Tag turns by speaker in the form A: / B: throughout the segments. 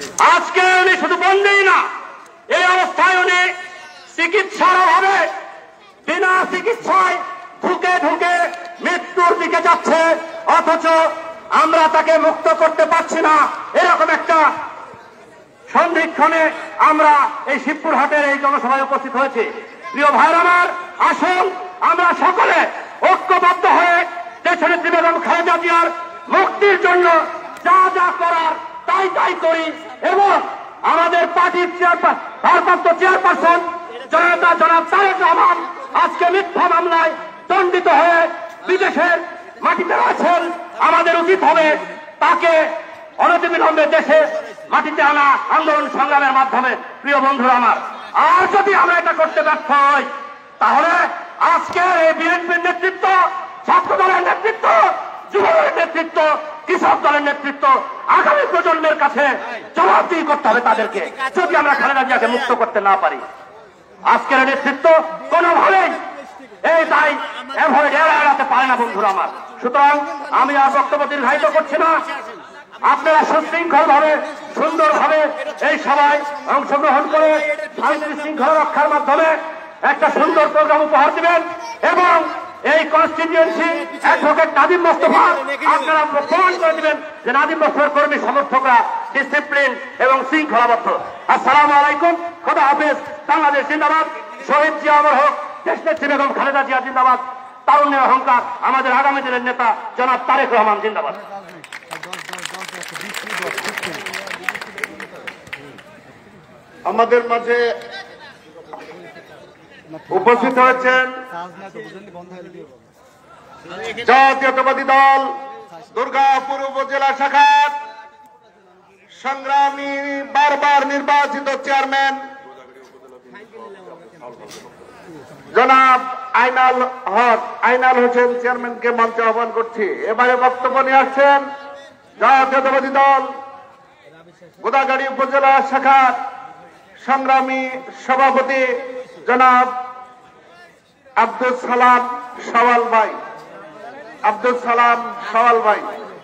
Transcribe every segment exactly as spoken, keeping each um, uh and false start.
A: আজকে উনি শুধু বললেই না, এই অবস্থায় উনি চিকিৎসার অভাবে বিনা চিকিৎসায় ঢুকে ঢুকে মৃত্যুর দিকে যাচ্ছে, অথচ আমরা তাকে মুক্ত করতে পারছি না। এরকম একটা সন্ধিক্ষণে আমরা এই শিবপুর হাটের এই জনসভায় উপস্থিত হয়েছি। প্রিয় ভাইরা আমার, আসুন আমরা সকলে ঐক্যবদ্ধ হয়ে দেশনেত্রী বেগম খালেদা জিয়ার মুক্তির জন্য যা যা করার তাই তাই করি, এবং আমাদের পার্টির ভারপ্রাপ্ত চেয়ারপারসন জনতা জনাব তারেক রহমান আজকে মিথ্যা মামলায় দণ্ডিত হয়ে বিদেশের মাটিতে আছেন। আমাদের উচিত হবে তাকে অনতিবিলম্বে দেশে মাটিতে আনা আন্দোলন সংগ্রামের মাধ্যমে। প্রিয় বন্ধুরা আমার, আর যদি আমরা এটা করতে ব্যর্থ হই, তাহলে আজকে এই বিএনপির নেতৃত্ব, ছাত্র দলের নেতৃত্ব, যুব দলের নেতৃত্ব, কৃষক দলের নেতৃত্ব আগামী প্রজন্মের কাছে জবাবদিহি করতে হবে তাদেরকে, যদি আমরা খালেদা জিয়াকে মুক্ত করতে না পারি। আজকের নেতৃত্ব কোনোভাবেই এই দায় এভাবে এড়াতে পারে না বন্ধুরা আমার। সুতরাং আমি আর বক্তব্য দীর্ঘায়িত করছি না। আপনারা সুশৃঙ্খল ভাবে সুন্দর ভাবে এই সভায় অংশগ্রহণ করে শান্তি শৃঙ্খলা রক্ষার মাধ্যমে একটা সুন্দর প্রোগ্রাম উপহার দিবেন, এবং এই কনস্টিটিউয়েন্সি অ্যাডভোকেট নাদিম মোস্তফা আপনারা প্রমাণ করে দিবেন যে নাদিম মোস্তফার কর্মী সমর্থকরা ডিসিপ্লিন এবং শৃঙ্খলাবদ্ধ। আসসালামু আলাইকুম, খোদা হাফেজ। বাংলাদেশ জিন্দাবাদ, শহীদ জিয়া অমর হোক, দেশনেত্রী বেগম খালেদা জিয়া জিন্দাবাদ, তারুণ্যের অহংকার আমাদের আগামী দিনের নেতা জনাব তারেক রহমান জিন্দাবাদ।
B: আমাদের মাঝে উপস্থিত হয়েছেন জাতীয়তাবাদী দল দুর্গাপুর উপজেলা শাখার সংগ্রামী বারবার নির্বাচিত চেয়ারম্যান জনাব আইনাল হক আইনাল হোসেন চেয়ারম্যানকে মঞ্চে আহ্বান করছি। এবারে বক্তব্য নিয়ে আসছেন জাতীয়তাবাদী দল গোদাগাড়ি উপজেলা শাখার সংগ্রামী সভাপতি জনাব আব্দুল সালাম সওয়াল ভাই। আব্দুল সালাম সওয়াল ভাই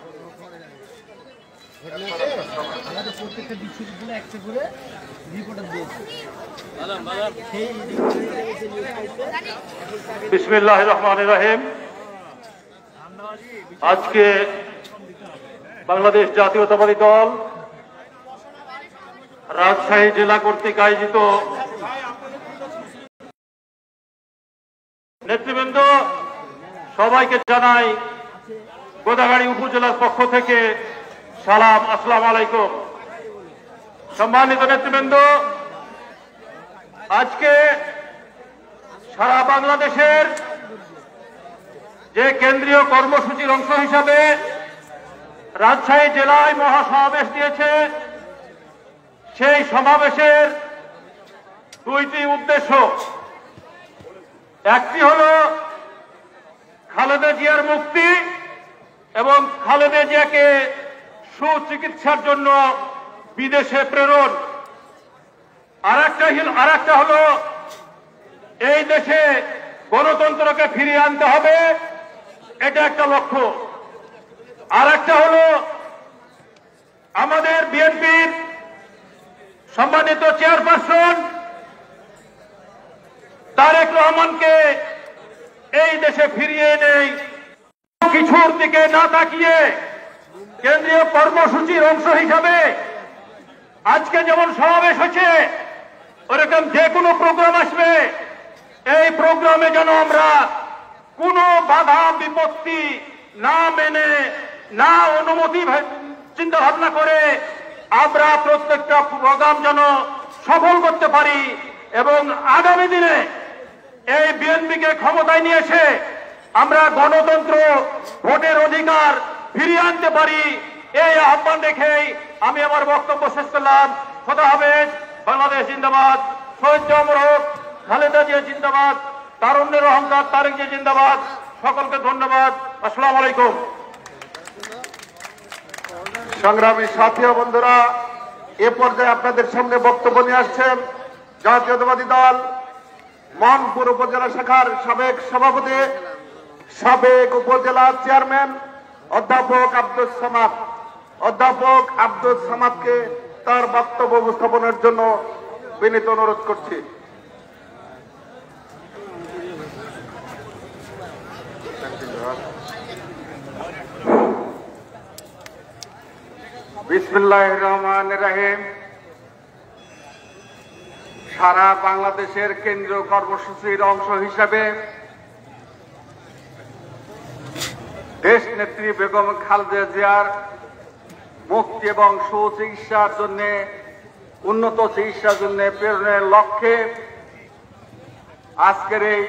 A: বিসমিল্লাহির রহমানির রহিম। আজকে বাংলাদেশ জাতীয়তাবাদী দল রাজশাহী জেলা কর্তৃক আয়োজিত নেতৃবৃন্দ, সবাইকে জানাই গোদাগাড়ি উপজেলার পক্ষ থেকে সালাম, আসসালামু আলাইকুম। সম্মানিত নেতৃবৃন্দ, আজকে সারা বাংলাদেশের যে কেন্দ্রীয় কর্মসূচির অংশ হিসাবে রাজশাহী জেলায় মহাসমাবেশ দিয়েছে, সেই সমাবেশের দুইটি উদ্দেশ্য। একটি হল খালেদা জিয়ার মুক্তি এবং খালেদা জিয়াকে সুচিকিৎসার জন্য বিদেশে প্রেরণ। আর একটা আর একটা হল এই দেশে গণতন্ত্রকে ফিরিয়ে আনতে হবে, এটা একটা লক্ষ্য। আর একটা হল আমাদের বিএনপির সম্মানিত চেয়ারপারসন তারেক রহমানকে এই দেশে ফিরিয়ে নেই, কিছুর দিকে না তাকিয়ে কেন্দ্রীয় কর্মসূচির অংশ হিসাবে আজকে যেমন সমাবেশ হচ্ছে, ওরকম যে কোনো প্রোগ্রাম আসবে, এই প্রোগ্রামে যেন আমরা কোনো বাধা বিপত্তি না মেনে, না অনুমতি চিন্তা ভাবনা করে আমরা প্রত্যেকটা প্রোগ্রাম যেন সফল করতে পারি, এবং আগামী দিনে এই বিএনপিকে ক্ষমতায় নিয়ে এসে আমরা গণতন্ত্র, ভোটের অধিকার ফিরিয়ে আনতে পারি, এই আহ্বান রেখেই আমি আমার বক্তব্য শেষ করলাম। খোদা হাফেজ। বাংলাদেশ জিন্দাবাদ, শহীদ জিয়া অমর হোক, খালেদা জিয়া জিন্দাবাদ, তারুণ্যের অহংকার তারেক জিয়া জিন্দাবাদ। সকলকে ধন্যবাদ। আসসালামু আলাইকুম।
B: সংগ্রামী সাথী ও বন্ধুরা, এ পর্যায়ে আপনাদের সামনে বক্তব্য নিয়ে আসছেন জাতীয়তাবাদী দল মোহনপুর উপজেলা শাখার সাবেক সভাপতি, সাবেক উপজেলা চেয়ারম্যান অধ্যাপক আব্দুল সামাদ। অধ্যাপক আব্দুল সামাদকে তার বক্তব্য উপস্থাপনের জন্য বিনীত অনুরোধ করছি।
C: বিসমিল্লাহির রহমানির রহিম। সারা বাংলাদেশের কেন্দ্রীয় কর্মসূচির অংশ হিসাবে দেশ নেত্রী বেগম খালেদা জিয়ার মুক্তি এবং সুচিকিৎসার জন্য উন্নত চিকিৎসার জন্য প্রেরণের লক্ষ্যে আজকের এই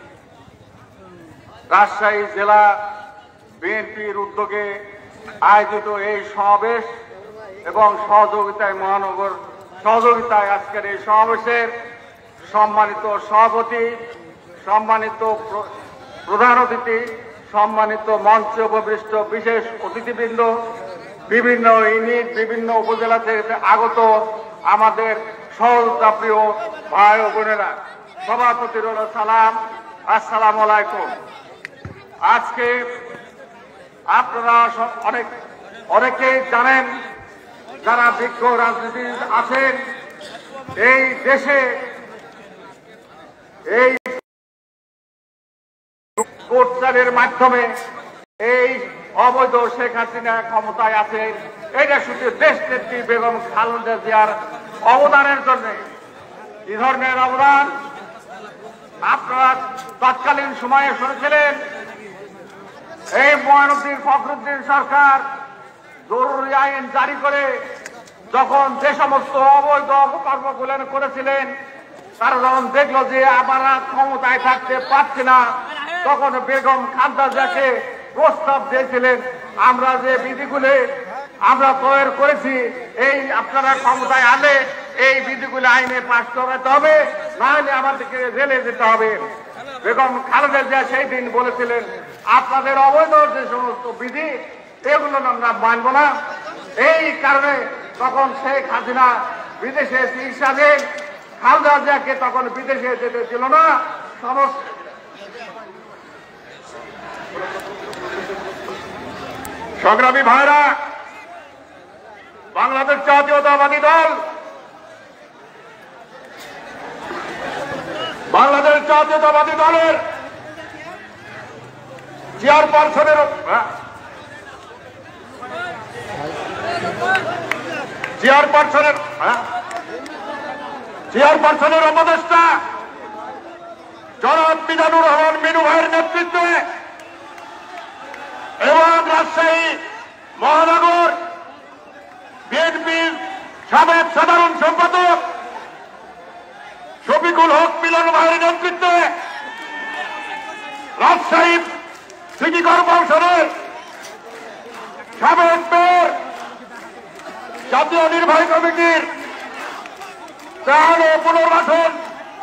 C: রাজশাহী জেলা বিএনপির উদ্যোগে আয়োজিত এই সমাবেশ এবং সহযোগিতায় মহানগর সহযোগিতায় আজকের এই সমাবেশের সম্মানিত সভাপতি, সম্মানিত প্রধান অতিথি, সম্মানিত মঞ্চে উপবিষ্ট বিশেষ অতিথিবৃন্দ, বিভিন্ন ইউনিট বিভিন্ন উপজেলা থেকে আগত আমাদের সহযোগিতা প্রিয় ভাই ও বোনেরা, সভাপতির সালাম, আসসালাম আলাইকুম। আজকে আপনারা অনেক অনেকেই জানেন, যারা বিজ্ঞ রাজনীতি আছেন এই দেশে, এই কোর্টচারের মাধ্যমে এই অবৈধ শেখ হাসিনা ক্ষমতায় আছে। এটা শুধু দেশ নেত্রী বেগম খালেদা জিয়ার অবদানের জন্য। কি ধরনের অবদান আপনারা তৎকালীন সময়ে শুনেছিলেন? এই মঈনুদ্দিন ফখরুদ্দিন সরকার জরুরি আইন জারি করে যখন যে সমস্ত অবৈধ অপকর্মগুলো করেছিলেন, তারা যখন দেখলো যে আমরা ক্ষমতায় থাকতে পারছি না, তখন বেগম খালেদা জিয়াকে প্রস্তাব দিয়েছিলেন, আমরা যে বিধিগুলো আমরা তৈরি করেছি এই আপনারা ক্ষমতায় আনলে এই বিধিগুলো আইনে পাশ করাতে হবে, না হলে আমাদেরকে জেলে যেতে হবে। বেগম খালেদা জিয়া সেই দিন বলেছিলেন, আপনাদের অবৈধ যে সমস্ত বিধি এগুলো আমরা মানব না। এই কারণে তখন শেখ হাসিনা বিদেশে চিকিৎসাধীন, খালেদা জিয়াকে তখন বিদেশে যেতে ছিল না। সমস্ত
A: সংগ্রামী ভাইরা, বাংলাদেশ জাতীয়তাবাদী দল বাংলাদেশ জাতীয়তাবাদী দলের চেয়ারপারসনের চেয়ারপারসনের চেয়ারপারসনের উপদেষ্টা জনাব মিজানুর রহমান মিনু ভাইয়ের নেতৃত্বে এবং রাজশাহী মহানগর বিএনপির সাবেক সাধারণ সম্পাদক শফিকুল হক মিলন ভাইয়ের নেতৃত্বে রাজশাহী সিটি কর্পোরেশনের সাবেক মেয়র, জাতীয় নির্বাহী কমিটির ত্রাণ ও পুনর্বাসন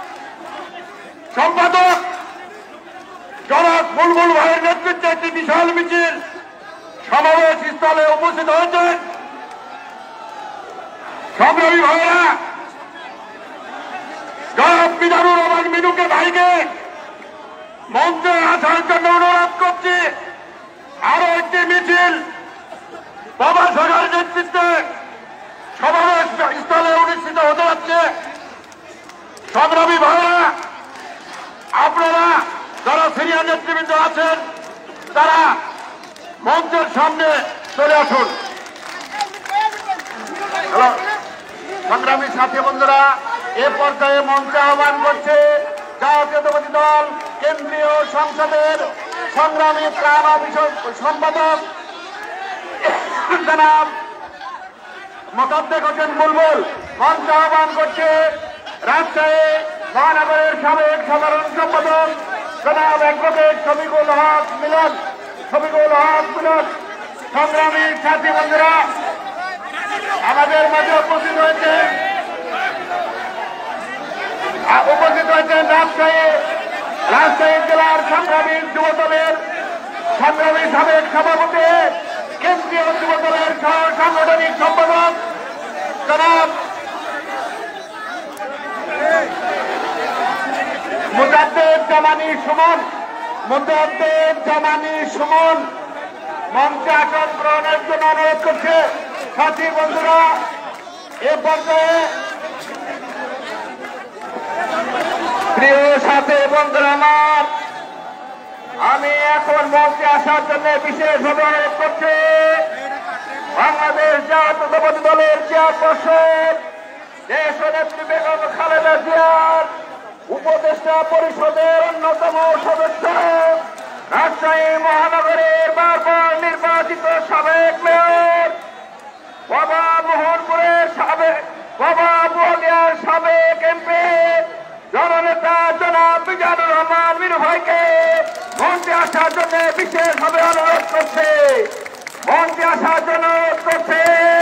A: সম্পাদক জনাব বুলবুল ভাইয়ের নেতৃত্বে একটি বিশাল মিছিল সমাবেশ স্থলে উপস্থিত হয়েছেন। সংগ্রামী ভাইরা, জনাব মিজানুর রহমান মিনুকে ভাইকে মঞ্চে আসার জন্য অনুরোধ করছি। আরো একটি মিছিল বাবা সরকারের নেতৃত্বে সমাবেশ স্থলে অনুষ্ঠিত হতে যাচ্ছে। সংগ্রামী ভাইরা, আপনারা যারা সিনিয়র নেতৃবৃন্দ আছেন তারা মঞ্চের সামনে চলে আসুন। সংগ্রামী সাথী বন্ধুরা, এ পর্যায়ে মঞ্চে আহ্বান করছে জাতীয়তাবাদী দল কেন্দ্রীয় সংসদের সংগ্রামী ত্রাণ বিষয় সম্পাদক জনাব মোসাদ্দেক হোসেন বুলবুল। মঞ্চে আহ্বান করছে রাজশাহী মহানগরের সাবেক সাধারণ সম্পাদক জনাব অ্যাডভোকেট শফিকুল হক মিলন শফিকুল হক মিলন। সংগ্রামী সাথী বন্ধুরা, আমাদের মাঝে উপস্থিত হয়েছে উপস্থিত হয়েছেন রাজশাহী রাজশাহী জেলার সংগ্রামী যুবদলের সংগ্রামী সাবেক সভাপতি, কেন্দ্রীয় যুবদলের সাংগঠনিক সম্পাদক জনাব মুজাদ্দেদ জামানী সুমন মুজাদ্দেদ জামানী সুমন মঞ্চে আসন গ্রহণের জন্য অনুরোধ করছে। সাথী বন্ধুরা, এ
C: পর্যায়ে প্রিয় সাথী বন্ধুরা আমার, আমি এখন মঞ্চে আসার জন্য বিশেষভাবে অনুরোধ করছি বাংলাদেশ জাতীয়তাবাদী দলের চেয়ারপারসন দেশনেত্রী বেগম খালেদা জিয়ার উপদেষ্টা পরিষদের অন্যতম সদস্য, রাজশাহী মহানগরের বারবার নির্বাচিত সাবেক মেয়র, বাবা মোহনপুরের সাবেক বাবা বোয়ালিয়ার সাবেক এমপি জননেতা জনাব মিজানুর রহমান মিনু ভাইকে মঞ্চে আসার জন্য বিশেষভাবে অনুরোধ করছে মঞ্চে আসার জন্য অনুরোধ করছে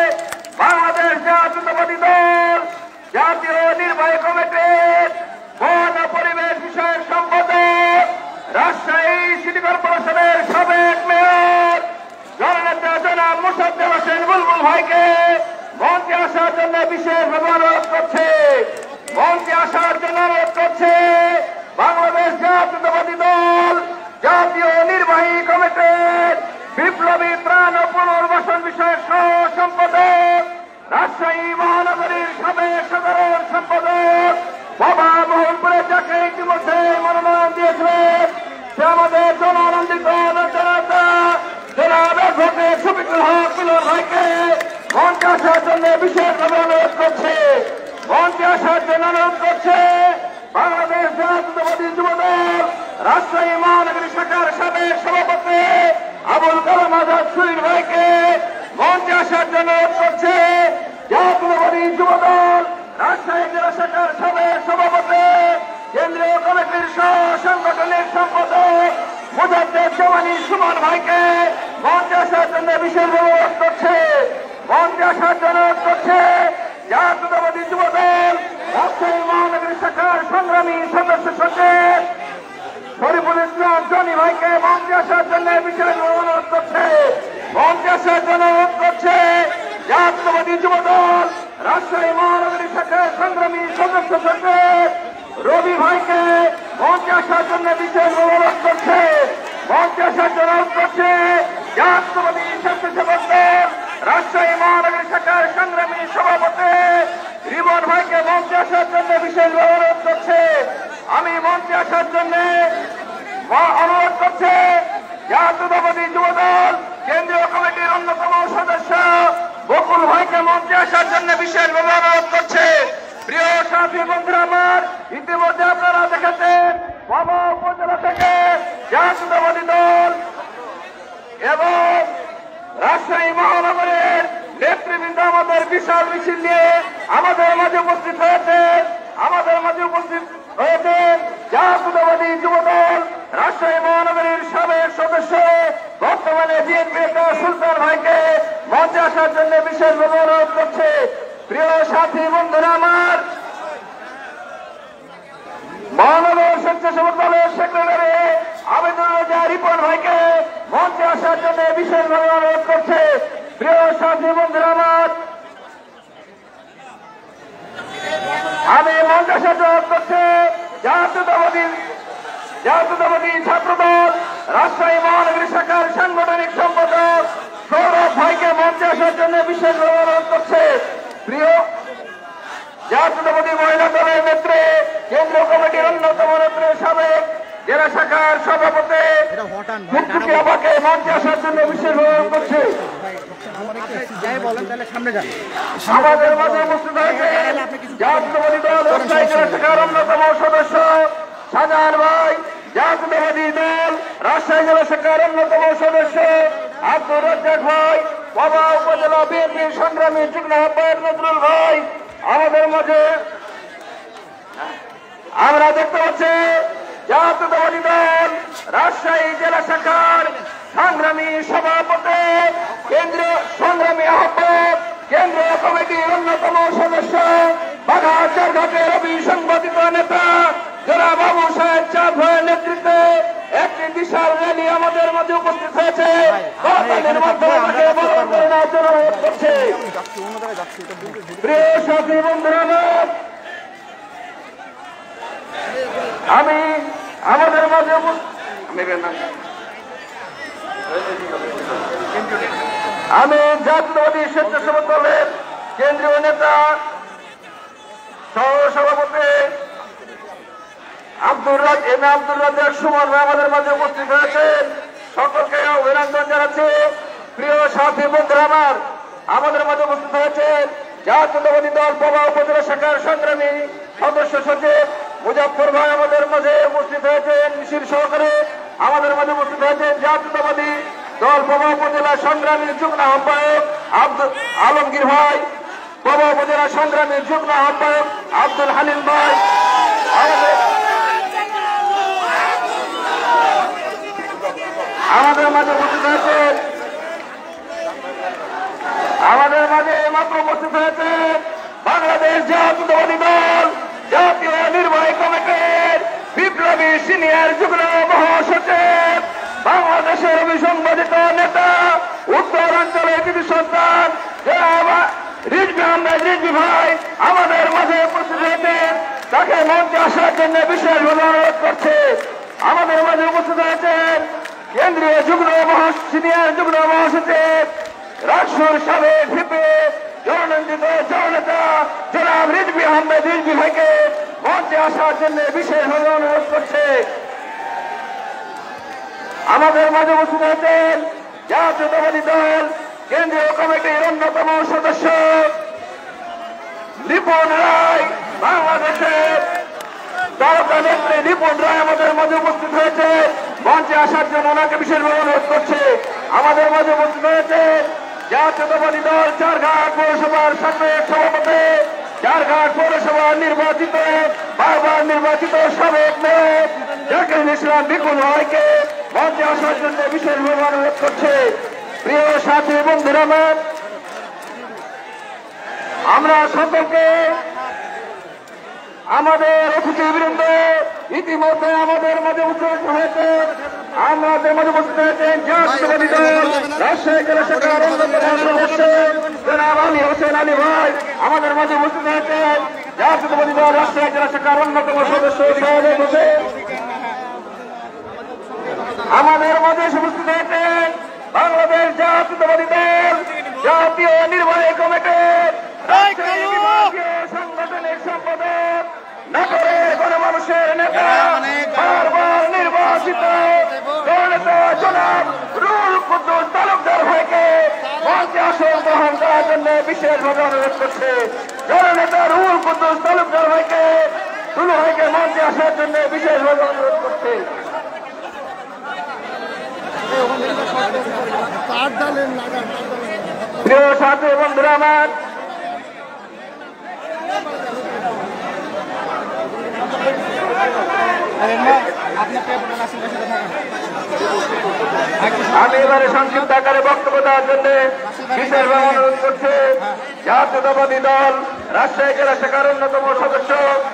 C: বাংলাদেশ জাতীয়তাবাদী দল জাতীয় নির্বাহী কমিটির বন ও পরিবেশ বিষয়ক সম্পাদক, রাজশাহী সিটি কর্পোরেশনের সাবেক মেয়র জননেতা জনাব মোসাদ্দেক হোসেন বুলবুল ভাইকে মঞ্চে আসার জন্য বিশেষভাবে অনুরোধ করছে মঞ্চে আসার জন্য অনুরোধ করছে বাংলাদেশ জাতীয়তাবাদী দল জাতীয় নির্বাহী কমিটির বিপ্লবী ত্রাণ ও পুনর্বাসন বিষয়ক সহ সম্পাদক, রাজশাহী মহানগরীর সাবেক সাধারণ সম্পাদক বাবা মোহনপুরে যাকে ইতিমধ্যে মনোনয়ন দিয়েছিলেন সে আমাদের জনানন্দিত জনতা জনাব অ্যাডভোকেট শফিকুল হক মিলন ভাইকে মঞ্চে আসার জন্য বিশেষভাবে অনুরোধ করছে মঞ্চে আসার জন্য অনুরোধ করছে বাংলাদেশ জাতীয়তাবাদী যুবদল রাজশাহী মহানগরী শাখার সাবেক সভাপতি আবুল কালাম আজাদ সুইর ভাইকে মঞ্চে আসার জন্য অনুরোধ করছে জাতীয়তাবাদী যুবদল রাজশাহী জেলা শাখার সাবেক সভাপতি কেন্দ্রীয় কমিটির সহ সাংগঠনিক সম্পাদক মুজাদ্দেদ জামানী সুমন ভাইকে মঞ্চে আসার জন্য বিশেষ অনুরোধ করছে মঞ্চে আসার জন্য অনুরোধ করছে জাতীয়তাবাদী যুবদল রাজশাহী মহানগরী শাখার সংগ্রামী সদস্য সচিব শরীফুল ইসলাম জনি ভাইকে মঞ্চে আসার জন্য বিশেষ অনুরোধ করছে মঞ্চে আসার জন্য অনুরোধ করছে জাতীয়তাবাদী যুবদল রাজশাহী মহানগরী শাখার সংগ্রামী সদস্য সচিব রবি ভাইকে মঞ্চে আসার জন্য বিশেষ অনুরোধ করছে মঞ্চে আসার জন্য অনুরোধ করছে জাতীয়তাবাদী স্বেচ্ছাসেবক দল রাজশাহী মহানগরী শাখার সংগ্রামী সভাপতি রিমন ভাইকে মঞ্চে আসার জন্য বিশেষ অনুরোধ করছে আমি মঞ্চে আসার জন্য অনুরোধ করছে জাতীয়তাবাদী যুবদল কেন্দ্রীয় কমিটির অন্যতম সদস্য বকুল ভাইকে মঞ্চে আসার জন্য বিশেষভাবে অনুরোধ করছে। প্রিয় সাথী বন্ধুরা আমার, ইতিমধ্যে আপনারা দেখেছেন বাবা উপজেলা থেকে জাতীয়তাবাদী দল এবং রাজশাহী মহানগরের নেতৃবৃন্দ আমাদের বিশাল মিছিল নিয়ে আমাদের মাঝে উপস্থিত হয়েছেন আমাদের মাঝে উপস্থিত হয়েছেন জাতীয়তাবাদী যুবদল রাজশাহী মহানগরীর সাবেক সদস্য বর্তমানে বিএনপি নেতা সুলতান ভাইকে মঞ্চে আসার জন্য বিশেষভাবে অনুরোধ করছে। প্রিয় সাথী বন্ধুরা আমার, মহানগর স্বেচ্ছাসেবক দলের সেক্রেটারি আবেদুল রাজা রিপন ভাইকে মঞ্চে আসার জন্য বিশেষভাবে অনুরোধ করছে। প্রিয় সাথী বন্ধুরা আমার, আমি মঞ্চে আসার জন্য অনুরোধ করছে জাতীয়তাবাদী জাতীয়তাবাদী ছাত্রদল রাজশাহী মহানগরী শাখার সাংগঠনিক সম্পাদক সৌরভ ভাইকে মঞ্চে আসার জন্য বিশেষভাবে অনুরোধ করছে। প্রিয় জাতীয়তাবাদী মহিলা দলের নেত্রী কেন্দ্রীয় কমিটির অন্যতম নেত্রী সাবেক জেলা শাখার সভাপতি মুক্তি আবাকে মঞ্চে আসার জন্য বিশেষভাবে অনুরোধ করছে। আমাদের মাঝে উপস্থিত হয়েছে জাতীয়তাবাদী দল রাজশাহী জেলা শাখার অন্যতম সদস্য শাহজাহান ভাই, জাতীয়তাবাদী দল রাজশাহী জেলা শাখার অন্যতম সদস্য আব্দুর রাজ্জাক ভাই, বাবা উপজেলা বিএনপির সংগ্রামী যুগ্ম আহ্বায়ক নজরুল ভাই আমাদের মাঝে। আমরা দেখতে পাচ্ছি জাতীয়তাবাদী দল রাজশাহী জেলা শাখার সংগ্রামী সভাপতি কেন্দ্রীয় সংগ্রামী আহ্বায়ক কেন্দ্রীয় কমিটির অন্যতম সদস্য বাঘাচার ঘাটের অবিসংবাদিত নেতা যারা বাবু সাহেব চাঁদ ভাইয়ের নেতৃত্বে একটি বিশাল র্যালি আমাদের মাঝে উপস্থিত হয়েছে। প্রিয় সাথী বন্ধুরা, আমি আমাদের মাঝে আমি জাতীয়তাবাদী স্বেচ্ছাসেবক দলের কেন্দ্রীয় নেতা সহ সভাপতি আব্দুর রাজ এম এ আব্দুর রাজ্জাক সুমন আমাদের মাঝে উপস্থিত হয়েছেন। সকলকে অভিনন্দন জানাচ্ছি। প্রিয় সাথী বন্ধুরা আমার, আমাদের মাঝে উপস্থিত হয়েছেন জাতীয়তাবাদী দল পবা উপজেলা শাখার সংগ্রামী সদস্য সচিব মুজাফফর ভাই আমাদের মাঝে উপস্থিত হয়েছেন। মিছিল সহকারে আমাদের মাঝে উপস্থিত হয়েছেন জাতীয়তাবাদী দল পবা উপজেলা সংগ্রামী যুগ্ম আহ্বায়ক আব্দুল আলমগীর ভাই, পবা উপজেলা সংগ্রামী যুগ্ম আহ্বায়ক আব্দুল হালিম ভাই, আমাদের আমাদের মাঝে উপস্থিত হয়েছেন আমাদের মাঝে মাত্র উপস্থিত হয়েছেন বাংলাদেশ জাতীয়তাবাদী দল জাতীয় নির্বাহী কমিটির বিপ্লবী সিনিয়র যুগ্ম মহাসচিব, বাংলাদেশের অভিসংবাদিত নেতা, উত্তরাঞ্চলের কৃতি সন্তান রিজভি আহমেদ রিজভি ভাই আমাদের মাঝে উপস্থিত হয়েছেন। তাকে মঞ্চে আসার জন্য বিশেষভাবে অনুরোধ করছে। আমাদের মাঝে উপস্থিত হয়েছেন কেন্দ্রীয় যুগ্ম মহা সিনিয়র যুগ্ম মহাসচিব রাজসুর সাবেক ভিপি জননন্দিত জননেতা জনাব রিজভি আহমেদ রিজভি ভাইকে মঞ্চে আসার জন্য বিশেষভাবে অনুরোধ করছে। আমাদের মাঝে উপস্থিত হয়েছেন জাতীয়তাবাদী দল কেন্দ্রীয় কমিটির অন্যতম সদস্য লিপন রায়, বাংলাদেশের তারকা নেত্রী লিপন রায় আমাদের মাঝে উপস্থিত হয়েছে। মঞ্চে আসার জন্য ওনাকে বিশেষভাবে অনুরোধ করছে। আমাদের মাঝে উপস্থিত হয়েছে জাতীয়তাবাদী দল চারঘাট পৌরসভার সাবেক সভাপতি, চারঘাট পৌরসভার নির্বাচিত বারবার নির্বাচিত সাবেক মেয়র জাকিরুল ইসলাম বিপুল ভাইকে মঞ্চে আসার জন্য বিশেষভাবে অনুরোধ করছে। প্রিয় সাথী বন্ধুরা আমার, আমরা সকলকে আমাদের অতিথিবৃন্দ ইতিমধ্যে আমাদের মাঝে উপস্থিত হয়েছে আমাদের মাঝে উপস্থিত হয়েছেন জাতীয়তাবাদী দল রাজশাহী জেলা শাখার অন্যতম সদস্য জনাব আলী হোসেন আলী ভাই আমাদের মাঝে উপস্থিত হয়েছেন জাতীয়তাবাদী দল রাজশাহী জেলা শাখার অন্যতম সদস্য শাহজাদ হোসেন আমাদের মাঝে উপস্থিত হয়েছেন বাংলাদেশ জাতীয়তাবাদী দল জাতীয় নির্বাহী কমিটির সাংগঠনিক সম্পাদক নগরের গণমানুষের নেতা বারবার নির্বাচিত জননেতা জনাব রুল কুদ্দুস তালুকদার ভাইকে মঞ্চে আসন গ্রহণ করার জন্য বিশেষভাবে অনুরোধ করছে। জননেতা রুল কুদ্দুস তালুকদার ভাইকে টুলু ভাইকে মঞ্চে আসার জন্য বিশেষভাবে অনুরোধ করছে। প্রিয় সাথী বন্ধুরা আমার, আমি এবারে সংক্ষিপ্ত আকারে বক্তব্য দেওয়ার জন্য বিশেষভাবে অনুরোধ করছি জাতীয়তাবাদী দল রাজশাহী জেলা শাখার অন্যতম সদস্য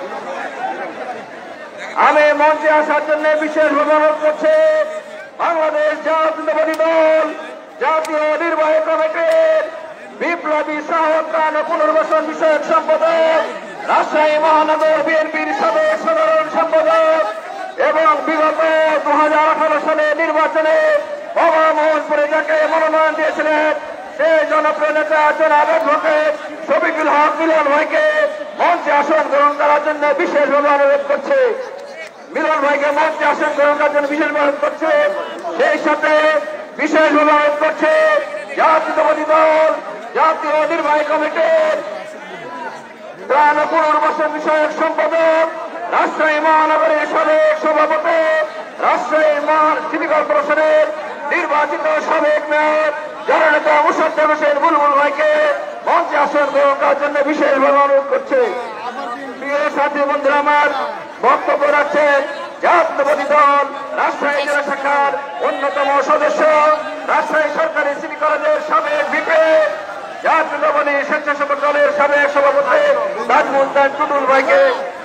C: আমি মঞ্চে আসার জন্য বিশেষভাবে অনুরোধ করছি বাংলাদেশ জাতীয়তাবাদী দল জাতীয় নির্বাহী কমিটির বিপ্লবী সাহত্রাণ ও পুনর্বাসন বিষয়ক সম্পাদক, রাজশাহী মহানগর বিএনপির সাবেক সাধারণ সম্পাদক এবং বিগত দু হাজার আঠারো সালে নির্বাচনে বাবা মোহনপুরে যাকে মনোনয়ন দিয়েছিলেন সেই জনপ্রিয় নেতা জনাব অ্যাডভোকেট শফিকুল হক মিলন ভাইকে মঞ্চে আসন গ্রহণ করার জন্য বিশেষভাবে অনুরোধ করছে। মিলন ভাইকে মঞ্চে আসন গ্রহণ করার জন্য বিশেষভাবে অনুরোধ করছে। সেই সাথে বিশেষভাবে অনুরোধ করছে জাতীয়তাবাদী দল জাতীয় নির্বাহী কমিটির ত্রাণ ও পুনর্বাসন বিষয়ক সম্পাদক, রাজশাহী মহানগরের সাবেক সভাপতি, রাজশাহী সিটি কর্পোরেশনের নির্বাচিত সাবেক মেয়র জননেতা মুশাররফ হোসেন বুলবুল ভাইকে মঞ্চে আসন গ্রহণ করার জন্য বিশেষভাবে অনুরোধ করছে। প্রিয় সাথী বন্ধুরা আমার, বক্তব্য রাখছেন জাতীয়তাবাদী দল রাজশাহী জেলা শাখার অন্যতম সদস্য, রাজশাহী সরকারি সিটি কলেজের সাবেক ভিপি, জাতীয়তাবাদী স্বেচ্ছাসেবক দলের সাবেক সভাপতি তাজমুদ্দান টুটুল ভাইকে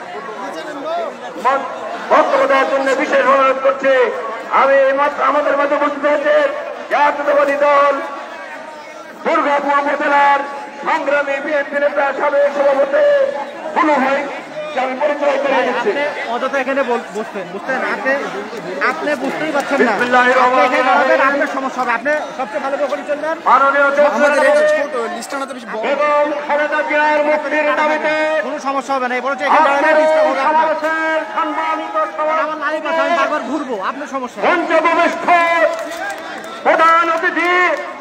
C: বক্তব্য দেওয়ার জন্য বিশেষ অনুরোধ করছে। আমি আমাদের মাঝে উপস্থিত হয়েছেন জাতীয়তাবাদী দল দুর্গাপুর উপজেলার সংগ্রামী বিএনপি নেতা সাবেক সভাপতি বুলু ভাই, আমি পরিচয় করে
A: করছে।
D: অযথা এখানে বসছেন, বুঝতেন আপনি আপনি বুঝতেই পারছেন না,
A: বিসমিল্লাহির রহমানির রহিম।
D: আপনার সমস্যা হবে, আপনি সবচেয়ে ভালো করে চলবেন।
A: মাননীয়
D: আমাদের এই
A: দেশনেত্রী
D: ছোট লিস্টটা তো বেশি বড়,
A: এবং খালেদা জিয়ার মুক্তির দাবিতে
D: কোনো সমস্যা হবে না, এই বড় যে এখানে দাঁড়ালে ডিস্টার্ব হবে আপনার।
A: সমাবেশের সম্মানিত সভাপতি,
D: আমার লাইভ আছে, আমি বারবার ঘুরবো, আপনার সমস্যা।
A: পঞ্চভূমিষ্ঠ প্রধান অতিথি,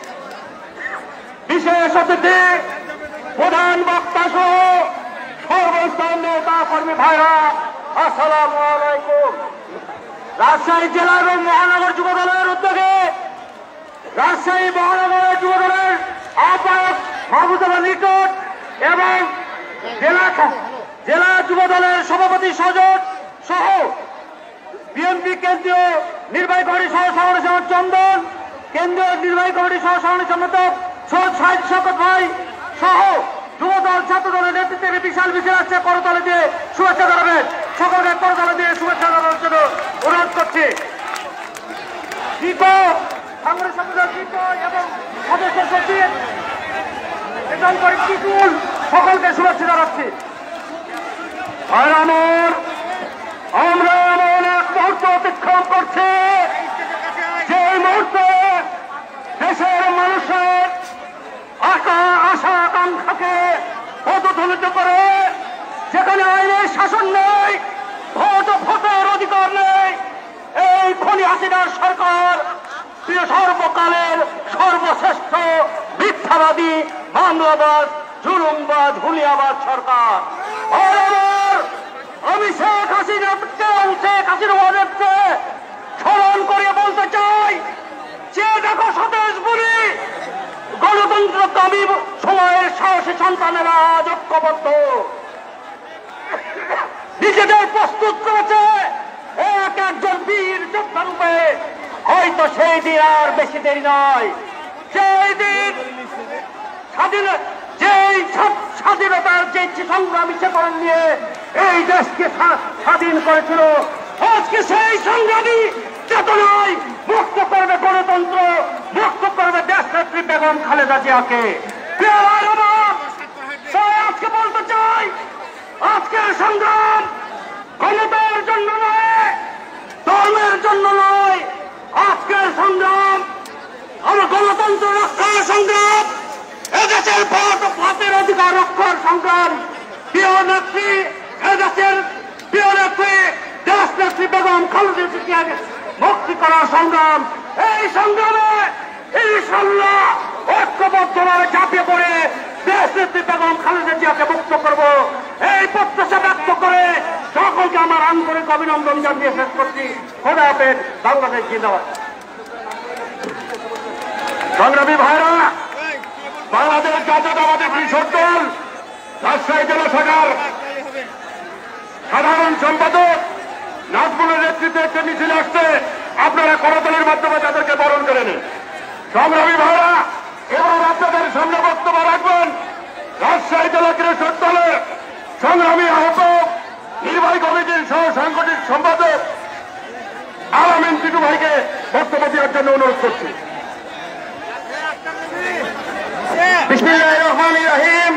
A: বিশেষ অতিথি, প্রধান বক্তা সহ সর্বস্তরের নেতা কর্মী ভাইরা, আসসালামু আলাইকুম। রাজশাহী জেলা এবং মহানগর যুব দলের উদ্যোগে রাজশাহী মহানগরের যুব দলের আহ্বায়ক মাহমুদুল্লাহ নিকট এবং জেলা জেলা যুব দলের সভাপতি সজট সহ বিএনপি কেন্দ্রীয় নির্বাহী কমিটি সহ সভাপতি চন্দন, কেন্দ্রীয় নির্বাহী কমিটি সহ সভাপতি সম্পাদক সৈয়দ সাহিদ শওকত ভাই সহ যুব দল ছাত্র দলের নেতৃত্বে বিশাল মিছিল আসছে, করতলে দিয়ে শুভেচ্ছা জানাবেন। সকলকে করতলে দিয়ে শুভেচ্ছা জানানোর জন্য অনুরোধ করছি। দীপো কংগ্রেস সম্পাদক দীপো এবং সদস্য সচিব এবং পিকুল সকলকে শুভেচ্ছা জানাচ্ছি। আর আমার আমরা এমন এক মুহূর্ত অতিক্রম করছি যে মুহূর্তে দেশের মানুষের আশা আশা আকাঙ্ক্ষাকে পদদলিত করে, যেখানে আইনের শাসন নেই, ভোট ভোটের অধিকার নেই, এই খনি হাসিনার সরকার প্রিয় সর্বকালের সর্বশ্রেষ্ঠ মিথ্যাবাদী, মামলাবাজ, জুলুমবাজ, হুলিয়াবাজ সরকার। আর আমার আমি শেখ হাসিনাকে শেখ হাসিনা ওয়াদেরকে স্মরণ করে বলতে চাই যে দেখো স্বদেশ বলি গণতন্ত্র দাবি সময়ের সাহসী সন্তানেরা আজ ঐক্যবদ্ধ, নিজেদের প্রস্তুত করেছে এক একজন বীর যোদ্ধা রূপে। হয়তো সেই দিন আর বেশি দেরি নয়, সেই দিন স্বাধীন যেই স্বাধীনতার যে সংগ্রামী চেতনা নিয়ে এই দেশকে স্বাধীন করেছিল, আজকে সেই সংগ্রামী চেতনায় মুক্ত করবে গণতন্ত্র, মুক্ত করবে দেশ নেত্রী বেগম খালেদা জিয়াকে। আজকে বলতে চাই আজকের সংগ্রাম ক্ষমতার জন্য নয়, ধর্মের জন্য নয়, আজকের সংগ্রাম আমার গণতন্ত্র রক্ষার সংগ্রাম, এদেশের ভোট ভোটের অধিকার রক্ষার সংগ্রাম। প্রিয় নেত্রী এদেশের প্রিয় নেত্রী দেশ নেত্রী বেগম খালেদা জিয়াকে মুক্তি করার সংগ্রাম। এই সংগ্রামে ইনশাআল্লাহ ঐক্যবদ্ধভাবে ঝাঁপিয়ে পড়ে দেশ নেত্রী বেগম খালেদা জিয়াকে মুক্ত করব, এই প্রত্যাশা ব্যক্ত করে সকলকে আমার আন্তরিক অভিনন্দন জানিয়ে শেষ করছি। খোদা হাফেজ। বাংলাদেশ জিন্দাবাদ। সংগ্রামী ভাইরা, বাংলাদেশ জাতীয়তাবাদী কৃষক দল রাজশাহী জেলা শাখার সাধারণ সম্পাদক নাজমুলের নেতৃত্বে একটা মিছিল আসছে, আপনারা করতলের মাধ্যমে তাদেরকে বরণ করে নিন। সংগ্রামী ভাইরা, এবার আপনাদের সামনে বক্তব্য রাখবেন রাজশাহী জেলা কৃষক দলের সংগ্রামী আহ্বায়ক, নির্বাহী কমিটির সহ সাংগঠনিক সম্পাদক আলামিন টিটু ভাইকে বক্তব্য দেওয়ার জন্য অনুরোধ করছি। বিসমিল্লাহির রহমানির রহিম।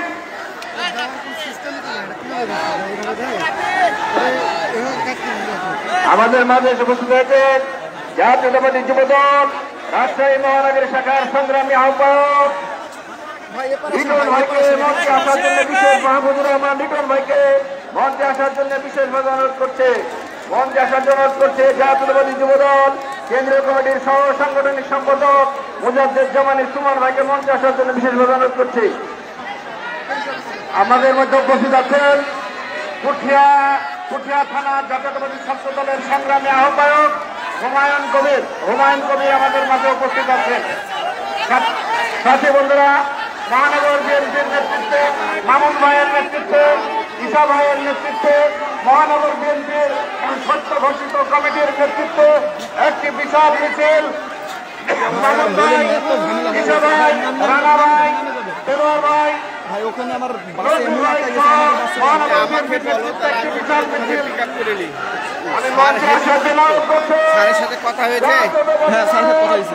A: আমাদের মাঝে উপস্থিত হয়েছেন জাতীয়তাবাদী যুব দল রাজশাহী মহানগরী শাখার সংগ্রামী আহ্বায়ক লিটন ভাইকে মঞ্চে আসার জন্য বিশেষ মাহমুদুর রহমান লিটন ভাইকে মঞ্চে আসার জন্য বিশেষভাবে অনুরোধ করছে মঞ্চে আসার জন্য অনুরোধ করছে জাতীয়তাবাদী যুব দল কেন্দ্রীয় কমিটির সহ সাংগঠনিক সম্পাদক মুজাদ্দেদ সুমন ভাইকে মঞ্চে আসার জন্য বিশেষভাবে অনুরোধ করছি। আমাদের মধ্যে উপস্থিত আছেন পুঠিয়া পুঠিয়া থানা জাতীয়তাবাদী ছাত্র দলের সংগ্রামী আহ্বায়ক হুমায়ুন কবির হুমায়ুন কবির আমাদের মাঝে উপস্থিত আছেন। সাথী বন্ধুরা, মহানগর বিএনপির নেতৃত্বে মামুন ভাইয়ের নেতৃত্বে ঈশা ভাইয়ের নেতৃত্বে মহানগর বিএনপির সত্য ঘোষিত কমিটির নেতৃত্বে একটি বিশাল মিছিল মামুন ভাই, ঈশা ভাই, রানা ভাই, দেলোয়ার ভাই,
D: ভাই ওখানে আমার স্যারের সাথে কথা হয়েছে। হ্যাঁ, স্যারের সাথে কথা হয়েছে,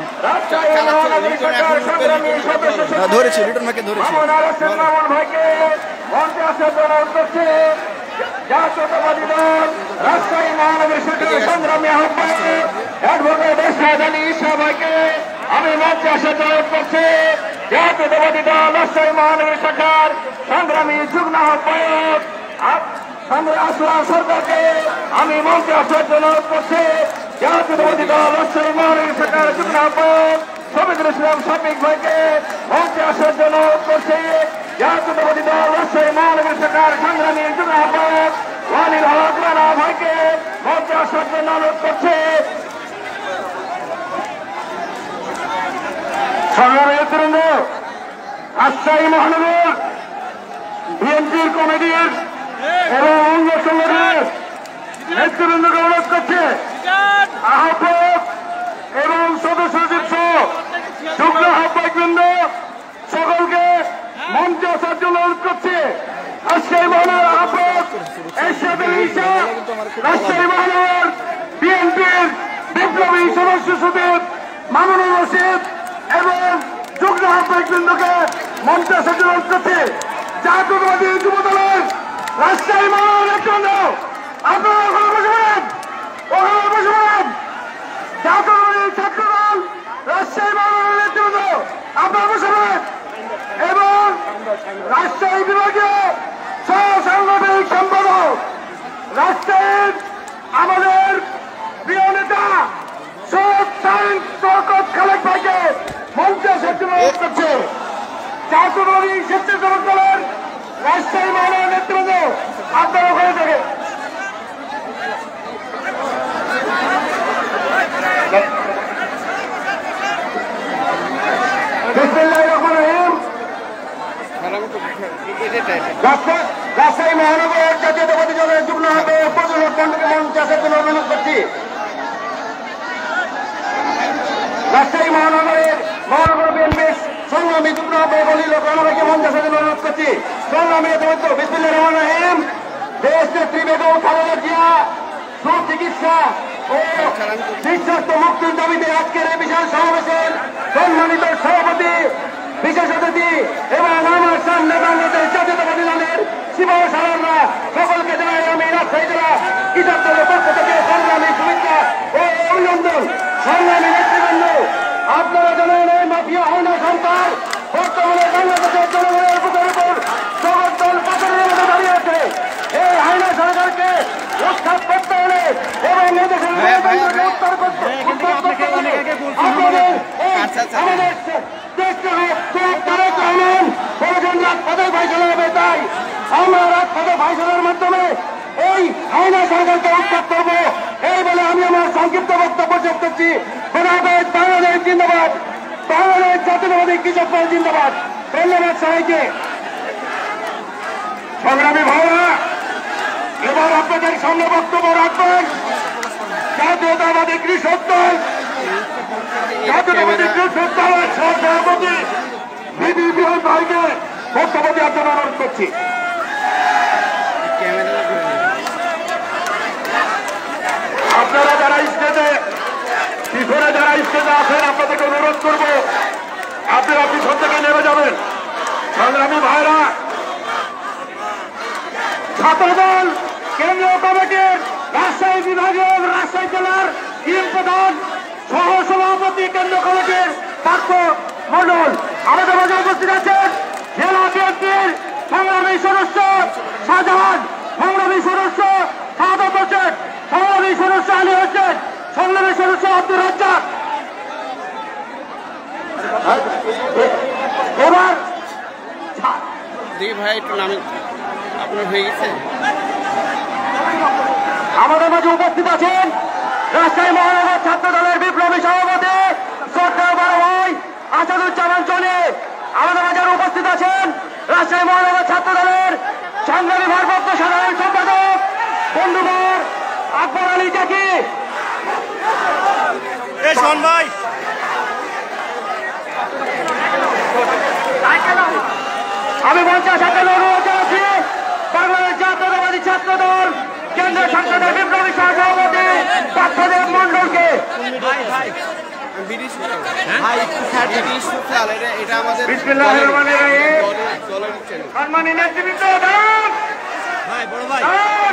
D: ধরেছি লিটন ভাইকে ধরেছি।
C: জাতীয়তাবাদী দল রাজশাহী মহানগর শাখার সংগ্রামী আহ্বায়ক অ্যাডভোকেট এরশাদ আলী সবাইকে আমি মঞ্চে আসার অনুরোধ করছি। জাতীয়তাবাদী দল রাজশাহী মহানগর শাখার সংগ্রামী যুগ্ম আহ্বায়ক আসলাম সরকারকে আমি মঞ্চে আসার অনুরোধ করছি। জাতীয়তাবাদী দল রাজশাহী মহানগর শাখার যুগ্ম আহ্বায়ক শফিকুল ইসলাম শফিক ভাইকে মঞ্চে আসার জন্য অনুরোধ করছি। জাতীয়তাবাদী দল রাজশাহী মহানগর শাখার সংগ্রামী যুগ্ম আহ্বায়ক ওয়ালিল হক রানা ভাইকে মঞ্চে আসার জন্য অনুরোধ করছি। সংগ্রামী নেতৃবৃন্দ, রাজশাহী মহানগর বিএনপির কমিটির এবং অঙ্গ সংগঠনের নেতৃবৃন্দকে অনুরোধ করছে আহ্বায়ক এবং সদস্য সচিব সহ যুগ্ম আহ্বায়কবৃন্দ সকলকে মঞ্চে আসার জন্য অনুরোধ করছে। রাজশাহী মহানগর আহ্বায়ক এরশাদ আলী শাহ, রাজশাহী মহানগর বিএনপির বিপ্লবী সদস্য সচিব মামুনুর রশিদ এবং যুগ্ম আহ্বায়কবৃন্দকে মঞ্চে আসার জন্য অনুরোধ করছে। জাতীয়তাবাদী যুব দলের রাজশাহী মহানগর নেতৃবৃন্দ আপনারা ওখানে বসে পড়েন, ওখানে বসে পড়েন। জাতীয়তাবাদী ছাত্র দল রাজশাহী মহানগর নেতৃবৃন্দ আপনারা বসে পড়েন এবং রাজশাহী বিভাগীয় সহ সাংগঠনিক সম্পাদক রাজশাহীর আমাদের প্রিয় নেতা সৈয়দ শাহিন শওকত খালেক ভাইকে মঞ্চে আসার জন্য অনুরোধ করছে। জাতীয়তাবাদী স্বেচ্ছাসেবক দলের রাজশাহী মহানগর নেতৃবৃন্দ আপনারা ওখানে থেকে রাজশাহী মহানগর জাতীয়তাবাদী দলের যুগ্ম আহ্বায়ক প্রযোজক খণ্ডকে মঞ্চে আসার জন্য অনুরোধ করছি। রাজশাহী মহানগরের মহানগর বিএনপির সংগ্রামী যুগ্ম আহ্বায়ক অলি লোককে মঞ্চে আসার জন্য অনুরোধ করছি। সংগ্রামী নেতৃবৃন্দ, বিসমিল্লাহির রহমানির রহিম। দেশ নেত্রী বেগম খালেদা জিয়া সুচিকিৎসা ও শীর্ষস্থ মুক্তির দাবিতে আজকের এই বিশাল সমাবেশের সম্মানিত সভাপতি, বিশেষ অতিথি এবং আমার সামনে বাংলাদেশ জাতীয়তাবাদী দলের শিবহ সালাররা সকলকে জানাই আমি রাজশাহী জেলা কৃষক দলের পক্ষ থেকে সংগ্রামী শুভেচ্ছা ও অভিনন্দন। সংগ্রামী নেতৃবৃন্দ, আপনারা জানেন এই মাফিয়া আইনা সরকার বর্তমানে বাংলাদেশের জনগণের বুকের উপর জগৎ দল পাথরের মতো দাঁড়িয়ে আছে। এই আইনা সরকারকে উৎখাত করতে হলে এবং এদেশের গণতন্ত্রকে উত্তর করতে উৎখাত করতে হলে আমাদের এই আমাদের দেশকে তারেক রহমান বলেছেন রাত পথে ফাইসলা হবে, তাই আমরা রাত পথে ফাইসলার মাধ্যমে এই আইনা সরকারকে উৎখাত করবো। এই বলে আমি আমার সংক্ষিপ্ত বক্তব্য শেষ করছি। বাংলাদেশ বাংলাদেশ জিন্দাবাদ, বাংলাদেশ জাতীয়তাবাদী কৃষক দল জিন্দাবাদ। ধন্যবাদ সবাইকে। সংগ্রামী ভাইরা, এবার আপনাদের সামনে বক্তব্য রাখবেন জাতীয়তাবাদী কৃষক দল জাতীয়তাবাদী কৃষক দলের সভাপতি বিবি বিহার ভাইকে বক্তব্য দেওয়ার জন্য অনুরোধ করছি। আপনারা যারা স্টেজে পিছনে যারা স্টেজে আছেন আপনাদেরকে অনুরোধ করব আপনারা পিছন থেকে নেমে যাবেন। সংগ্রামী ভাইরা, ছাত্রদল কেন্দ্রীয় কমিটির রাজশাহী বিভাগীয় রাজশাহী জেলার টিম প্রধান সহ সভাপতি কেন্দ্রীয় কমিটির পার্থ মন্ডল আমাদের মাঝে উপস্থিত আছেন। জেলা বিএনপির সংগ্রামী সদস্য শাহজাহান, সংগ্রামী সদস্য সাদত হোসেন, সংগ্রামী সদস্য আলী হোসেন, সংগ্রামী সদস্য আব্দুর রাজ্জাক। এবার
D: ভাই একটু নামে আপনার হয়ে গেছে।
C: আমাদের মাঝে উপস্থিত আছেন রাজশাহী মহানগর ছাত্র দলের বিপ্লবী সভাপতি শ্রদ্ধেয় বড় ভাই আসাদুজ্জামান চলি। আমাদের মাঝে উপস্থিত আছেন রাজশাহী মহানগর ছাত্র দলের সংগ্রামী ভারপ্রাপ্ত সাধারণ সম্পাদক বন্ধুবর আকবর আলী জাকি। ভাই আমি মঞ্চে আসার জন্য অনুরোধ জানাচ্ছি বাংলাদেশ জাতীয়তাবাদী ছাত্র দল কেন্দ্রীয় সংসদের বিপ্লবী সহসভাপতি পার্থদেব মন্ডলকে। সম্মানী নেতৃবৃন্দ,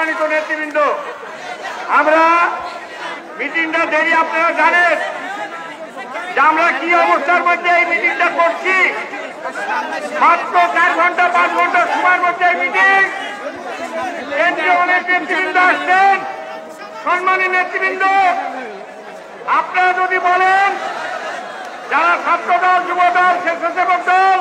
C: সম্মানিত নেতৃবৃন্দ, আমরা মিটিংটা দেরি আপনারা জানেন যে আমরা কি অবস্থার মধ্যে এই মিটিংটা করছি। মাত্র চার ঘন্টা পাঁচ ঘন্টার সময়ের মধ্যে এই মিটিং। কেন্দ্রীয় অনেক নেতৃবৃন্দ আসছেন। সম্মানী নেতৃবৃন্দ, আপনারা যদি বলেন যারা ছাত্র দল, যুব দল, স্বেচ্ছাসেবক দল,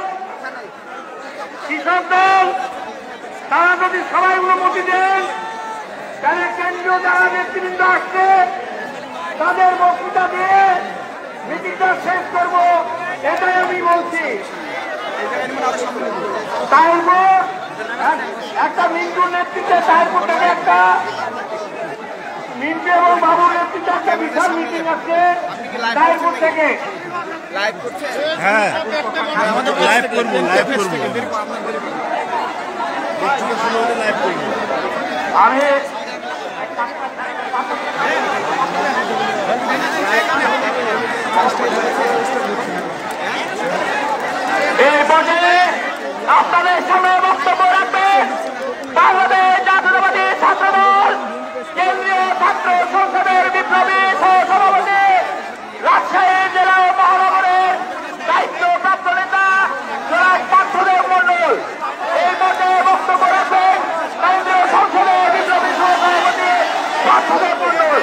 C: কৃষক দল, তারা যদি সবাই অনুমতি দেন, তাহলে কেন্দ্রীয় যারা নেতৃবৃন্দ আসছে তাদের বক্তৃতা দিয়ে মিটিংটা শেষ করব, এটাই আমি বলছি। তারপর একটা মিন্টুর নেতৃত্বে, তারপর থেকে একটা মিন্টু এবং বাবুর নেতৃত্বে একটা বিশাল মিটিং আছে তারপর থেকে।
D: হ্যাঁ লাইভ করবো লাইভ করবো লাইভ করবো
C: আমি এই পর্যায়ে আপনাদের সামনে বক্তব্য রাখবেন বাংলাদেশ জাতীয়তাবাদী ছাত্র দল কেন্দ্রীয় ছাত্র সংসদের বিপ্লবী সহসভাপতি, রাজশাহী জেলা ও মহানগরের দায়িত্বপ্রাপ্ত নেতা জনাব পার্থদেব মণ্ডল। এই পর্যায়ে বক্তব্য রাখবেন কেন্দ্রীয় সংসদের বিপ্লবী সহসভাপতি পার্থদেব মণ্ডল।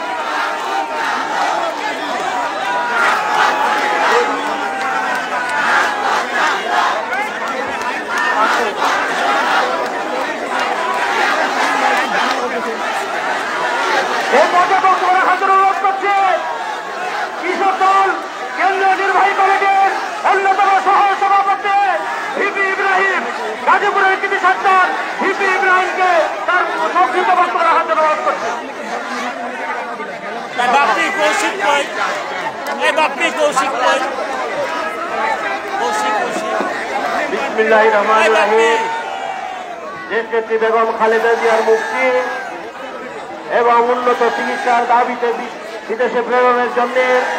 C: এই পর্যায়ে বক্তব্য রাখার জন্য অনুরোধ করছে কৃষক দল কেন্দ্রীয় নির্বাহী কমিটির অন্যতম সহ সভাপতি ভিপি ইব্রাহিম, গাজীপুরের কৃষি সন্তান ভিপি ইব্রাহিমকে তার সংক্ষিপ্ত বক্তব্য রাখার জন্য অনুরোধ করছে।
E: বাপি কৌশিক কই এই বাপি কৌশিক কই কৌশিক কৌশিক
A: বিসমিল্লাহির রহমানির রহিম। দেশনেত্রী বেগম খালেদা জিয়ার মুক্তি এবং উন্নত চিকিৎসার দাবিতে বিদেশে প্রেরণের জন্য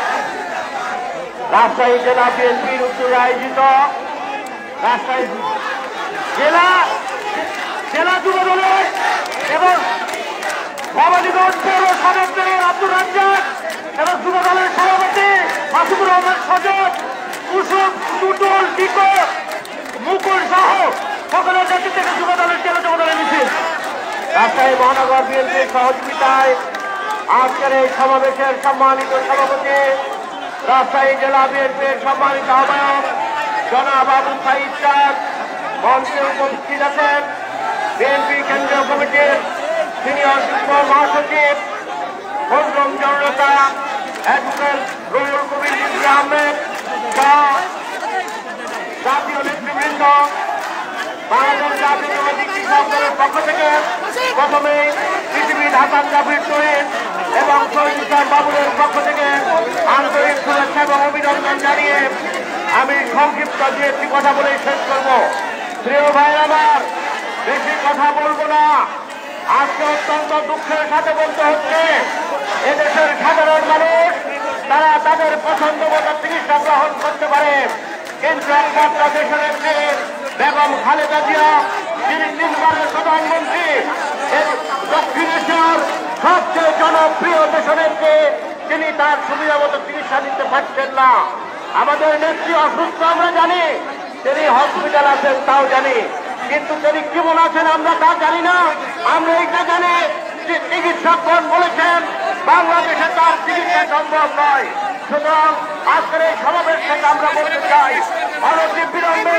A: রাজশাহী জেলা বিএনপির উদ্যোগে আয়োজিত রাজশাহী জেলা জেলা যুব দলের এবং ভবানীগঞ্জ পৌর সদস্যের আব্দুর রাজ্জাক এবং যুব দলের সভাপতি মাসুদুর রহমান সজব, কুসুম, টুটুল, টিকো, মুকুল সহ সকলের নেতৃত্বে যুব দলের জেলা যুব দলের মিছিল রাজশাহী মহানগর বিএনপির সহযোগিতায় আজকের এই সমাবেশের সম্মানিত সভাপতি, রাজশাহী জেলা বিএনপির সম্মানিত আহ্বায়ক জনাব আবু সাইদ চাঁদ, মঞ্চে উপস্থিত আছেন বিএনপি কেন্দ্রীয় কমিটির সিনিয়র যুগ্ম মহাসচিব মজলুম জনতা অ্যাডভোকেট রুহুল কবির রিজভী আহমেদ সহ জাতীয় নেতৃবৃন্দ। বাংলাদেশ জাতীয়তাবাদী কৃষক দলের পক্ষ থেকে প্রথমে পৃথিবীর হাসান জাফির শহীদ এবং শহীদ ইসলাম বাবুরের পক্ষ থেকে আন্তরিক শুভেচ্ছা এবং অভিনন্দন জানিয়ে আমি সংক্ষিপ্ত দু একটি কথা বলে শেষ করব। প্রিয় ভাই আমার, বেশি কথা বলবো না। আজকে অত্যন্ত দুঃখের সাথে বলতে হচ্ছে এদেশের সাধারণ মানুষ তারা তাদের পছন্দ মতো চিকিৎসা গ্রহণ করতে পারে, কিন্তু একমাত্র দেশের একটি বেগম খালেদা জিয়া, যিনি তিনবারের প্রধানমন্ত্রী, দক্ষিণ এশিয়ার সবচেয়ে জনপ্রিয় দেশনেত্রী, তিনি তার সুবিধা মতো চিকিৎসা দিতে পারছেন না। আমাদের নেত্রী অসুস্থ আমরা জানি, তিনি হসপিটাল আছেন তাও জানি, কিন্তু তিনি কেমন আছেন আমরা তা জানি না। আমরা এইটা জানি যে চিকিৎসকগণ বলেছেন বাংলাদেশে তার চিকিৎসা সম্ভব নয়। সুতরাং আজকের এই সমাবেশ থেকে আমরা বলতে চাই অনতি বিলম্বে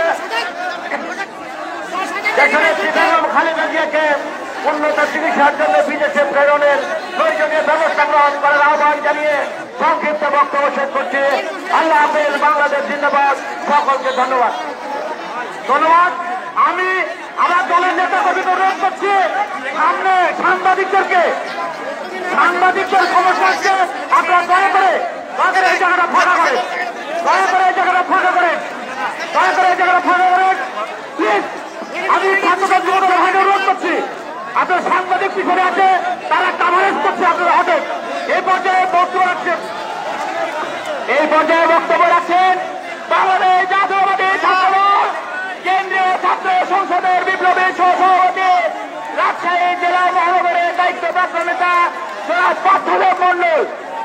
A: দেশনেত্রী বেগম খালেদা জিয়াকে উন্নত চিকিৎসার জন্য বিদেশে প্রেরণের প্রয়োজনীয় ব্যবস্থা গ্রহণ করার আহ্বান জানিয়ে সংক্ষিপ্ত বক্তব্য শেষ করছি। আল্লাহ হাফেজ, বাংলাদেশ জিন্দাবাদ। সকলকে ধন্যবাদ। ধন্যবাদ। আমি আমার দলের নেতা কর্মীকে অনুরোধ করছি সামনে সাংবাদিকদেরকে সাংবাদিকদের সমস্যা হচ্ছে আপনারা দয়া করে দয়া করে এই জায়গাটা ফাঁকা করেন, দয়া করে এই জায়গাটা ফাঁকা করেন, দয়া করে এই জায়গাটা ফাঁকা করেন প্লিজ। আমি ছাত্রদের যুবদলের ভাইকে অনুরোধ করছি, আপনার সাংবাদিক পিছনে আছে, তারা কাভারেজ করছে আপনারা হঠাৎ। এই পর্যায়ে বক্তব্য রাখছেন এই পর্যায়ে বক্তব্য রাখছেন বাংলাদেশ জাতীয়তাবাদী ছাত্র দল কেন্দ্রীয় ছাত্র সংসদের বিপ্লবী সহসভাপতি, রাজশাহী জেলা মহানগর দায়িত্বপ্রাপ্ত নেতা জনাব পার্থদেব মণ্ডল।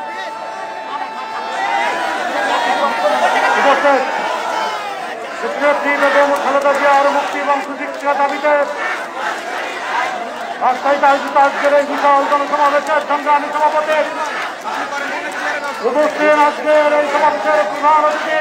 A: খালেদা জিয়ার মুক্তি এবং সুশিক্ষা দাবিতে রাজশাহীতে আয়োজিত আজকের এই বিশাল জনসমাবেশের সংগ্রামী সভাপতি উপস্থিত আজকের এই সমাবেশের প্রধান অতিথি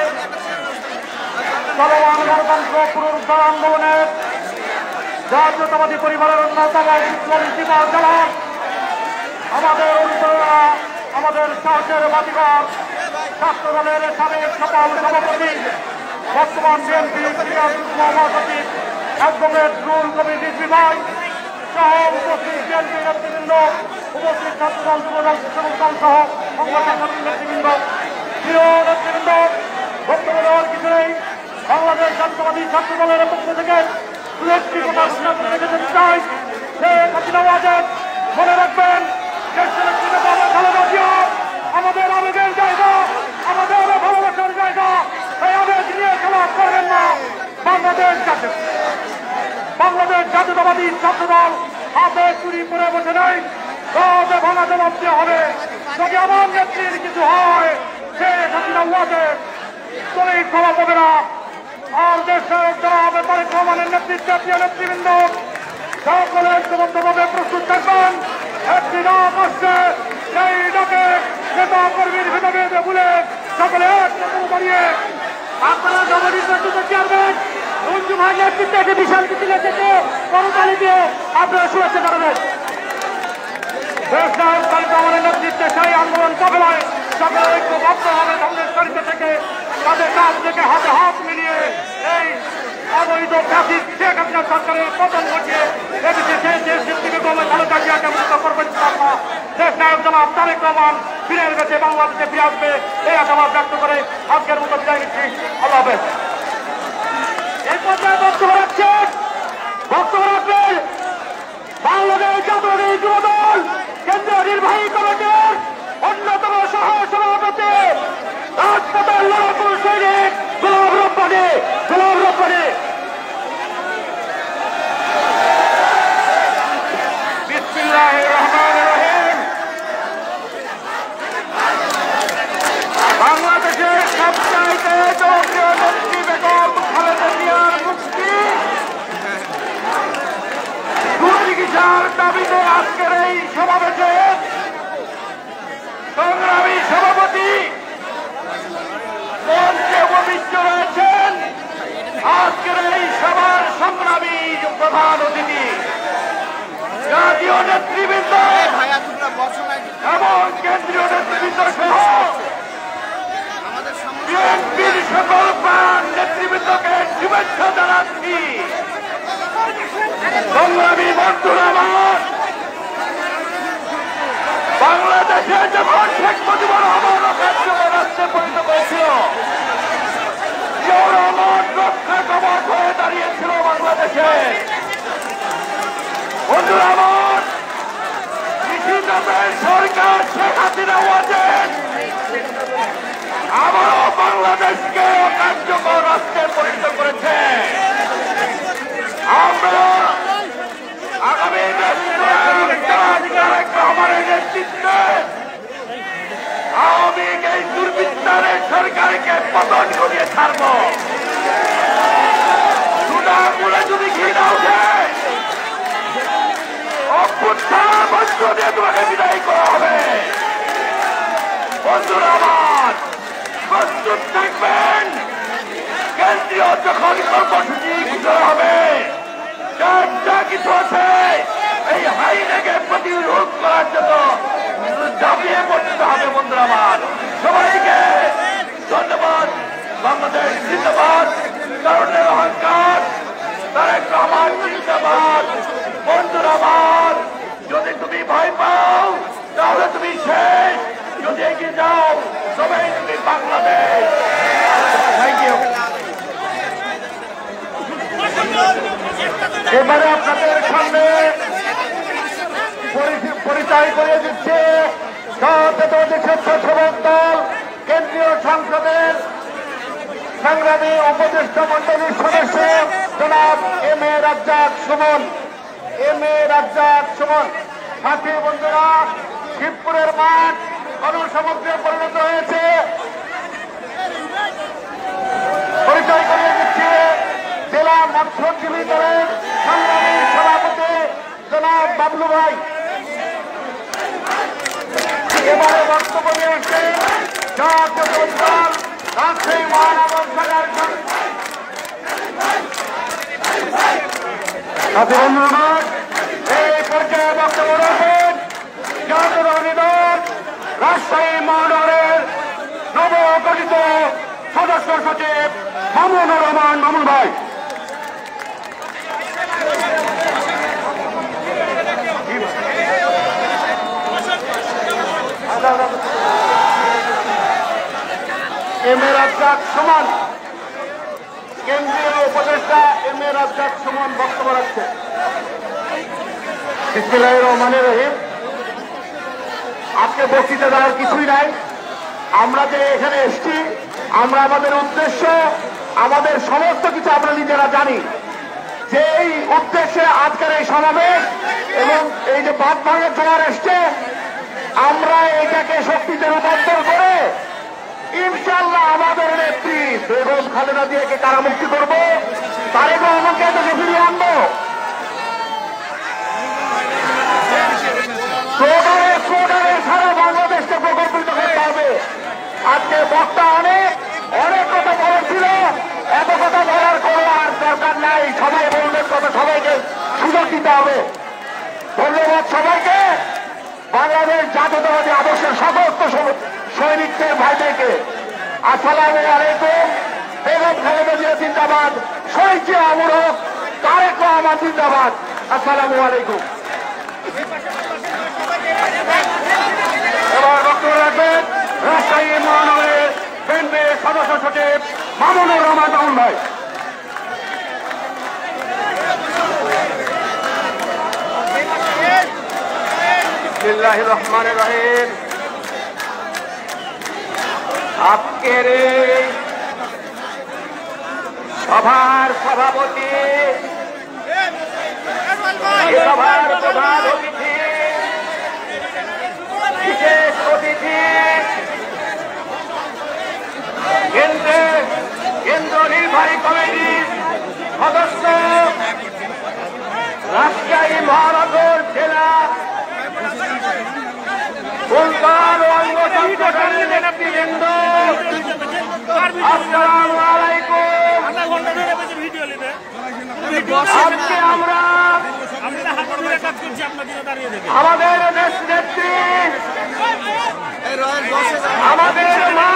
A: চলমান গণতন্ত্র পুনরুদ্ধার আন্দোলনের জাতীয়তাবাদী পরিবারের অন্যতম বিপ্লবী সিপাহ জালাল, আমাদের অনুপ্রেরণা, আমাদের সাহসের বাতিঘর, ছাত্র দলের সাবেক সফল সভাপতি, বর্তমান বিএনপি ক্রীড়া যুগ্ম মহাসচিব অ্যাডভোকেট রুল কবির রিজভী ভাই সহ উপস্থিত বিএনপি নেতৃবৃন্দ, উপস্থিত ছাত্রদল যুবদল কৃষক দল সহ সংগঠন নেতৃবৃন্দ, প্রিয় নেতৃবৃন্দ, বক্তব্য দেওয়ার কিছু নেই। বাংলাদেশ জাতীয়তাবাদী ছাত্র দলের পক্ষ থেকে একটি কথা ঘোষণা করে রেখে যেতে চাই, শেখ হাসিনা ওয়াজেদ মনে রাখবেন খালেদা জিয়া আমাদের আবেগের জায়গা, আমাদের ভালোবাসার জায়গা, এই আবেগ নিয়ে খেলা করবেন না। বাংলাদেশ জাতীয় বাংলাদেশ জাতীয়তাবাদী ছাত্র দল হাতে চুরি করে বসে নেই, রাজে ভাঙা জবাব দেওয়া হবে। যদি আমার নেত্রীর কিছু হয়, শেখ হাসিনা ওয়াজেদ শরীর ক্ষমা পাবে না। আর দেশের জনাব তারেক রহমানের নেতৃত্বে প্রিয় নেতৃবৃন্দ সকলে ঐক্যবদ্ধভাবে প্রস্তুত থাকবেন। একটি ডাক আসছে, সেই ডাকে নেতা কর্মীর ভেদাভেদ ভুলে সকলে এক রকম দাঁড়িয়ে আপনারা নবনির্বাচিত চেয়ারম্যান মঞ্জু ভাই নেতৃত্বে একটি বিশাল মিছিল থেকে করতালি দিয়ে আপনারা শুভেচ্ছা জানাবেন। দেশ নায়ক তারেক রহমানের নেতৃত্বে সেই আন্দোলন কাফেলায় সকলে ঐক্যবদ্ধভাবে ধ্বংসের থেকে তাদের কাছ থেকে হাতে হাত মিলিয়ে এই অবৈধ ফ্যাসিস্ট শেখ হাসিনা সরকারের পতন ঘটিয়ে এদেশে যে দেশ থেকে দলে খালেদা জিয়াকে মুক্ত করবেন না। দেশ নায়ক জনাব তারেক রহমান ফিরে গেছে, বাংলাদেশে ফিরে আসবে, এই আশাবাদ ব্যক্ত করে আজকের মতো বিদায় নিচ্ছি। আল্লাহ হাফেজ। এই পর্যায়ে বক্তব্য রাখছেন বক্তব্য রাখবেন বাংলাদেশ জাতীয়তাবাদী যুবদল কেন্দ্রীয় নির্বাহী কমিটির অন্যতম সহ সভাপতি রাজপথের লড়াকুর সৈনিক গোলাম রব্বানী গোলাম রব্বানী বিসমিল্লাহির রহমানির রহিম। বাংলাদেশের সবচাইতে জনপ্রিয় নেত্রী বেগম খালেদা জিয়ার মুক্তি সুচিকিৎসার দাবিতে আজকের এই সমাবেশে সংগ্রামী সভাপতি মঞ্চে উপবিষ্ট রয়েছেন আজকের এই সভার সংগ্রামী প্রধান অতিথি জাতীয় নেতৃবৃন্দ এবং কেন্দ্রীয় নেতৃবৃন্দ সহ বিএনপির সকল প্রাণ নেতৃবৃন্দকে শুভেচ্ছা জানাচ্ছি। সংগ্রামী বন্ধুরা আমার, বাংলাদেশে যখন শেখ মুজিবুর রহমান কার্যকর রাষ্ট্রে পরিণত হয়েছিল, জিয়াউর রহমান রক্ষা কবচ হয়ে দাঁড়িয়েছিল বাংলাদেশে। বন্ধুরা আমার, কৃষিজাতের সরকার শেখ হাসিনা ওয়াজেদ আবারও বাংলাদেশকে কার্যকর রাষ্ট্রে পরিণত করেছে। আমরা আগামী রহমানের নেতৃত্বে আওয়ামী এই দুর্বৃত্তারের সরকারকে পতন করিয়ে ছাড়ব। সুনামূলে যদি ঘৃণা উঠে অভ্যুত্থান বস্ত্র দিয়ে তোমাকে বিদায় করা হবে। বন্ধুরা আমার, প্রস্তুত থাকবেন। কেন্দ্রীয় যখন কর্মসূচি ঘোষণা হবে, যা কিছু আছে এই হাইনেকে প্রতিরোধ করার জন্য ঝাঁপিয়ে পড়তে হবে। বন্ধুরা আমার, সবাইকে ধন্যবাদ। বাংলাদেশ জিন্দাবাদ, কারণের অহংকার, তারেক রহমান জিন্দাবাদ। বন্ধুরা আমার, যদি তুমি ভয় পাও তাহলে তুমি শেষ, যদি এগিয়ে যাও তবেই তুমি বাংলাদেশ। Thank you. এবারে আপনাদের সামনে পরিচয় করিয়ে দিচ্ছে জাতীয়তাবাদী স্বেচ্ছাসেবক দল কেন্দ্রীয় সংসদের সংগ্রামী উপদেষ্টা মন্ডলীর সদস্য জনাব M A Razzak Sumon. M A Razzak Sumon.
B: সাথী বন্ধুরা, শিবপুরের মাঠ গণসমুদ্রে পরিণত হয়েছে। পরিচয় করিয়ে দিচ্ছি জেলা মৎস্যজীবী দলের সংগ্রামী সভাপতি জনাব বাবলু ভাই। এবারে বক্তব্য নিয়ে আসছে জাতীয় দল রাজশাহী মহানগর শাখার সাথী বন্ধুগণ, এই পর্যায়ে বক্তব্য রাখেন জাতীয় দল রাজশাহী মহানগরের নবগঠিত সদস্য সচিব মামুনুর রহমান মামুন ভাই। এম এ রাজ্জাক সুমন, কেন্দ্রীয় উপদেষ্টা এম এ রাজ্জাক সুমন বক্তব্য রাখছে। বিসমিল্লাহির রহমানির রহিম। আজকে বক্তৃতা দেওয়ার কিছুই নাই। আমরা যে এখানে এসছি, আমরা আমাদের উদ্দেশ্য, আমাদের সমস্ত কিছু আমরা নিজেরা জানি যে এই উদ্দেশ্যে আজকের এই সমাবেশ এবং এই যে বাদ ভাঙের জোয়ার এসছে, আমরা এটাকে শক্তিতে রূপান্তর করে ইনশাল্লাহ আমাদের নেত্রী বেগম খালেদা জিয়াকে কারামুক্তি করবো, তারেক রহমানকে দেশে ফিরিয়ে আনবো। স্লোগানে স্লোগানে সারা বাংলাদেশকে প্রকল্পিত করতে হবে। আজকে বক্তা অনেক অনেক কথা বলেছিল, এত কথা বলার কোনো আর দরকার নাই। সবাই বলবেন কথা, সবাইকে সুযোগ দিতে হবে। ধন্যবাদ সবাইকে। বাংলাদেশ জাতীয়তাবাদী আদর্শের সমস্ত সৈনিকদের ভাইদেরকে আসসালামু আলাইকুম। বেগম খালেদা জিয়া জিন্দাবাদ, শহীদ জিয়া অমর হোক, তারেক রহমান জিন্দাবাদ। আসসালামু আলাইকুম। এবার বক্তব্য রাখবেন রাজশাহী মহানগরের বিএনপির সদস্য সচিব মামুনুর রহমান মামুন ভাই। বিসমিল্লাহির রহমানির রহিম। আজকের এই সভার সভাপতি, সভার প্রধান অতিথি, বিশেষ অতিথি, কেন্দ্রের কেন্দ্র নির্বাহী কমিটির সদস্য, রাজশাহী মহানগর জেলা ফুলবাল অঙ্গ সংগঠনের নেতৃবৃন্দ, আসসালামু আলাইকুম। আজকে আমরা আমাদের দেশ নেত্রী, আমাদের মা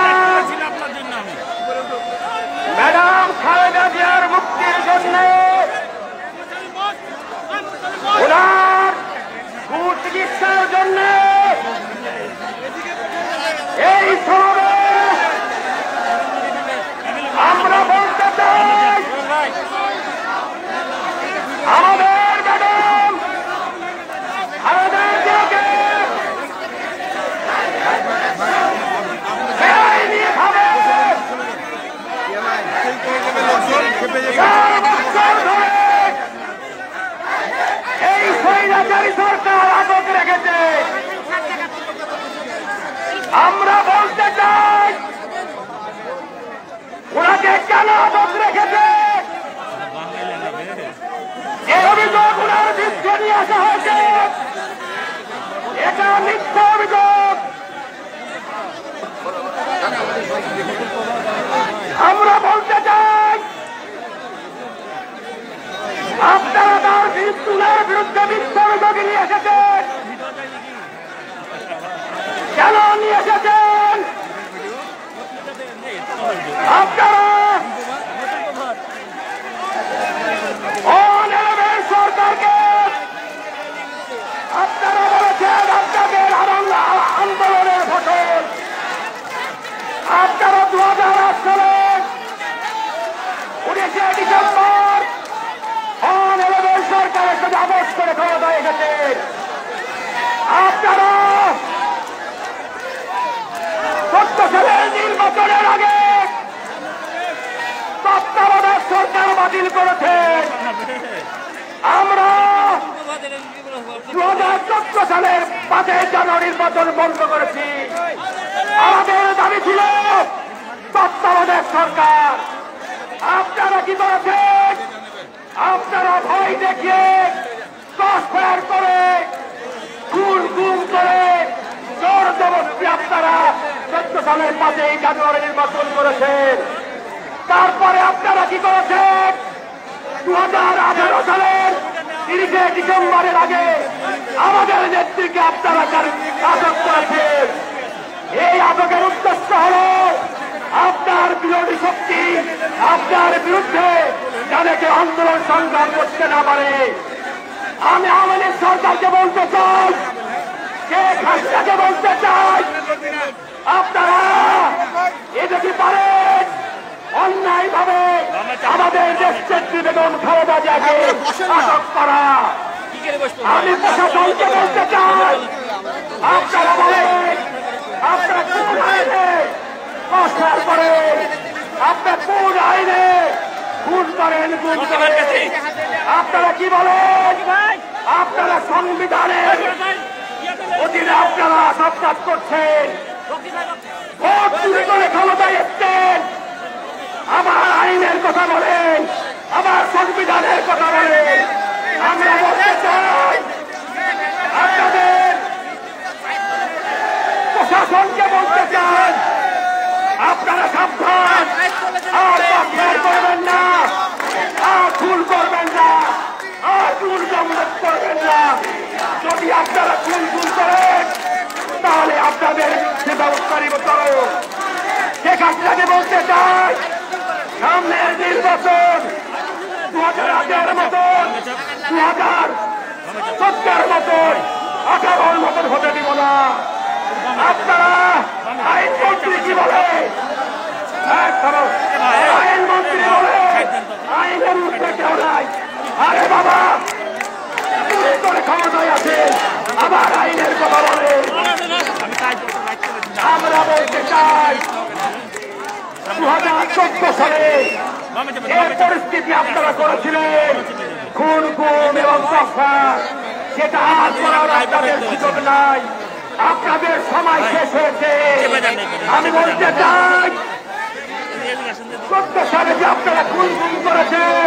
B: ম্যাডাম খালেদা জিয়ার মুক্তির জন্য, ওনার সুচিকিৎসার জন্য এই সমাবেশ। আমরা বলতে চাই আমাদের ম্যাডাম খালেদা জিয়াকে বেআইনি নিয়ে খাবে। চার বছর ধরে এই স্বৈরাচারী সরকার আটক রেখেছে। আমরা বলতে চাই ওনাকে কেন আটক রেখেছে? এই অভিযোগ ওনার বিরুদ্ধে নিয়ে আসা হয়েছে, এটা মিথ্যা অভিযোগ। আমরা বলতে চাই আপনারা তার ওনার বিরুদ্ধে মিথ্যা অভিযোগ নিয়ে এসেছেন। কেন নিয়ে এসেছেন? আপনারা অনিলের সরকারকে আপনারা বলেছেন আপনাদের আন্দোলনের ফসল। আপনারা দু হাজার আট সালে উনিশে ডিসেম্বর অনিলের সরকারের সাথে আপোষ করে ক্ষমতায় এসেছেন। আপনারা চোদ্দ সালের নির্বাচনের আগে তত্ত্বাবধায়ক সরকার বাতিল করেছেন। আমরা দু হাজার চোদ্দ সালে
A: নির্বাচন বন্ধ করেছি। আমাদের দাবি ছিল তত্ত্বাবধায়ক সরকার। আপনারা কি করেছেন? আপনারা ভয় দেখিয়ে ক্রসফায়ার করে গুম গুম করে জোর জবরদস্তি আপনারা চোদ্দ সালের পাঁচই জানুয়ারি নির্বাচন করেছেন। তারপরে আপনারা কি করেছেন? দু হাজার আঠারো সালের তিরিশে ডিসেম্বরের আগে আমাদের নেত্রীকে আপনারা আটক করেছেন। এই আটকের উদ্দেশ্য হল আপনার বিরোধী শক্তি আপনার বিরুদ্ধে যাদেরকে আন্দোলন সংগ্রাম করতে না পারে। আমি আমাদের সরকারকে বলতে চাই, শেখ হাসিনাকে বলতে চাই, আপনারা এটা কি পারেন অন্যায় ভাবে আমাদের দেশ নেত্রী বেগম খালেদা জিয়াকে আটক করা? আমি প্রশাসনকে বলতে চাই, আপনারা বলেন আপনারা কোন আইনে সংস্কার করেন, আপনার কোন আইনে খুন করেন গুম করেন? আপনারা কি বলেন? আপনারা সংবিধানের অধীনে আপনারা সব কাজ করছেন। ভোট চুরি করে ক্ষমতায় এসছেন, আবার আইনের কথা বলেন, আবার সংবিধানের কথা বলেন। আমরা বলতে চাই আপনাদের প্রশাসনকে বলতে চান, আপনারা সাবধান, আর বাচ্চার করবেন না, আর খুন করবেন না, আর খুন জমজট করবেন না। যদি আপনারা খুন খুন করেন তাহলে আপনাদের বিরুদ্ধে ব্যবস্থা নিব। চলো শেখ হাসিনাকে বলতে চাই, সামনের নির্বাচন দু হাজার আটের মতন, দু হাজার চোদ্দের মতন, আঠারোর মতন হতে দিব না। আপনারা আইনমন্ত্রী কি বলে? আইনমন্ত্রী বলে আইনের উঠতে কেউ নাই। আরে বাবা, চুরি করে ক্ষমতায় আছে, আবার আইনের কথা বলে। আমরা বলতে চাই দু হাজার চোদ্দ সালে এই পরিস্থিতি আপনারা করেছিলেন, খুন গুম এবং সফর, সেটা আর করার আপনাদের সুযোগ নাই। আপনাদের সময় শেষ হয়েছে। আমি বলতে চাই চোদ্দ সালে যে আপনারা খুন গুম করেছেন,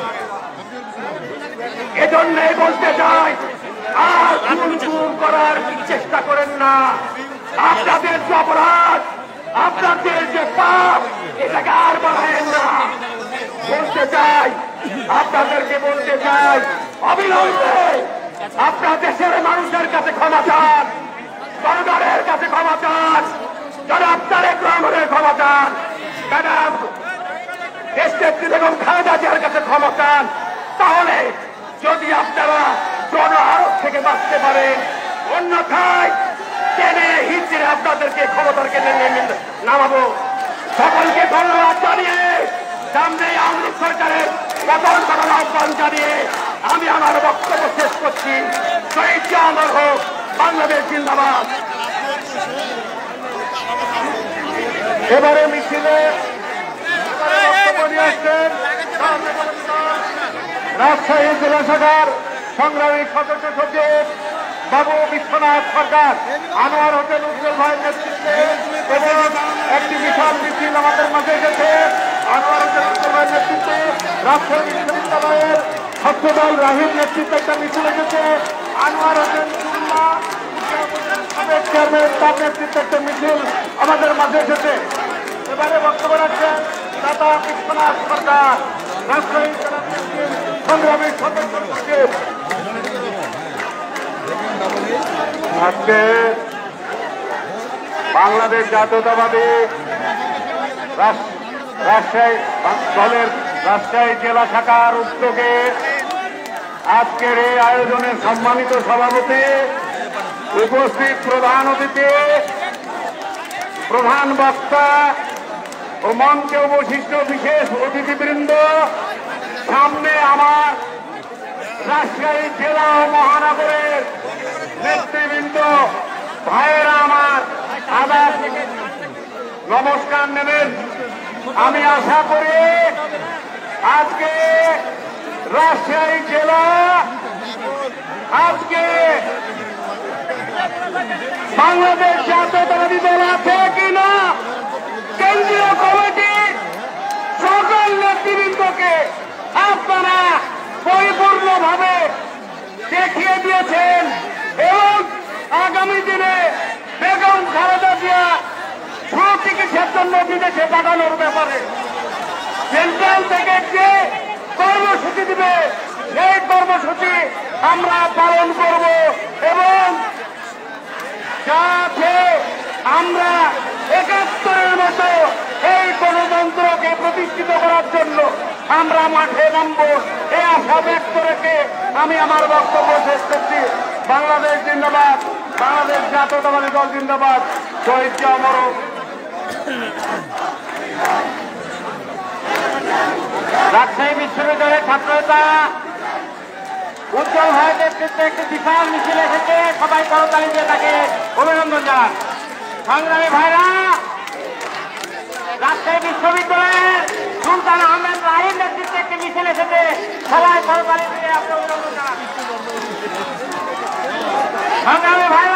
A: এজন্যই বলতে চাই আর খুন গুম করার চেষ্টা করেন না। আপনাদের যে অপরাধ, আপনাদের যে পাপ, এটাকে আর বাড়ায়েন না। বলতে চাই, আপনাদেরকে বলতে চাই, অবিলম্বে আপনার দেশের মানুষের কাছে ক্ষমা চান, জনগণের কাছে ক্ষমা চান, জনাব তারেক রহমানের ক্ষমা চান, ম্যাডাম দেশ নেত্রী বেগম খালেদা জিয়ার কাছে ক্ষমা চান। তাহলে যদি আপনারা জনআরোপ থেকে বাঁচতে পারেন, অন্যথায় টেনে হিচড়ে আপনাদেরকে ক্ষমতার কেন্দ্রে নামাবো। সকলকে ধন্যবাদ জানিয়ে সামনে আওয়ামী লীগ সরকারের পতন করার আহ্বান জানিয়ে আমি আমার বক্তব্য শেষ করছি। শহীদ জিয়া হোক, বাংলাদেশ জিন্দাবাদ। এবারে মিছিলে বক্তব্য নিয়ে আসছেন রাজশাহী জেলা শাখার সংগ্রামী সদস্য সচিব বাবু বিশ্বনাথ সরকার, আনোয়ার হোসেন উজ্জ্বল ভাইয়ের নেতৃত্বে এবং একটি বিশাল মিছিল আমাদের মাঝে এসেছে। আনোয়ার হোসেন উজ্জ্বল ভাইয়ের নেতৃত্বে রাজশাহী বিশ্ববিদ্যালয়ের ছাত্রদল রাহির নেতৃত্বে একটা মিছিল এসেছে। আনোয়ার হোসেন সাবেক চেয়ারম্যান, তার নেতৃত্বে একটা মিছিল আমাদের মাঝে এসেছে। এবারে বক্তব্য রাখছেন দাদা বিশ্বনাথ সরকার, রাজশাহী জেলা সংগ্রামী সদস্য সচিব। আজকে বাংলাদেশ জাতীয়তাবাদী রাজশাহী দলের রাজশাহী জেলা শাখার উদ্যোগে আজকের এই আয়োজনের সম্মানিত সভাপতি, উপস্থিত প্রধান অতিথি, প্রধান বক্তা ও মঞ্চে উপস্থিত বিশেষ অতিথিবৃন্দ, সামনে আমার রাজশাহী জেলা ও মহানগরের নেতৃবৃন্দ, ভাইয়েরা আমার আদাব নমস্কার নেবেন। আমি আশা করি আজকে রাজশাহী জেলা আজকে বাংলাদেশ জাতীয়তাবাদী দল আছে কিনা কেন্দ্রীয় কমিটি সকল নেতৃবৃন্দকে আপনারা পরিপূর্ণভাবে দেখিয়ে দিয়েছেন এবং আগামী দিনে বেগম খালেদা জিয়া সুচিকিৎসার জন্য বিদেশে পাঠানোর ব্যাপারে সেন্ট্রাল থেকে যে কর্মসূচি দিবে সেই কর্মসূচি আমরা পালন করব এবং যাতে আমরা একাত্তরের মতো এই গণতন্ত্রকে প্রতিষ্ঠিত করার জন্য আমরা মাঠে নামবো এই আশা ব্যক্ত রেখে আমি আমার বক্তব্য শেষ করছি। বাংলাদেশ জিন্দাবাদ, বাংলাদেশ জাতীয়তাবাদী দল জিন্দাবাদ, শহীদ জিয়া অমর। রাজশাহী বিশ্ববিদ্যালয়ের ছাত্রনেতা উজ্জ্বল ভাইয়ের নেতৃত্বে একটি বিশাল মিছিল এসেছে, সবাই করতালি দিয়ে তাকে অভিনন্দন জানান। সংগ্রামী ভাইরা, রাজশাহী বিশ্ববিদ্যালয়ের সুলতান আহমেদ রাহির নেতৃত্বে একটি মিছিল এসেছে, সবাই করতালি দিয়ে আপনি অভিনন্দন জানান। সংগ্রামী ভাইরা,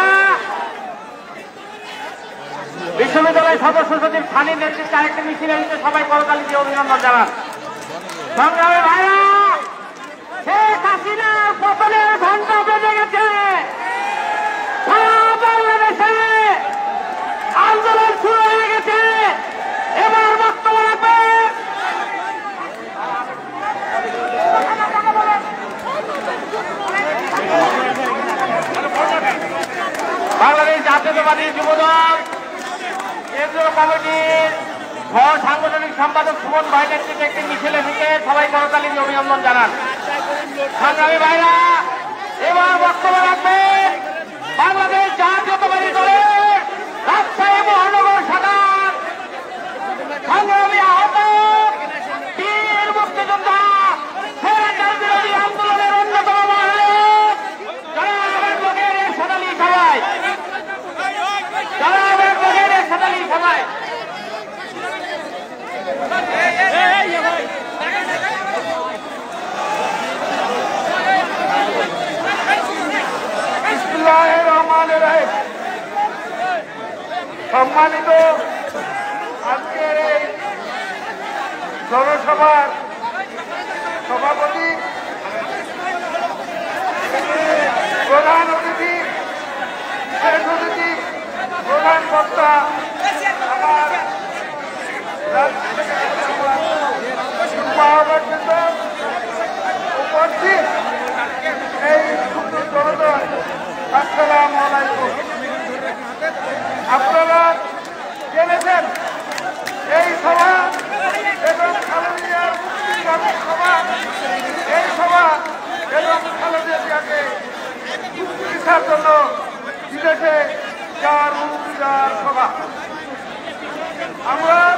A: বিশ্ববিদ্যালয়ের সদস্য সচিব খানির নেতৃত্বে আরেকটি মিছিল এসেছে, সবাই করতালি দিয়ে অভিনন্দন জানান। সংগ্রামী ভাইরা, শেখ হাসিনার পতনের ঘণ্টা বেজে গেছে, সারা বাংলাদেশে আন্দোলন শুরু হয়ে গেছে। এবার বক্তব্য রাখবে বাংলাদেশ জাতীয়তাবাদী যুবদল কেন্দ্রীয় কমিটির সাংগঠনিক সম্পাদক সুমন ভাই নেতৃত্বে একটি মিছিল এসেছে, সবাই করতালি দিয়ে অভিনন্দন জানান। সংগ্রামী ভাইরা, এবার বক্তব্য রাখবেন বাংলাদেশ জাতীয়তাবাদী দলের রাজশাহী মহানগর শাখার সংগ্রামী আহত বীর মুক্তিযোদ্ধা স্বৈরাচার বিরোধী আন্দোলনের অন্যতম মহানায়ক জনাব অ্যাডভোকেট এরশাদ আলী সবাই, জনাব অ্যাডভোকেট এরশাদ আলী সবাই।
B: সম্মানিত আজকের এই জনসভার সভাপতি, প্রধান অতিথি, বিশেষ অতিথি, প্রধান বক্তা, আমার উপস্থিত এই সুন্দর জনতা, আসসালামু আলাইকুম। আপনারা জেনেছেন এই সভা এবং খালেদিয়ার মুক্তিকামী সভা, এই সভা এবং খালেদা জিয়াকে চিকিৎসার জন্য বিদেশে যাওয়ার অনুমতি দেওয়ার সভা। আমরা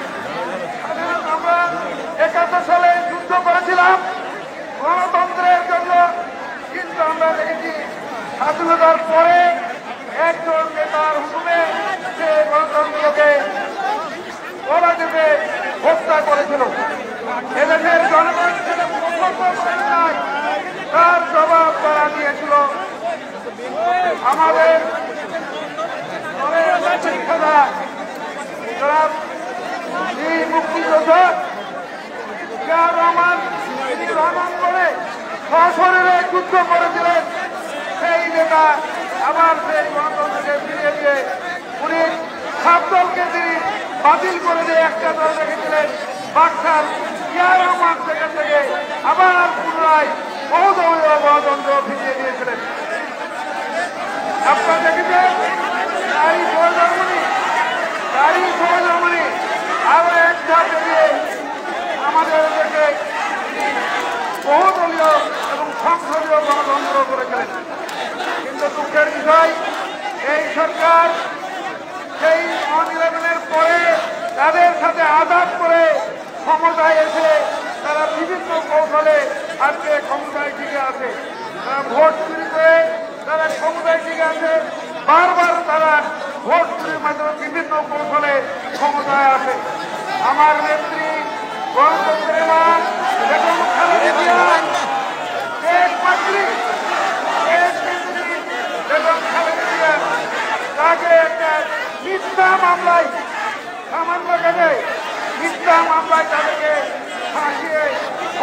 B: আমরা একাত্তর সালে যুদ্ধ করেছিলাম গণতন্ত্রের জন্য, কিন্তু আমরা দেখেছি স্বাধীনতার পরে একজন নেতার হুকুমে সে গণতন্ত্রকে বলা যেতে হত্যা করেছিল। এদেশের জনগণ সেটা পছন্দ করে নাই, তার জবাব তারা দিয়েছিল। আমাদের শিক্ষারা যারা এই মুক্তিযোদ্ধা জিয়া রহমান, তিনি রণাঙ্গনে সশরীরে যুদ্ধ করেছিলেন, সেই নেতা আবার সেই গণতন্ত্রকে ফিরিয়ে দিয়ে উনি সাত দলকে তিনি বাতিল করে দিয়ে একটা দল রেখেছিলেন। বাক্সার জিয়া রহমান সেখান থেকে আবার পুনরায় বহুদলীয় গণতন্ত্র ফিরিয়ে দিয়েছিলেন। আপনারা দেখেছেন নারী সহধর্মণী, নারী সহধর্মণী আরো এক ধাপ এগিয়ে আমাদের দেশে বহুদলীয় এবং সংসদীয় গণতন্ত্র করেছিলেন। কিন্তু দুঃখের বিষয়, এই সরকার সেই ওয়ান ইলেভেনের পরে তাদের সাথে আঘাত করে ক্ষমতায় এসে তারা বিভিন্ন কৌশলে আজকে ক্ষমতায় টিকে আছে। তারা ভোট চুরি করে তারা ক্ষমতায় টিকে আছে, বারবার তারা ভোট চুরির মাধ্যমে বিভিন্ন কৌশলে ক্ষমতায় আসে। আমার নেত্রী গণতন্ত্রের মা বেগম খালেদা জিয়া শেখ পাত্রী বেগম খালেদা জিয়া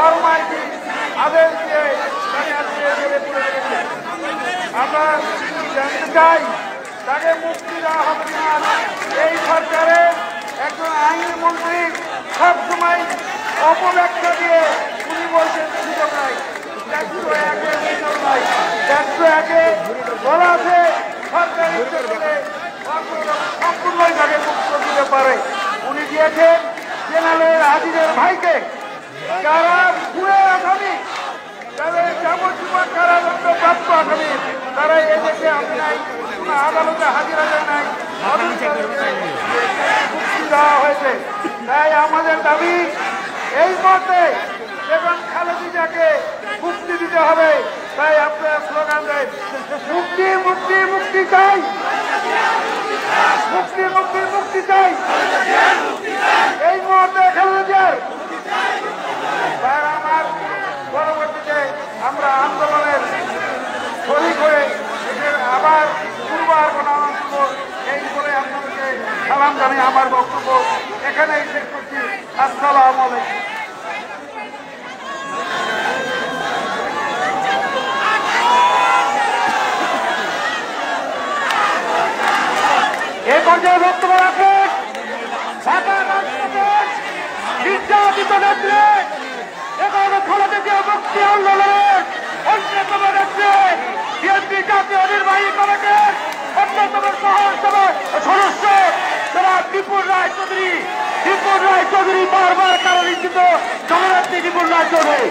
C: ফরমাইশি আদেশ দিয়ে তাকে আজকে জেলে পুরে রেখেছে। আমরা জানতে চাই তাকে মুক্তি দেওয়া হবে না। এই সরকারের একজন আইনমন্ত্রী সবসময় অপব্যাখ্যা দিয়ে উনি বলছেন সুযোগ নাই, একশো একে সুযোগ নাই, একশো একে বলা আছে সরকারি সম্পূর্ণই তাকে মুক্ত দিতে পারে। উনি দিয়েছেন জেনারেল হাজিরের ভাইকে, যারা পুরো আসামি, তাদের যাবজ্জীবন কারাদণ্ড প্রাপ্ত আসামি, তারা এদেশে আসে নাই, কোন আদালতে হাজির হাজার নাই, মুক্তি দেওয়া হয়েছে। তাই আমাদের দাবি এই মতে বেগম খালেদাকে মুক্তি দিতে হবে। তাই আপনারা স্লোগান দেন, মুক্তি মুক্তি মুক্তি চাই, মুক্তি মুক্তি মুক্তি চাই এই মুহূর্তে খালেদার। তার আমার পরবর্তীতে আমরা আন্দোলনের শরীক হয়ে আবার পূর্বার গণতন্ত্র এই করে আপনাদেরকে সালাম জানিয়ে আমার বক্তব্য এখানেই শেষ করছি। আসসালামু আলাইকুম।
A: এই পর্যায়ে বক্তব্য রাখেন ঢাকা রাজপথের নির্যাতিত নেত্রী এবং খালেদা জিয়া মুক্তি আন্দোলনের অন্যতম নেত্রী, বিএনপি জাতীয় নির্বাহী কমিটির অন্যতম সদস্য যারা বিপুল রায় চৌধুরী। বিপুল রায় চৌধুরী বারবার কারানির্যাতিত জননেত্রী বিপুল রায় চৌধুরী।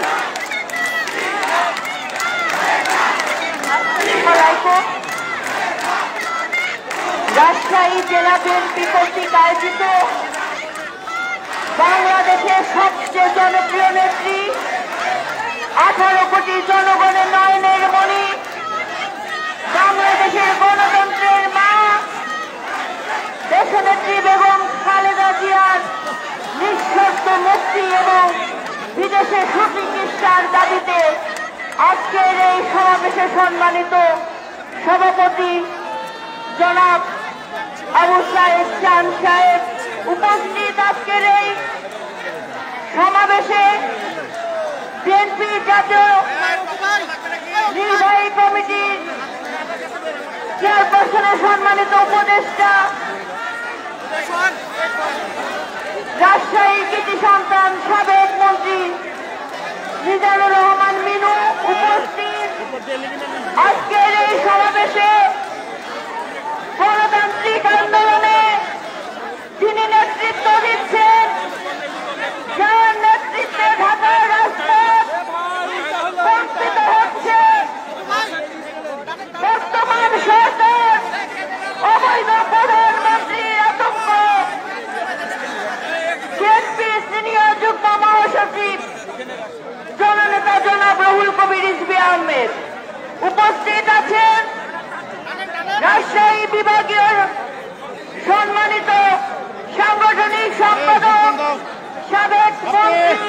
F: রাজশাহী জেলা বিএনপি কর্তৃক আয়োজিত বাংলাদেশের সবচেয়ে জনপ্রিয় নেত্রী, আঠারো কোটি জনগণের নয়নের মণি, বাংলাদেশের গণতন্ত্রের মা দেশনেত্রী বেগম খালেদা জিয়ার নিঃশর্ত মুক্তি এবং বিদেশে সুচিকিৎসার দাবিতে আজকের এই সমাবেশে সম্মানিত সভাপতি জনাব আবু সাইদ চান সাহেব উপস্থিত। আজকের এই সমাবেশে বিএনপি জাতীয় নির্বাহী কমিটির চেয়ারপারসনের সম্মানিত উপদেষ্টা, রাজশাহী কৃতি সন্তান সাবেক মন্ত্রী মিজানুর রহমান মিনু উপস্থিত। আজকের এই সমাবেশে গণতান্ত্রিক আন্দোলনে যিনি নেতৃত্ব দিচ্ছেন, যার নেতৃত্বে ঢাকার রাজপথ বঞ্চিত হচ্ছে, বর্তমান সরকার অবৈধ প্রধানমন্ত্রীর আতঙ্ক, বিএনপি সিনিয়র যুগ্ম মহাসচিব জননেতা জনাব রুহুল কবির রিজভী আহমেদ উপস্থিত আছেন। রাজশাহী বিভাগীয় সম্মানিত সাংগঠনিক সম্পাদক সাবেক মন্ত্রী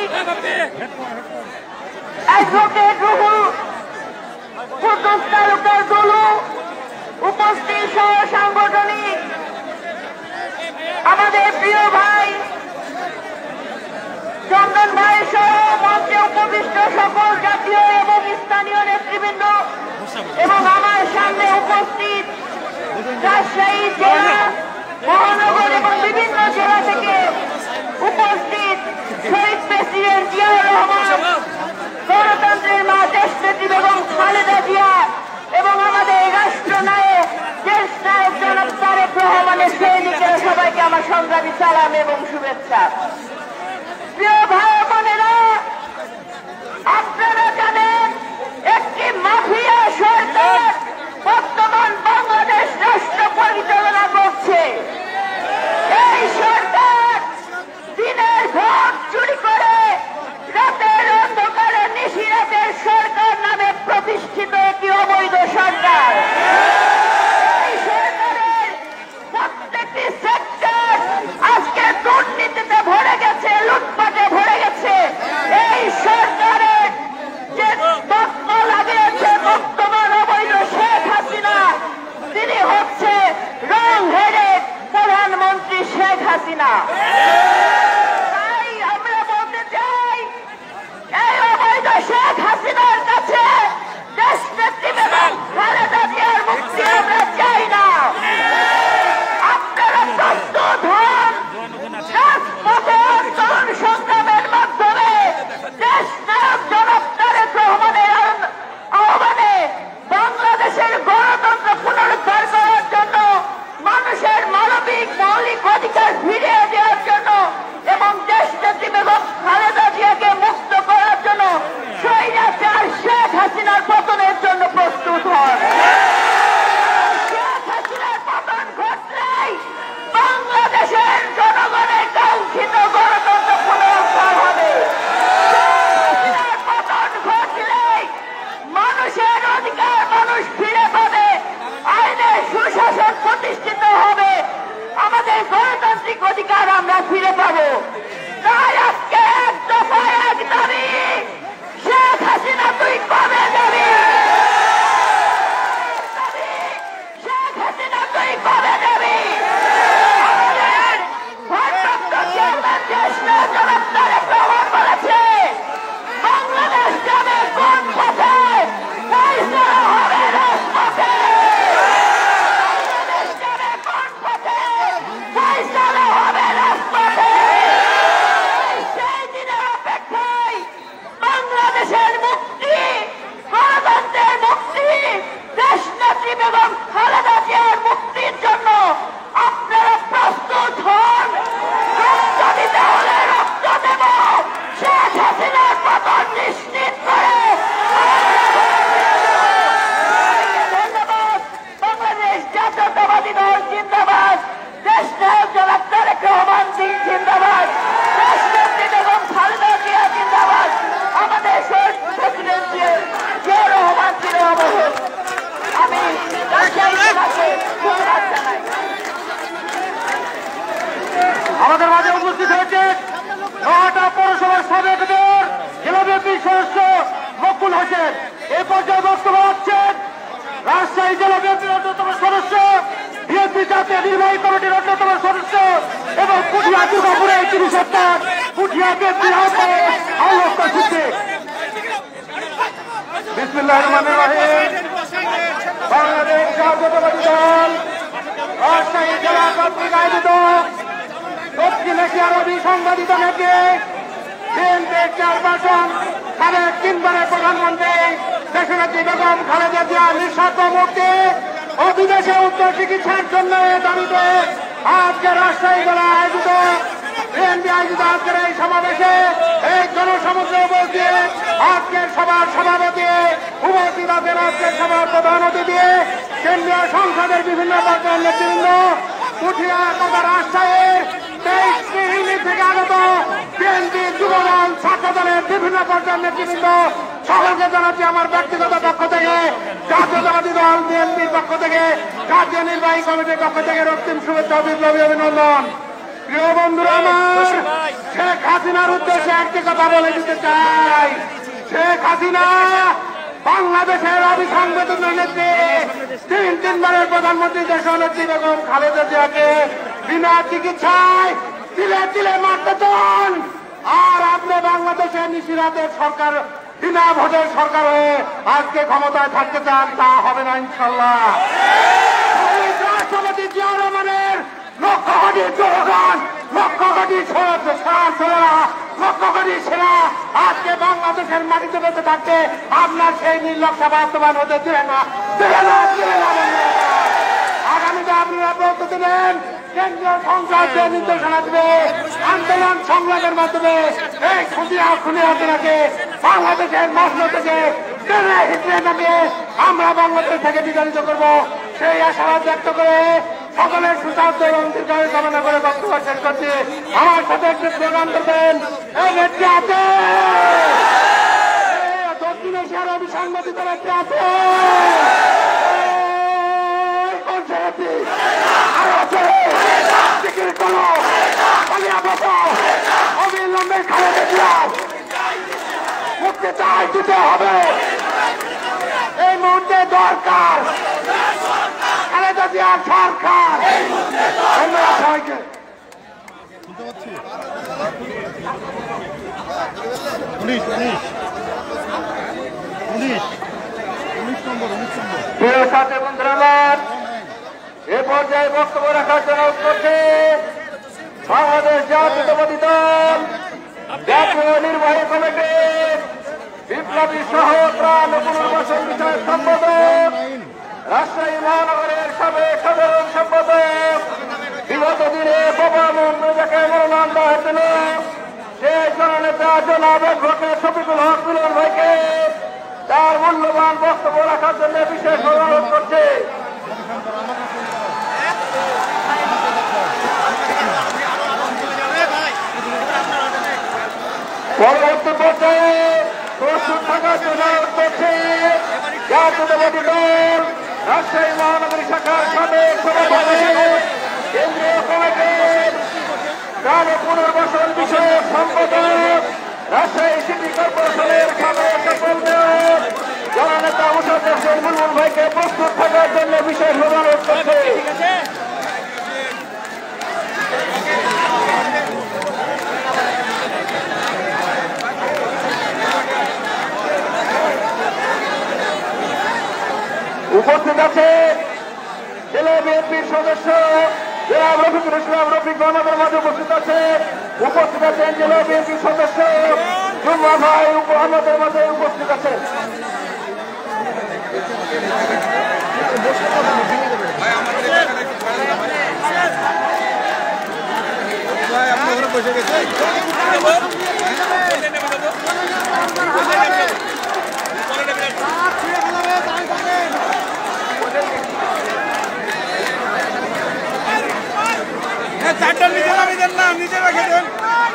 F: অ্যাডভোকেট রুহুল কুদ্দুস তালুকদার দুলু উপস্থিত সহ সাংগঠনিক আমাদের প্রিয় ভাই চন্দন ভাই সহ মঞ্চে উপবিষ্ট সকল জাতীয় এবং স্থানীয় নেতৃবৃন্দ এবং আমার সামনে উপস্থিত রাজশাহী জেলা মহানগর এবং বিভিন্ন জেলা থেকে উপস্থিত শহীদ প্রেসিডেন্ট জিয়াউর রহমান, গণতন্ত্রের মা দেশনেত্রী বেগম খালেদা জিয়া এবং আমাদের রাষ্ট্রনায়ক দেশ নায়ক জনাব তারেক রহমানের সৈনিকেরা, সবাইকে আমার সংগ্রামী সালাম এবং শুভেচ্ছা। প্রিয় ভাই বোনেরা, আপনারা জানেন একটি মাফিয়া সরকার বর্তমান বাংলাদেশ রাষ্ট্র পরিচালনা করছে। এই সরকার দিনের ভোট চুরি করে রাতের অন্ধকারে নিশিরাতের সরকার নামে প্রতিষ্ঠিত একটি অবৈধ সরকার। এই সরকারের প্রত্যেকটি সেক্টর আজকে দুর্নীতিতে ভরে আমরা ফিরে পাবো। তাই আজকে এক দফা এক দাবি, শেখ হাসিনা তুই কবে যাবি? শেখ হাসিনা তুই কবে যাবি? আমাদের ভারপ্রাপ্ত চেয়ারম্যান দেশনা জনাব তারেক রহমান বলেছে বাংলাদেশ যাবে কোন পথে? ফয়সালা হবে রাজপথে। বাংলাদেশ যাবে কোন পথে? ফয়সালা হবে রাজপথে। সেই দিনের অপেক্ষায় বাংলাদেশের মুক্তি, গণতন্ত্রের মুক্তি, দেশনেত্রী বেগম খালেদা জিয়ার মুক্তির জন্য আপনারা প্রস্তুত হন। রক্ত দিতে হলে রক্ত দেব। শেখ হাসিনার পতন নিশ্চিত করে ধন্যবাদ। বাংলাদেশ জাতীয়তাবাদী দল জিন্দাবাদ। দেশ নায়ক জনাব তারেক রহমান জিন্দাবাদ। দেশনেত্রী বেগম খালেদা জিয়া জিন্দাবাদ। আমাদের শহীদ প্রেসিডেন্ট জিয়া রহমান ছিল অবহেল। আমি রাজশাহী জেলাকে ধন্যবাদ জানাই।
A: আমাদের মাঝে উপস্থিত হয়েছে নয়টা পৌরসভার সাবেক মেয়র জেলা বিএনপির সদস্য মকবুল হোসেন। এ পর্যায়ে বক্তব্য রাখছেন রাজশাহী জেলা বিএনপির অন্যতম সদস্য, বিএনপি জাতীয় নির্বাহী কমিটির অন্যতম সদস্য এবং পুঠিয়া দুর্গাপুরের তিনি সত্তার পুঠিয়া বিএনপির আহ্বায়ক আলোক সিদ্দিক। বিসমিল্লাহির রহমানির রহিম। বাংলাদেশ জাতীয়তাবাদী দল রাজশাহী জেলা কর্তৃক আয়োজিত দক্ষিণ এশিয়ার অভিসংবাদিত থেকে বিএনপির চেয়ারপারসন সাবেক তিনবারের প্রধানমন্ত্রী দেশনেত্রী বেগম খালেদা জিয়া নিঃস্বার্থ মুক্তি ও বিদেশে উচ্চ চিকিৎসার জন্য দাবিতে আজকে রাজশাহী জেলা আয়োজিত বিএনপি আয়োজিত আজকের এই সমাবেশে এই জনসমুদ্র বলতে আজকের সভার সভাপতি উপস্থিত আছেন আজকের সভার প্রধান অতিথি কেন্দ্রীয় সংসদের বিভিন্ন পর্যায়ের নেতৃবৃন্দ, পুঠিয়া তথা রাজশাহীর তেইশ ইউনিট থেকে আগত বিএনপি যুবদল ছাত্র দলের বিভিন্ন পর্যায়ের নেতৃবৃন্দ সকলকে জানাচ্ছি আমার ব্যক্তিগত পক্ষ থেকে, জাতীয়তাবাদী দল বিএনপির পক্ষ থেকে, জাতীয় নির্বাহী কমিটির পক্ষ থেকে রক্তিম শুভেচ্ছা বিপ্লবী অভিনন্দন। প্রিয় বন্ধুরা আমার, শেখ হাসিনার উদ্দেশ্যে একটি কথা বলে দিতে চাই। শেখ হাসিনা বাংলাদেশের অবিসংবাদিত নেত্রী, তিন তিনবারের প্রধানমন্ত্রী দেশনেত্রী বেগম খালেদা জিয়াকে বিনা চিকিৎসায় তিলে তিলে মারতে চান। আর আপনি বাংলাদেশের নিশিরাতের সরকার, বিনা ভোটের সরকার হয়ে আজকে ক্ষমতায় থাকতে চান, তা হবে না ইনশাল্লাহ। রাষ্ট্রপতি জিয়া রহমানের লক্ষ কোটি জনগণ, লক্ষ কোটি ছেলেরা, লক্ষ কোটি সেনা আজকে বাংলাদেশের মাটিতে বেঁচে থাকতে আপনার সেই নির্লক্ষ্য বাস্তবায়ন হতে দেবে না, দেবে না, দেবে না। আগামীতে আপনারা প্রস্তুতি নেন, কেন্দ্রীয় সংসদ যে নির্দেশনা দেবে আন্দোলন সংগ্রামের মাধ্যমে এই খুঁজিয়া খুনে হাতে বাংলাদেশের মশল থেকে টেনে হিসেবে নামিয়ে আমরা বাংলাদেশ থেকে বিতাড়িত করব, সেই আশাবাদ ব্যক্ত করে সকলের সুস্বাস্থ্য এবং দীর্ঘায়ু কামনা করে বক্তব্য শেষ করছি। আমার সাথে একটু স্লোগান করবেন, এই নেত্রী আছে, দক্ষিণ এশিয়ার অভিসংবাদিত নেত্রী আছে, আরো আছে, বিক্রি করো, পালিয়া বাঁচাও, অবিলম্বে খালেদা জিয়া মুক্তি চাই, দিতে হবে, এই মুহূর্তে দরকার খালেদা জিয়ার সরকার। ধন্যবাদ সবাইকে। প্রিয় সাথী বন্ধুরা আমার, এ পর্যায়ে বক্তব্য রাখার জন্য করছে বাংলাদেশ জাতীয়তাবাদী দল জাতীয় নির্বাহী কমিটির বিপ্লবী সহ প্রাণ পুনর্বাসন বিষয়ক সম্পাদক, রাজশাহী মহানগরের সাবেক সাধারণ সম্পাদক, বিগত দিনে বাবা মোহাম্মদকে মনোনয়ন দেওয়ার জন্য সেই জননেতা জনাব অ্যাডভোকেট শফিকুল হক মিলন ভাইকে তার মূল্যবান বক্তব্য রাখার জন্য বিশেষ অনুরোধ করছে। পরবর্তী পর্যায়ে প্রস্তুত থাকার জন্য অনুরোধ করছে জাতীয়তাবাদী দল রাজশাহী মহানগরী শাখার সাবেক সভাপতি, কেন্দ্রীয় কমিটির
C: গ্রাম পুনর্বাসন বিষয়ক সম্পাদক রাজশাহী সিটি কর্পোরেশনের সাবেক সকল মেয়র জননেতা মুশাররফ হোসেন বুলবুল ভাইকে প্রস্তুত থাকার জন্য বিশেষ অনুরোধ করছে। উপস্থিত আছে জেলা বিএনপির সদস্য জেনারেল রফিকুল ইসলাম রফিক আমাদের মাঝে উপস্থিত আছে। উপস্থিত আছেন জেলা বিএনপির সদস্য জুম্মা ভাই আমাদের মাঝে উপস্থিত আছেন।
E: চারটার নিচে নামি দেন না, নিচে রেখে দেন।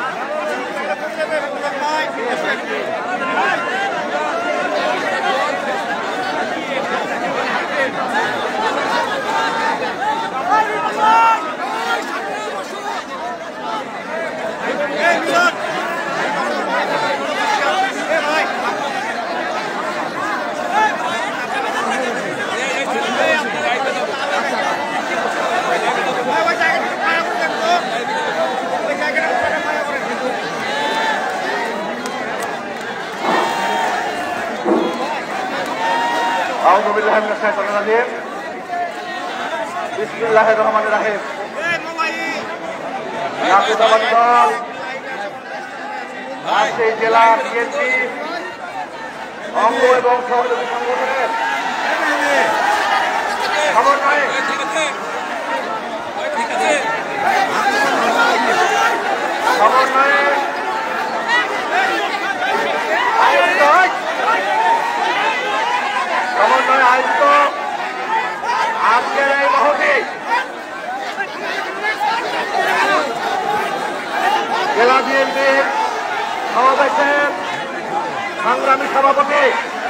C: আউযু বিল্লাহি মিনাশ শাইতানির রাজিম। বিসমিল্লাহির রহমানির রহিম। জাতীয়তাবাদী দল রাজশাহী জেলা বিএনপি অঙ্গ এবং সহযোগী সংগঠনের সমন্বয়ে সমন্বয়ে আয়োজিত সমন্বয়ে আয়োজিত আজকের এই মহতি জেলা বিএনপির সমাবেশের সংগ্রামী সভাপতি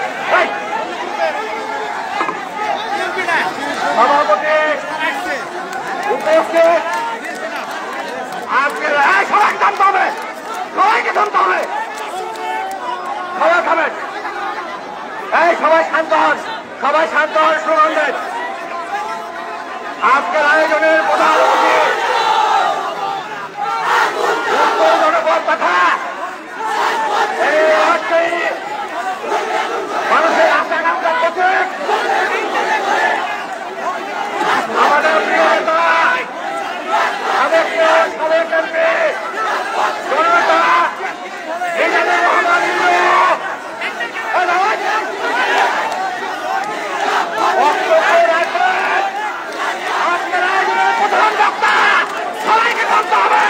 C: সভাপতি উপস্থিত আজকের সবাই থামতে হবে, সবাইকে থামতে হবে, সবাই থামেন, এই সবাই শান্ত হন, সবাই শান্ত হন, শুনুন দেন। আজকের আয়োজনের প্রধান অতিথি উত্তর জনপদ তথা এই রাজশাহী মানুষের আশা-আকাঙ্ক্ষার প্রতীক আমাদের প্রিয় নেতা সাবেক মেয়র সাবেক এমপি জনতা মিজানুর রহমান ইনু বক্তব্য রাখবেন। আজকের আয়োজনের প্রধান বক্তা, সবাইকে থামতে হবে।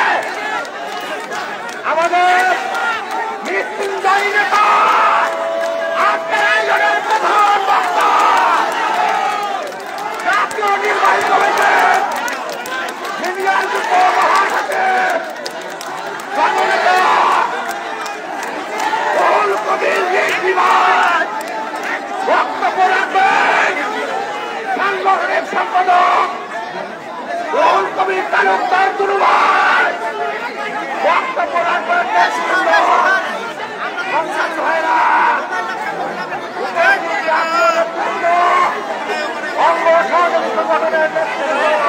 C: আমাদের মৃত্যুঞ্জয়ী নেতা আজকের আয়োজনের প্রধান বক্তা জাতীয় নির্বাহী কমিটির সিনিয়র যুগ্ম মহাসচিব জননেতা রুহুল কবির রিজভী বক্তব্য রাখবেন। সাংগঠনিক সম্পাদক রুহুল কবির তালুকদার দুলু ভাই বক্তব্য রাখবেন। অঙ্গ সহযোগী সংগঠনের নেতৃত্ব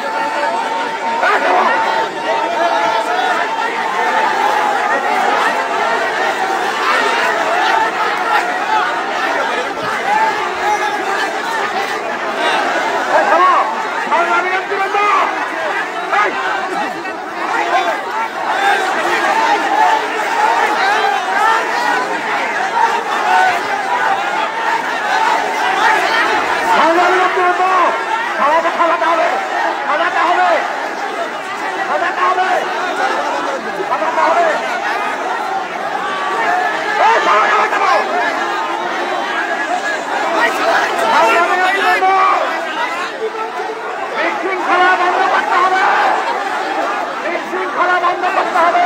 C: বিশৃঙ্খলা বন্ধ করতে হবে, বিশৃঙ্খলা বন্ধ করতে হবে,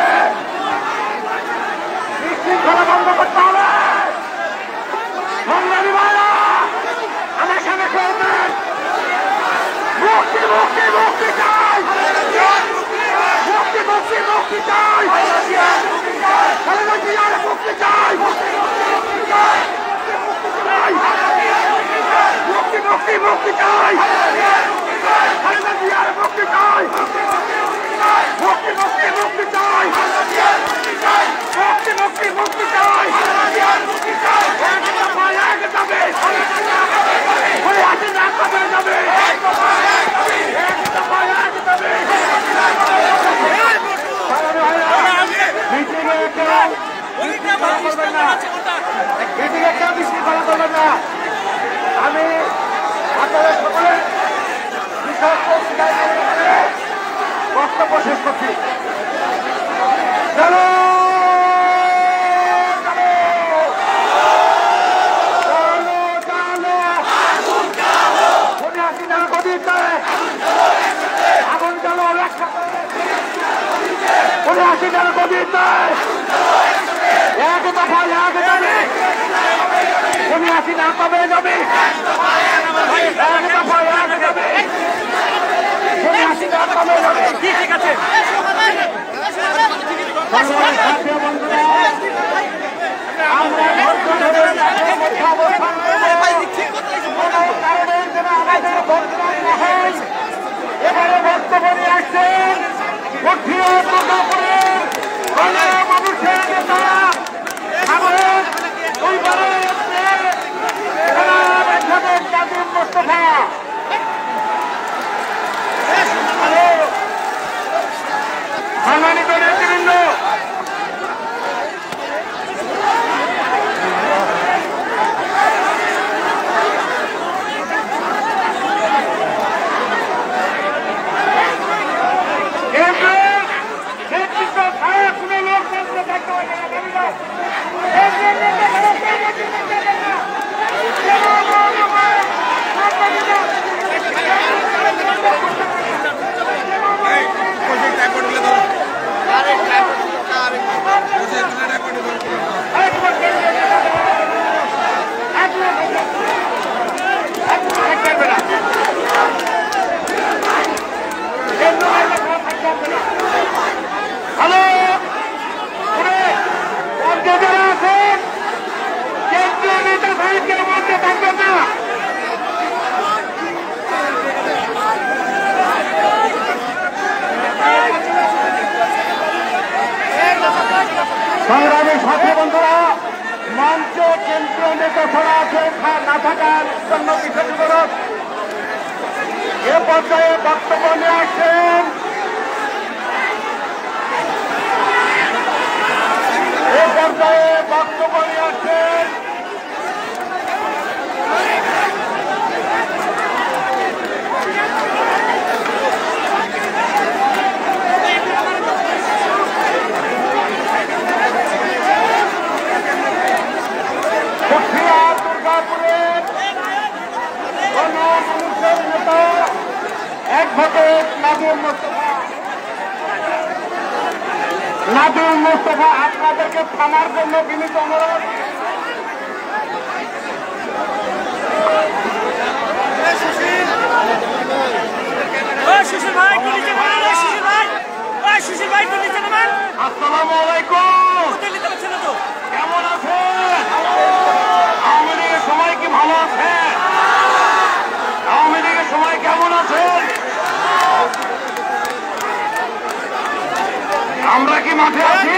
C: বিশৃঙ্খলা বন্ধ করতে হবে। সংগ্রামী ভাইরা আমার সামনে খেলবেন, মুক্তি মুক্তি মুক্তি চাই, মুক্তি মুক্তি
A: মুক্তি মুক্তি চাই খালেদা জিয়ার মুক্তি চাই মুক্তি মুক্তি মুক্তি চাই খালেদা জিয়ার মুক্তি চাই মুক্তি মুক্তি মুক্তি চাই মুক্তি মুক্তি মুক্তি চাই এক যাবে ওই হাসি না কবে যাবে আমি আপনাদের সকলে বক্তব্য শেষ করছি। চলো আগুন জ্বালো রক্ষা করে আসি যেন কবির এক দফা এক যাবে উনি আসি না কবে যাবে এক দফা এক যাবে উনি আসি না কবে যাবে ঠিক আছে আমরা আমাদের বর্তমান হয় এবারে বক্তব্য নিয়ে আসছেন দক্ষিণ দুর্গাপুরের মানুষের নেতা আমাদের দুইবারের কাজী মোস্তফা সম্মানিত নেতৃবৃন্দ সংগ্রামী সাথী বন্ধুরা মঞ্চ কেন্দ্রীয় নেতা ছাড়া আছে না থাকার জন্য বিশেষ অনুরোধ এ পর্যায়ে বক্তব্য নিয়ে আসছেন এ পর্যায়ে বক্তব্য নিয়ে আসছেন দুর্গাপুরের গণমানুষের নেতা অ্যাডভোকেট নাদিম মোস্তফা নাদিম মোস্তফা আপনাদেরকে থামার জন্য বিনীত অনুরোধ
E: সুশীল ভাই পুলিশে ভাই সুশীল ভাই ওই সুশীল ভাই পুলিশে নামান
A: আসসালামু আলাইকুম
E: দিল্লিতে ছিল তো
A: কেমন আছেন আওয়ামী লীগের সময় কি ভালো আছে আওয়ামী লীগের সময় কেমন আছেন আমরা কি মাঠে আছি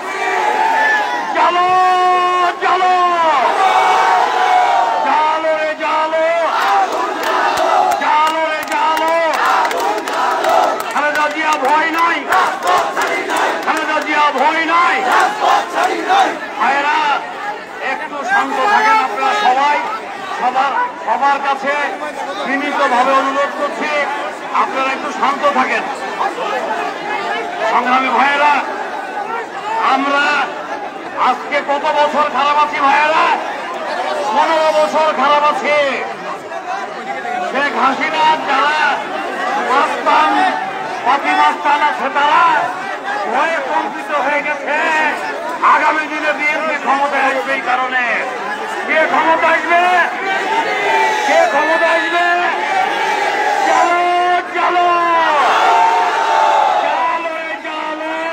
A: চলো চলো জালো রে জালো জালো রে জালো খালেদা জিয়া ভয় নাই খালেদা জিয়া ভয় নাই ভাইয়েরা একটু শান্ত থাকেন আপনারা সবাই সবার সবার কাছে বিনীতভাবে অনুরোধ করছি আপনারা একটু শান্ত থাকেন সংগ্রামী ভাইয়েরা আমরা আজকে কত বছর খারাপ আছি ভাইয়েরা পনেরো বছর খারাপ আছি শেখ হাসিনা যারা মাস্তান পাতি মাস্তান আছে তারা ভয়ে কম্পিত হয়ে গেছে আগামী দিনে বিএনপি ক্ষমতায় আসবে এই কারণে কে ক্ষমতা আসবে কে ক্ষমতা আসবে চলো চলো চলো চলো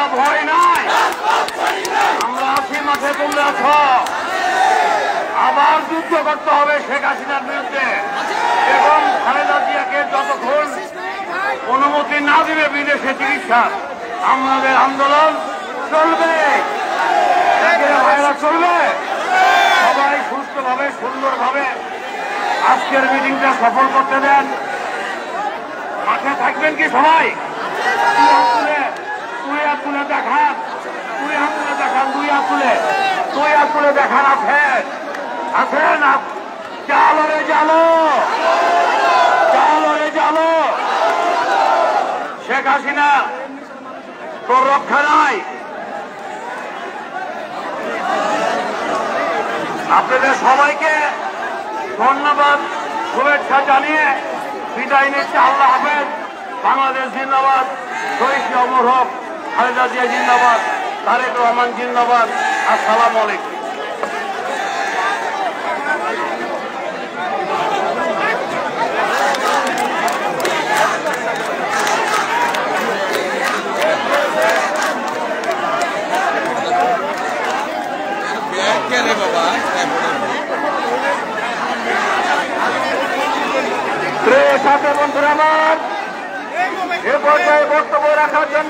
C: আমরা ভয় নাই, আমরা আছি মাঠে, তোমরা আছো। আবার যুদ্ধ করতে হবে শেখ হাসিনার বিরুদ্ধে এবং খালেদা জিয়াকে যতক্ষণ অনুমতি না দিবে বিদেশে চিকিৎসা, আমাদের আন্দোলন চলবে, ভাইরা চলবে। সবাই সুস্থভাবে সুন্দরভাবে আজকের মিটিংটা সফল করতে দেন। মাঠে থাকবেন কি সবাই? দুই হাত তুলে দুই হাত তুলে দেখান, দুই হাত তুলে দেখান, দুই হাত তুলে দুই হাত তুলে দেখান। আছেন আছেন জালো রে জালো, জালো রে জালো। শেখ হাসিনা তোর রক্ষা নাই। আপনাদের সবাইকে ধন্যবাদ, শুভেচ্ছা জানিয়ে বিদায় নিচ্ছে। আল্লাহ হাফেজ। বাংলাদেশ জিন্দাবাদ, শহীদ অমর হোক, খালেদা জিয়া জিন্দাবাদ, তারেক রহমান জিন্দাবাদ। আসসালামু আলাইকুম। সাথে বন্ধুরা আমার এ পর্যায়ে বক্তব্য রাখার জন্য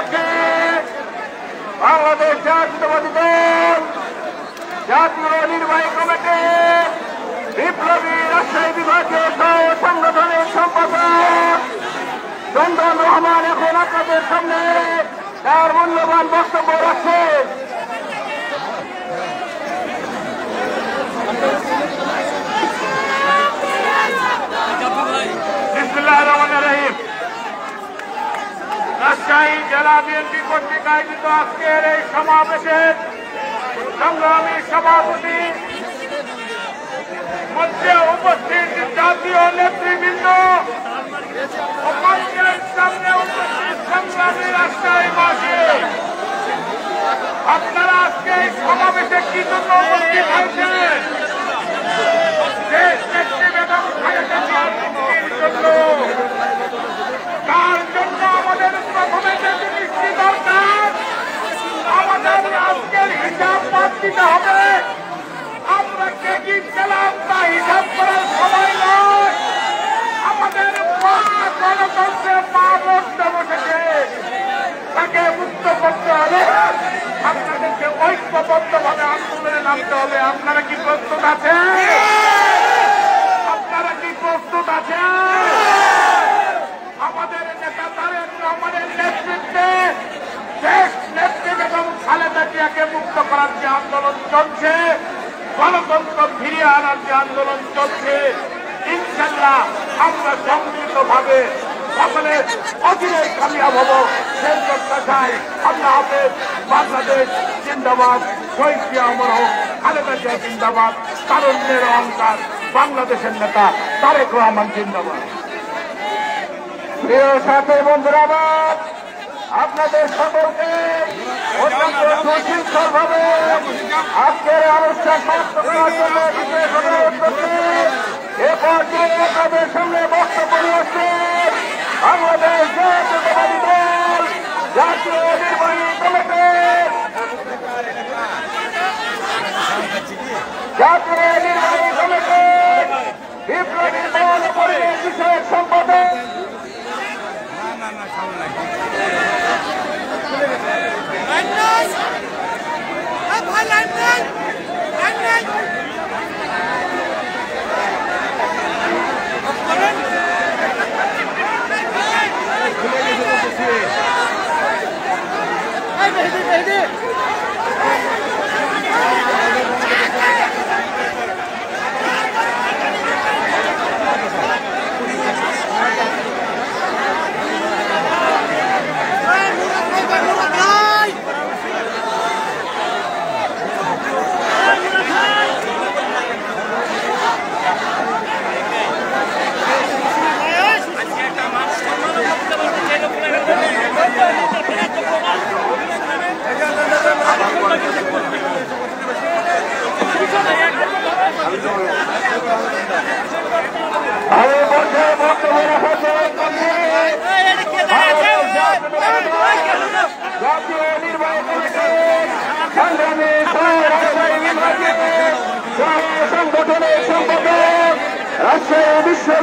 C: বাংলাদেশ জাতীয়তাবাদী দল জাতীয় নির্বাহী কমিটি বিপ্লবী রাজশাহী বিভাগীয় সংগঠনের সম্পাদক চন্দন রহমান এখন আপনাদের সামনে তার মূল্যবান বক্তব্য রাখছেন। রাজশাহী জেলা বিএনপি কর্তৃক আয়োজিত আজকের এই সমাবেশের সংগ্রামী সভাপতি, মধ্যে উপস্থিত জাতীয় নেতৃবৃন্দ, মঞ্চের সামনে উপস্থিত সংগ্রামী রাজশাহীবাসী, আপনারা আজকে এই সমাবেশে কি জন্য উপস্থিত হয়েছেন? দেশ নেত্রী বেগম খালেদা জিয়ার মুক্তির জন্য। তার জন্য আমাদের প্রথমে যে জিনিসটি দরকার, আমাদের আজকের হিসাব বাদ দিতে হবে। আমরা কে কি পেলাম তা হিসাব করার সময় নয়। আমাদের মা গণতন্ত্রে মা বসতে বসেছে, তাকে মুক্ত করতে হবে। আপনাদেরকে ঐক্যবদ্ধভাবে আন্দোলনে নামতে হবে। আপনারা কি প্রস্তুত আছেন? আপনারা কি প্রস্তুত আছেন? আমাদের নেতা তারেক রহমানের নেতৃত্বে দেশ নেত্রী বেগম খালেদা জিয়াকে মুক্ত করার যে আন্দোলন চলছে, গণতন্ত্র ফিরিয়ে আনার যে আন্দোলন চলছে, ইনশাল্লাহ আমরা সম্মিলিত ভাবে সকলে অচিরেই কামিয়াব হব। সেই প্রত্যাশায় আল্লাহ হাফেজ। বাংলাদেশ জিন্দাবাদ, শহীদ জিয়া অমর হোক, খালেদা জিয়া জিন্দাবাদ, তারুণ্যের অহংকার বাংলাদেশের নেতা তারেক রহমান জিন্দাবাদ। প্রিয় সাথী বন্ধুরা, আপনাদের সকলকে অত্যন্ত সুশৃঙ্খল ভাবে আজকের অনুষ্ঠান সমাপ্ত করার জন্য বিশেষ অনুরোধ করছি। এ পর্যায়ে আপনাদের সামনে বক্তব্য নিয়ে আসছেন বাংলাদেশ জাতীয়তাবাদী দল জাতীয় নির্বাহী কমিটি জাতীয় নির্বাহী কমিটি বিপ্লবী দল পরিবেশ বিষয়ক সম্পাদক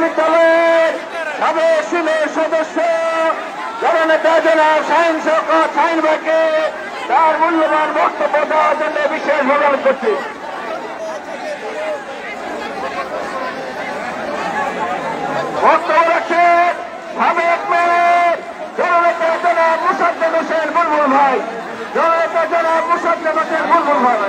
A: বিশ্ববিদ্যালয়ের সাবেক সিনিয়র সদস্য জননেতা জনাব শাহিন শওকত শাহিন ভাইকে তার মূল্যবান বক্তব্য দেওয়ার জন্য বিশেষ অনুরোধ করছি। বক্তব্য রাখছেন সাবেক মেয়র জননেতা জনাব মুসাদ্দেক হোসেন বুলবুল ভাই। জননেতা জনাব মুসাদ্দেক হোসেন বুলবুল ভাই।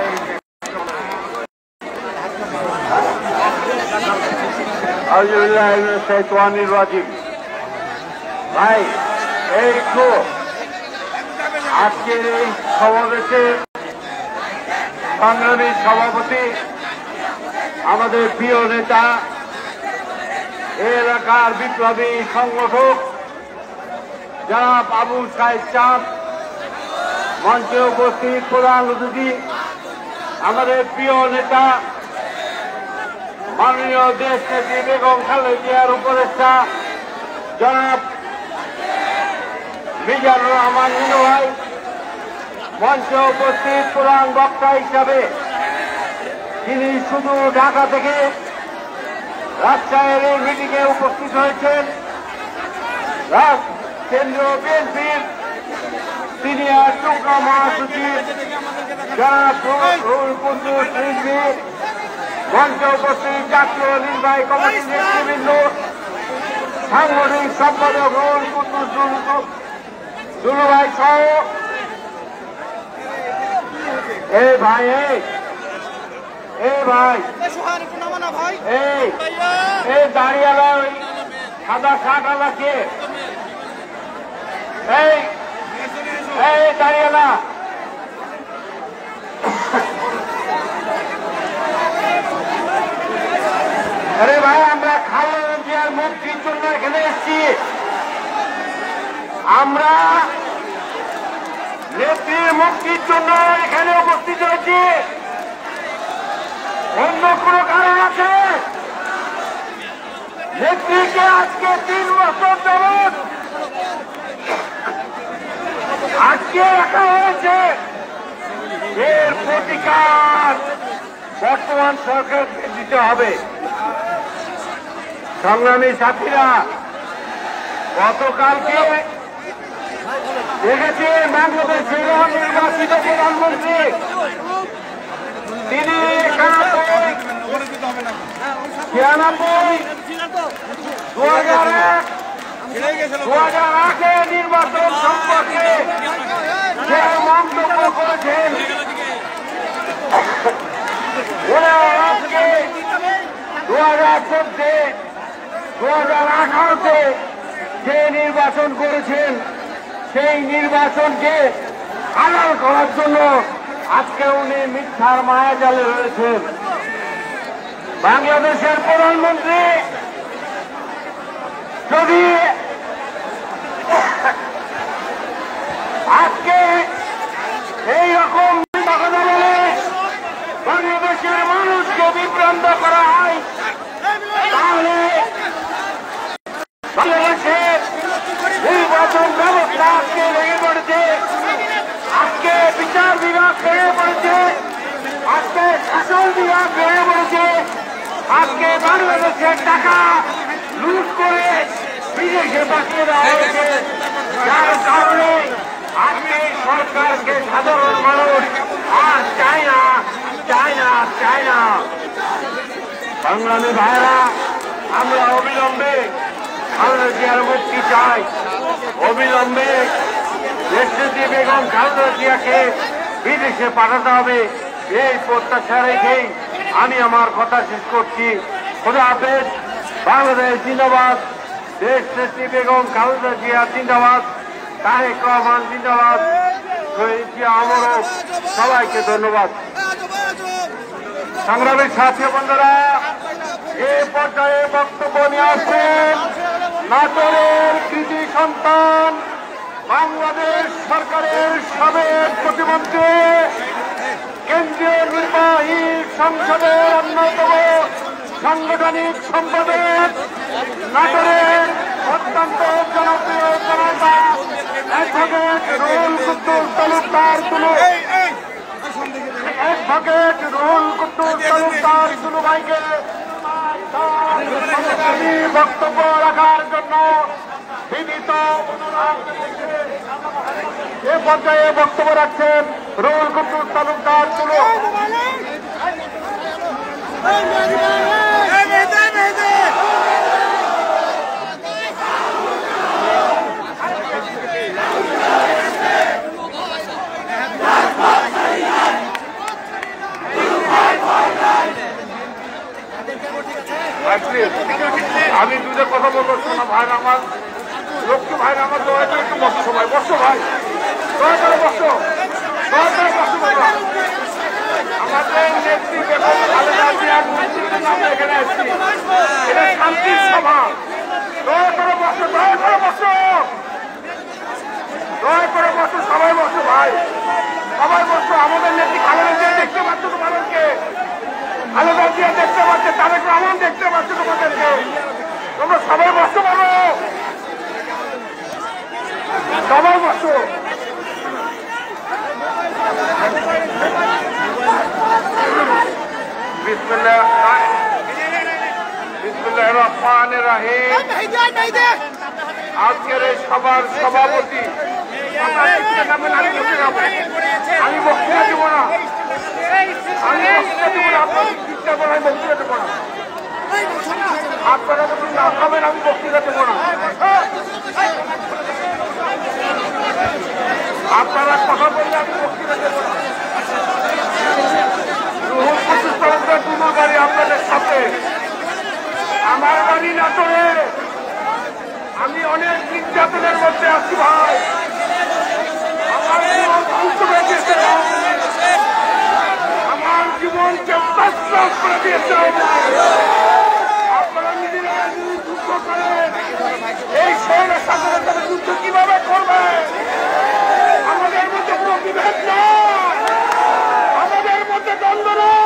A: ভাই এই একটু আজকের এই সমাবেশে সংগ্রামী সভাপতি আমাদের প্রিয় নেতা এই এলাকার বিপ্লবী সংগঠক জনাব আবু সাইদ চাঁদ, মঞ্চে উপস্থিত প্রধান অতিথি আমাদের প্রিয় নেতা মাননীয় দেশ নেত্রী বেগম খালেদা জিয়ার উপদেষ্টা জনাব মিজানুর রহমান মিনু ভাই, মঞ্চে উপস্থিত প্রধান বক্তা হিসাবে তিনি শুধু ঢাকা থেকে রাজশাহীর এই মিটিংয়ে উপস্থিত হয়েছেন কেন্দ্রীয় বিএনপির সিনিয়র যুগ্ম মহাসচিব জনাব রুহুল কুদ্দুস রিজভী, মঞ্চে উপস্থিত জাতীয় নির্বাহী কমিটির নেতৃবৃন্দ, সাংগঠনিক সম্পাদক রুহুল কুদ্দুস দুলু ভাই সহ এই ভাই এই ভাই এই এই দাঁড়িয়ালা ওই সাদা শার্ট আলাকে এই এই দাঁড়িয়ালা আরে ভাই আমরা খালেদা জিয়ার মুক্তির জন্য এখানে এসেছি। আমরা নেত্রীর মুক্তির জন্য এখানে উপস্থিত হয়েছি। অন্য কোন কারণ আছে? নেত্রীকে আজকে তিন বছর যাবৎ আজকে রাখা হয়েছে, এর প্রতিকার বর্তমান সরকারকে দিতে হবে। সংগ্রামী সাথীরা, গতকালকে দেখেছে বাংলাদেশের নির্বাচিত প্রধানমন্ত্রী তিনি একানব্বই ছিয়ানব্বই দু হাজার এক দু হাজার আটে নির্বাচন সম্পর্কে যে মন্তব্য করেছেন আজকে দু হাজার চোদ্দে দু হাজার আঠারোতে যে নির্বাচন করেছেন সেই নির্বাচনকে হালাল করার জন্য আজকে উনি মিথ্যার মায়াজালে রয়েছেন। বাংলাদেশের প্রধানমন্ত্রী যদি আজকে এই রকম কথা বলে বাংলাদেশের মানুষকে বিভ্রান্ত করা হয়, তাহলে বাংলাদেশের নির্বাচন ব্যবস্থা আজকে ভেঙে পড়েছে, আজকে বিচার বিভাগ ভেঙে পড়েছে, আজকে শাসন বিভাগ ভেঙে পড়েছে, আজকে বাংলাদেশের টাকা লুট করে বিদেশে পাঠিয়ে দেওয়া হয়েছে, যার কারণে আজকে সরকারকে সাধারণ মানুষ আর চায় না চায় না চায় না। বাংলাদেশ ভাইরা, আমরা অবিলম্বে খালেদা জিয়ার মুক্তি চাই, অবিলম্বে দেশনেত্রী বেগম খালেদা জিয়াকে বিদেশে পাঠাতে হবে। এই প্রত্যাশা রেখেই আমি আমার কথা শেষ করছি। খোদা হাফেজ। বাংলাদেশ জিন্দাবাদ, দেশনেত্রী বেগম খালেদা জিয়া জিন্দাবাদ, তারেক রহমান জিন্দাবাদ, শহীদ জিয়া অমর। সবাইকে ধন্যবাদ। সংগ্রামী সাথী বন্ধুরা, এই পর্যায়ে বক্তব্য নিয়ে আসছেন নাটোরের কৃতি সন্তান, বাংলাদেশ সরকারের সাবেক প্রতিমন্ত্রী, কেন্দ্রীয় নির্বাহী সংসদের অন্যতম সাংগঠনিক সম্পাদক, নাটোরের অত্যন্ত জনপ্রিয় জনতা অ্যাডভোকেট রুহুল কুদ্দুস তালুকদার তুলু অ্যাডভোকেট রুহুল কুদ্দুস তালুকদার তুলু ভাইকে
C: আমি বক্তব্য রাখার জন্য বিনীত অনুরোধ এ পর্যায়ে বক্তব্য রাখছেন রুহুল কুদ্দুস তালুকদার তুলো। আমি দুধের কথা বলবো শোনা ভাই আমার লক্ষ্মী ভাই আমার দয়া করে একটু বসো ভাই বসো ভাই দয়া করে বসো দয়া করে বসো বাবা আমাদের নেত্রী বেগম খালেদা জিয়ার মৃত্যুর নামে এখানে আসছি এটা শান্তির সভা দয়া করে বসো দয়া করে বসো দয়া করে বসো সবাই বসো ভাই সবাই বসো আমাদের নেত্রী খালেদা জিয়া দেখতে পাচ্ছ তোমাদেরকে খালেদা জিয়া দেখতে পাচ্ছে তারেক রহমান দেখতে পাচ্ছে তোমাদেরকে তোমরা সবাই বসতে পারো সবাই বসো বিসমিল্লাহ বিসমিল্লাহির রহমানির রহিম আজকের এই সভার সভাপতি আমি বক্তৃতা দিব না আমি বক্তৃতা দিব না আপনার চিন্তা করেন আমি বক্তৃতা দেবো না আপনারা যদি না খাবেন আমি বক্তৃতা দেবো না আপনারা কথা বললে আমি বক্তৃতা দেবো না রুহুল কুদ্দুস তালুকদার দুনো গাড়ি আপনাদের সাথে আমার বাড়ি নাটোরে আমি অনেক নির্যাতনের মধ্যে আছি ভাই আমার জীবন ধ্বংস হয়ে গেছে আমার জীবনকে তছনছ করে দিয়েছে আপনারা নিজেরা যুদ্ধ করেন এই শহরের সাথে তারা যুদ্ধ কিভাবে করবে আমাদের মধ্যে প্রতিভেদ নয় আমাদের মধ্যে দ্বন্দ্ব নয়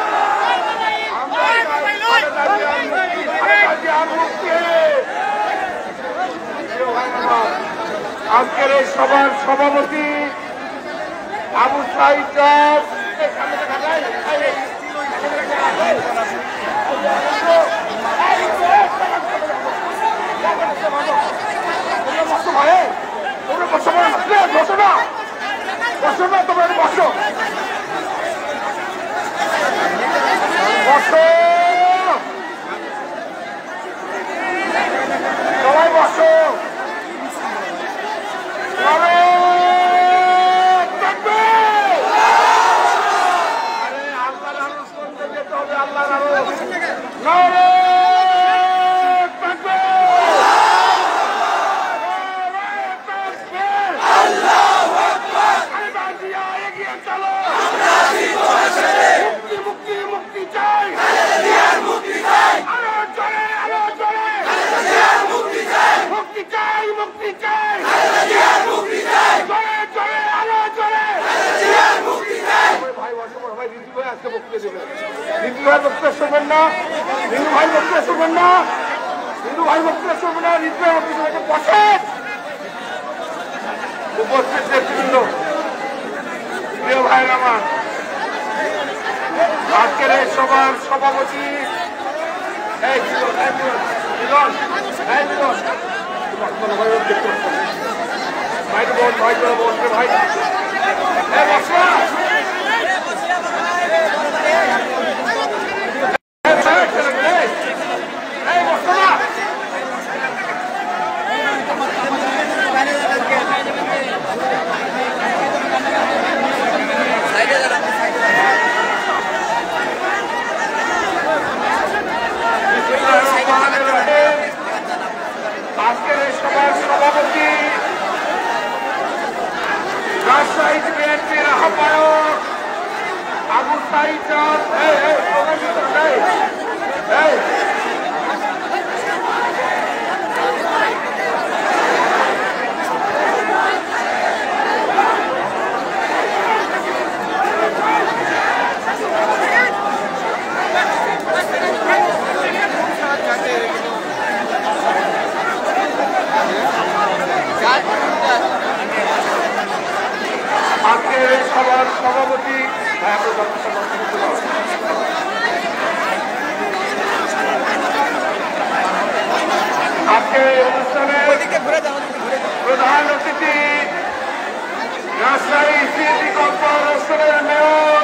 C: আজকের এই সভার সভাপতি আবু সাইদ বসো না বসো না তোমার বসো বসো সবাই বসো হিন্দু ভাই বক্তব্য শুনবেন না হিন্দু ভাই বক্তব্য শুনবেন না হিন্দু ভাই বক্তব্য শুনবেন না হিন্দু ভাই বক্তব্য বসে উপস্থিত নেতৃবৃন্দ প্রিয় ভাইয়ের আমার আজকের এই সভার সভাপতি এই ভাই বোন ভাই বলছে ভাই আজকের এই সভার সভাপতি রাজশাহী বিএনপির আহ্বায়ক আবু সাইদ আজকের এই সভার সভাপতি আজকে অনুষ্ঠানের প্রধান অতিথি রাজশাহী সিটি কর্পোরেশনের মেয়র,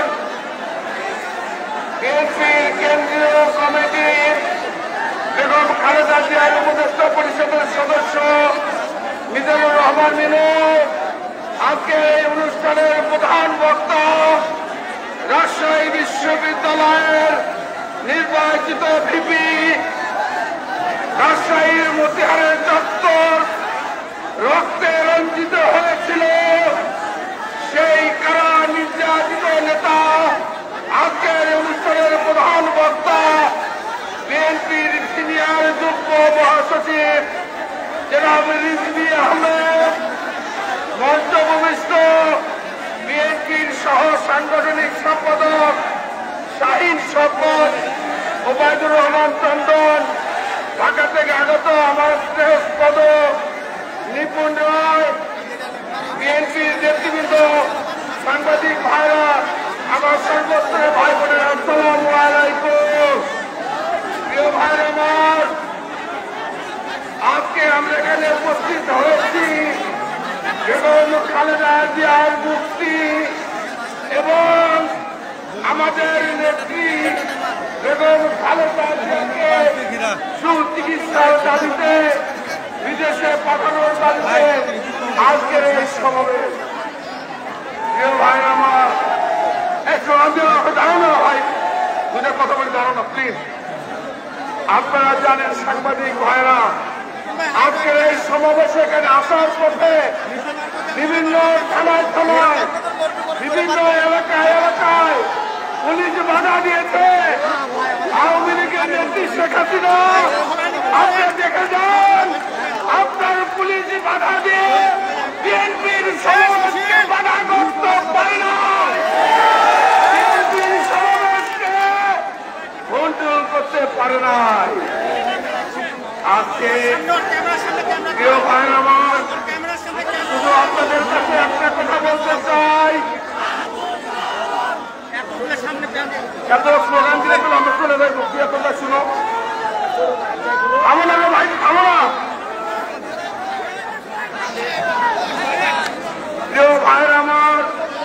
C: বিএনপির কেন্দ্রীয় কমিটির বেগম খালেদা জিয়ার উপদেষ্টা পরিষদের সদস্য মিজানুর রহমান মিনু, আজকে এই অনুষ্ঠানের প্রধান বক্তা রাজশাহী বিশ্ববিদ্যালয়ের নির্বাচিত ভিপি, রাজশাহীর মতিহারের চত্বর রক্তে রঞ্জিত হয়েছিল সেই কারা নির্যাতিত নেতা, আজকের অনুষ্ঠানের প্রধান বক্তা বিএনপির সিনিয়র যুগ্ম মহাসচিব জনাব রিজভী আহমেদ, মঞ্চভূমিষ্ঠ বিএনপির সহ সাংগঠনিক সম্পাদক শাহীন শওকত, ওবায়দুর রহমান চন্দন, ঢাকা থেকে আগত আমার স্নেহপদ নিপুণ রায়, বিএনপির নেতৃবৃন্দ, সাংবাদিক ভাইরা, আমার সর্বত্রের ভাই বোনেরা, আসসালামু আলাইকুম। প্রিয় ভাই আমার, আজকে আমরা এখানে উপস্থিত হয়েছি বেগম খালেদা জিয়ার মুক্তি এবং আমাদের নেত্রী বেগম খালেদা জিয়াকে সুচিকিৎসার দাবিতে বিদেশে পাঠানোর দাবিতে আজকের এই সমাবেশ। প্রিয় ভাই আমার, একটু দাঁড়ানো ভাই, দুটো কথা বলি, দাঁড়ানো প্লিজ। আপনারা জানেন সাংবাদিক ভাইরা, আজকের এই সমাবেশে এখানে আসার পথে বিভিন্ন থানায় থানায় বিভিন্ন এলাকায় এলাকায় পুলিশ বাধা দিয়েছে। আওয়ামী লীগের নেত্রী শেখ হাসিনা, আপনি দেখে যান, আপনার পুলিশ বাধা দিয়ে বিএনপির সমাবেশকে বাধা করতে পারে না, বিএনপির সমাবেশকে কন্ট্রোল করতে পারে না। আজকে প্রিয় ভাই আমার, শুধু আপনাদের কাছে একটা কথা বলতে চাই, এত স্লোগান দিলে তো আমরা চলে যাই, বক্তৃতা তোমরা শুনো, থামো না ভাই, থামো না। প্রিয় ভাই আমার,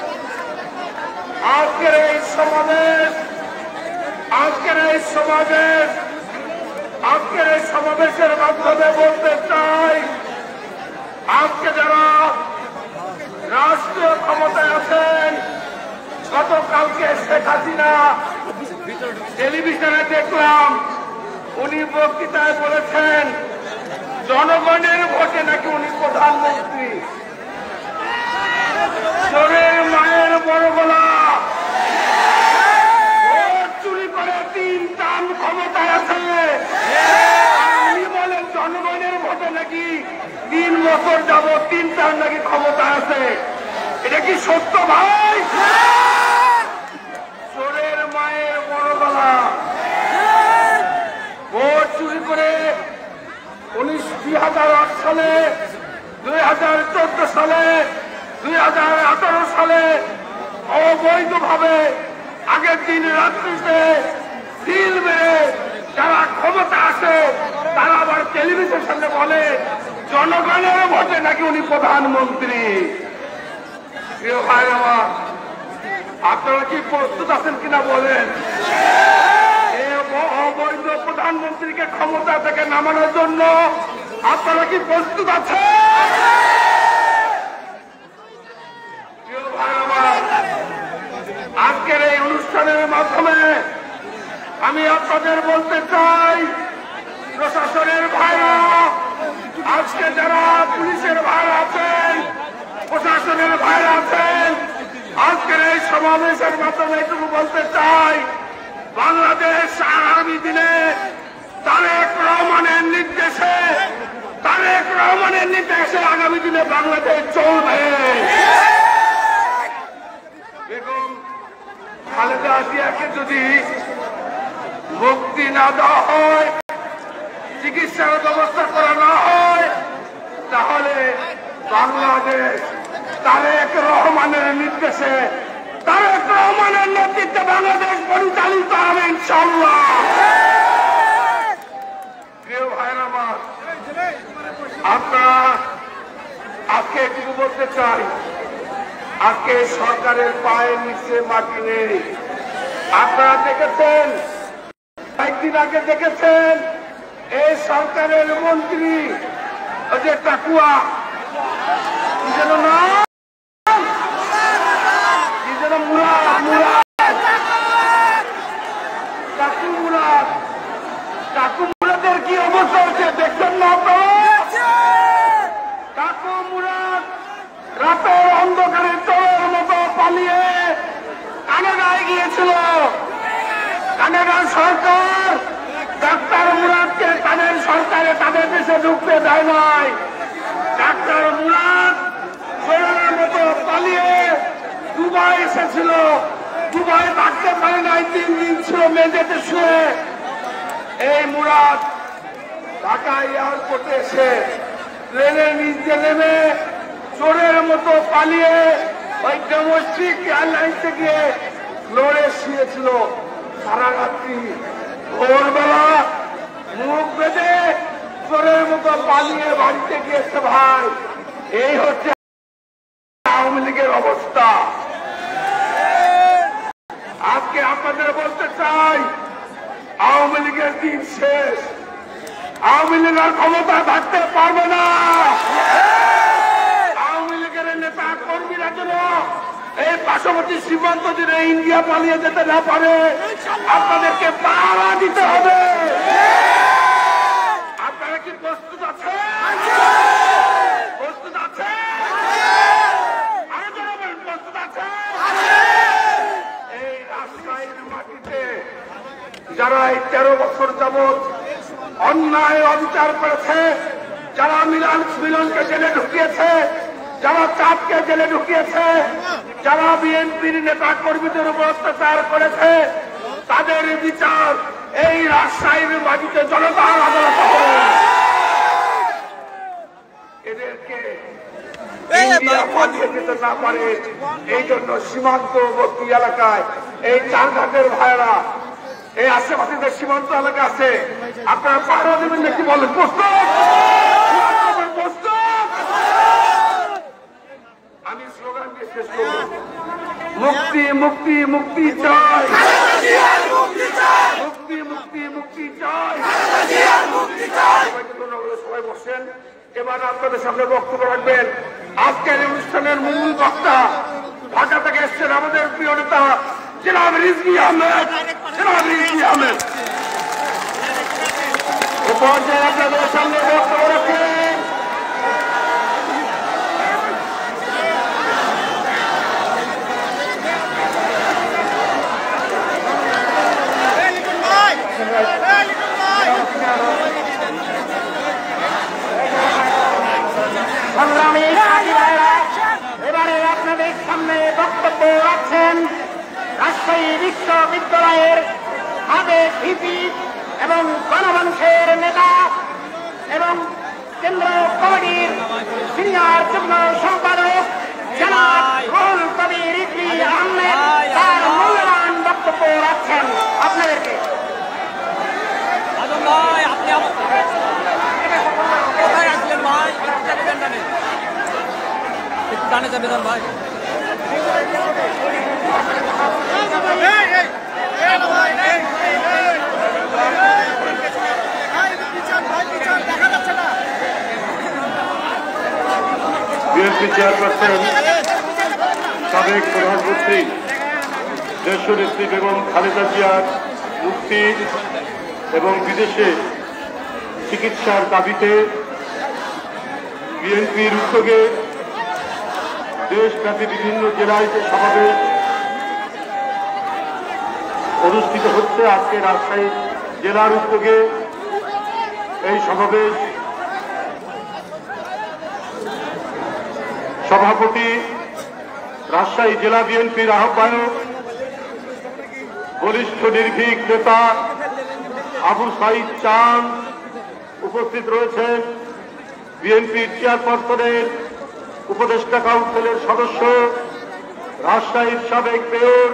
C: আজকের এই সমাবেশ আজকের এই সমাবেশ আজকের এই সমাবেশের মাধ্যমে বলতে চাই, আজকে যারা রাষ্ট্রীয় ক্ষমতায় আছেন, গতকালকে শেখ হাসিনা টেলিভিশনে দেখলাম, উনি বক্তৃতায় বলেছেন জনগণের ভোটে নাকি উনি প্রধানমন্ত্রী। চোরের মায়ের বড় গলা, ভোট চুরি করে তিন টান ক্ষমতায় আছে, উনি বলেন জনগণের ভোটে নাকি তিন বছর যাব তিন টান নাকি ক্ষমতা আছে। এটা কি সত্য ভাই? চোরের মায়ের বড় গলা, ভোট চুরি করে উনিশ দুই হাজার আট সালে, দুই হাজার চোদ্দ সালে, দুই হাজার আঠারো সালে অবৈধভাবে আগের দিন রাত্রিতে সিল মেরে যারা ক্ষমতা আসে তারা আবার টেলিভিশন সামনে বলে জনগণের ভোটে নাকি উনি প্রধানমন্ত্রী। প্রিয় ভাই আমার, আপনারা কি প্রস্তুত আছেন কিনা বলেন? অবৈধ প্রধানমন্ত্রীকে ক্ষমতা থেকে নামানোর জন্য আপনারা কি প্রস্তুত আছেন? প্রিয় ভাই আমার, আজকের এই অনুষ্ঠানের মাধ্যমে আমি আপনাদের বলতে চাই, প্রশাসনের ভাইরা, আজকে যারা পুলিশের ভাইরা আছেন, প্রশাসনের ভাইরা আছেন, আজকের এই সমাবেশের মাধ্যমে এটুকু বলতে চাই, বাংলাদেশ আগামী দিনে তারেক রহমানের নির্দেশে তারেক রহমানের নির্দেশে আগামী দিনে বাংলাদেশ চলবে। বেগম খালেদা জিয়াকে যদি মুক্তি না দেওয়া হয়, চিকিৎসার ব্যবস্থা করা না হয়, তাহলে বাংলাদেশ তারেক রহমানের নির্দেশে তারেক রহমানের নেতৃত্বে বাংলাদেশ পরিচালিত হবে ইনশাআল্লাহ। প্রিয় ভাইরা আমার, আপনারা আজকে এটুকু বলতে চাই, আজকে সরকারের পায়ের নিচে মাটি নেই। আপনারা দেখেছেন, কয়েকদিন আগে দেখেছেন এই সরকারের মন্ত্রী ওই যে টাকুয়া কি যেন নাম, কি যেন মুরাদ মুরাদ টাকু মুরাদ টাকু মুরাদের কি অবস্থা হচ্ছে দেখছেন না আপনারা? টাকু মুরাদ রাতের অন্ধকারে চোরের মতো পালিয়ে কানাডায় গিয়েছিল। কানাডার সরকার ডাক্তার মুরাদকে তাদের সরকারে তাদের দেশে ঢুকতে দেয় নাই। ডাক্তার মুরাদ চোরের মতো পালিয়ে দুবাই এসেছিল। দুবাই থাকতে পারে নাই, তিন দিন ছিল মেঝেতে শুয়ে। এই মুরাদ ঢাকা এয়ারপোর্টে এসে ট্রেনের নিচে নেমে চোরের মতো পালিয়ে ওই ডোমেস্টিক এয়ারলাইন্সে গিয়ে ফ্লোরে শুয়েছিল সারা রাত্রি। ভোরবেলা মুখ বেঁধে চোরের মতো পালিয়ে বাড়িতে গিয়েছে। ভাই, এই হচ্ছে আওয়ামী লীগের অবস্থা। আজকে আপনাদের বলতে চাই, আওয়ামী লীগের দিন শেষ। আওয়ামী লীগ আর ক্ষমতা থাকতে পারবে না। আওয়ামী লীগের নেতা কর্মীরা যেন এই পার্শ্ববর্তী সীমান্ত দিয়ে ইন্ডিয়া পালিয়ে যেতে না পারে, আপনাদেরকে পাহারা দিতে হবে। আপনারা কি প্রস্তুত আছেন? প্রস্তুত আছেন? আরো জনগণ প্রস্তুত আছেন? এই রাজশাহীর মাটিতে যারা এই তেরো বছর যাবৎ অন্যায় অবিচার করেছে, যারা মিলান মিলনকে জেলে ঢুকিয়েছে, যারা চাঁদকে জেলে ঢুকিয়েছে, যারা বিএনপির নেতা কর্মীদের উপর অত্যাচার করেছে, তাদের বিচার এই রাজশাহীর মাটিতে জনতার আদালত হবে। এদেরকে ইন্ডিয়া পালিয়ে যেতে না পারে, এই জন্য সীমান্তবর্তী এলাকায় এই চারঘাটের ভাইরা, এই আশেপাশে যে সীমান্ত এলাকা আছে, আপনারা পাহারা দেবেন নাকি বলেন? প্রস্তুত? প্রস্তুত? আমি স্লোগান দিয়ে শেষ করব। মুক্তি মুক্তি মুক্তি চাই, মুক্তি মুক্তি মুক্তি চাই। সবাই বসেন। এবার আপনাদের সামনে বক্তব্য রাখবেন আজকের অনুষ্ঠানের মূল বক্তা, ঢাকা থেকে এসছেন আমাদের প্রিয় নেতা জনাব রিজভী আহমেদ। জনাব রিজভী আহমেদ এ পর্যায়ে আপনাদের সামনে বক্তব্য রাখবেন
F: সংগ্রামী সাথী ভাইরা। এবারে আপনাদের সামনে বক্তব্য রাখছেন রাজশাহী বিশ্ববিদ্যালয়ের সাবেক ভিপি এবং গণমানুষের নেতা এবং কেন্দ্র কমিটির সিনিয়র যুগ্ম সম্পাদক জনাব রুহুল কবির রিজভী আহমেদ। তার মূল্যবান বক্তব্য রাখছেন আপনাদেরকে।
E: ভাই আপনি কোথায় আসলেন ভাই? একটু ডানে যাবেন ভাই।
A: বিএনপি চেয়ারপারসন, সাবেক প্রধানমন্ত্রী দেশনেত্রী বেগম খালেদা জিয়ার মুক্তি এবং বিদেশে চিকিৎসার দাবিতে বিএনপির উদ্যোগে দেশব্যাপী বিভিন্ন জেলায় যে সমাবেশ অনুষ্ঠিত হচ্ছে, আজকে রাজশাহী জেলার উদ্যোগে এই সমাবেশ সভাপতি রাজশাহী জেলা বিএনপির আহ্বায়ক বরিষ্ঠ নির্ভীক নেতা আবু সাইদ চাঁদ উপস্থিত রয়েছেন। বিএনপির চেয়ারপারসনের উপদেষ্টা কাউন্সিলের সদস্য রাজশাহীর সাবেক মেয়র,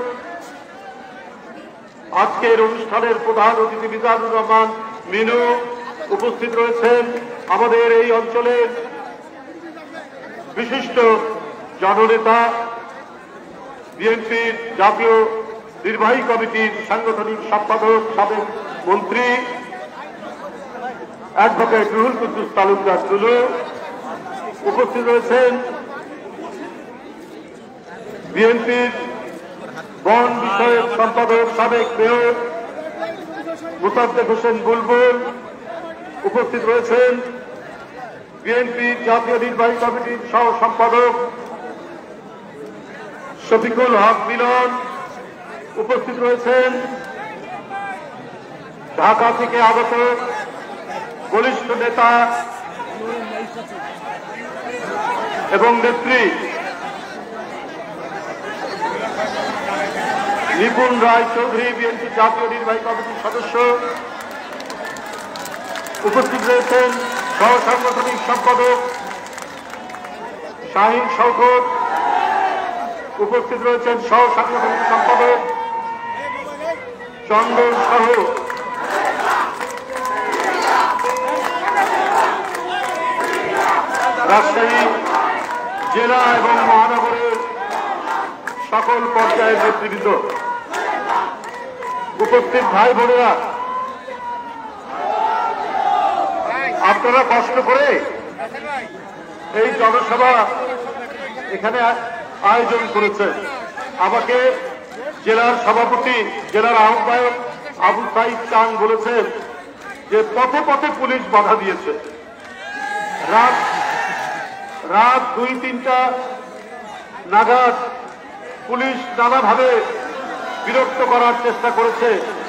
A: আজকের অনুষ্ঠানের প্রধান অতিথি মিজানুর রহমান মিনু উপস্থিত রয়েছেন। আমাদের এই অঞ্চলের বিশিষ্ট জননেতা, বিএনপির জাতীয় নির্বাহী কমিটির সাংগঠনিক সম্পাদক, সাবেক মন্ত্রী অ্যাডভোকেট রুহুল কুদ্দুস তালুকদার টুলু, উপস্থিত রয়েছেন বিএনপির বন বিষয়ক সম্পাদক সাবেক মেয়র মোসাদ্দেক হোসেন বুলবুল, উপস্থিত রয়েছেন বিএনপির জাতীয় নির্বাহী কমিটির সহ সম্পাদক শফিকুল হক মিলন, উপস্থিত রয়েছেন ঢাকা থেকে আগত বলিষ্ঠ নেতা এবং নেত্রী নিপুণ রায় চৌধুরী, বিএনপি জাতীয় নির্বাহী কমিটির সদস্য, উপস্থিত রয়েছেন সহ সাংগঠনিক সম্পাদক শাহীন শওকত, উপস্থিত রয়েছেন সহ সাংগঠনিক সম্পাদক চন্দন সহ রাজশাহী জেলা এবং মহানগরের সকল পর্যায়ের নেতৃবৃন্দ, উপস্থিত ভাই বোনেরা, আপনারা কষ্ট করে এই জনসভা এখানে আয়োজন করেছেন। আমাকে জেলার সভাপতি, জেলার আহ্বায়ক আবু সাইদ চান বলেছেন যে পথে পথে পুলিশ বাধা দিয়েছে। রাত রাত দুই তিনটা নাগাদ পুলিশ নানাভাবে বিরক্ত করার চেষ্টা করেছে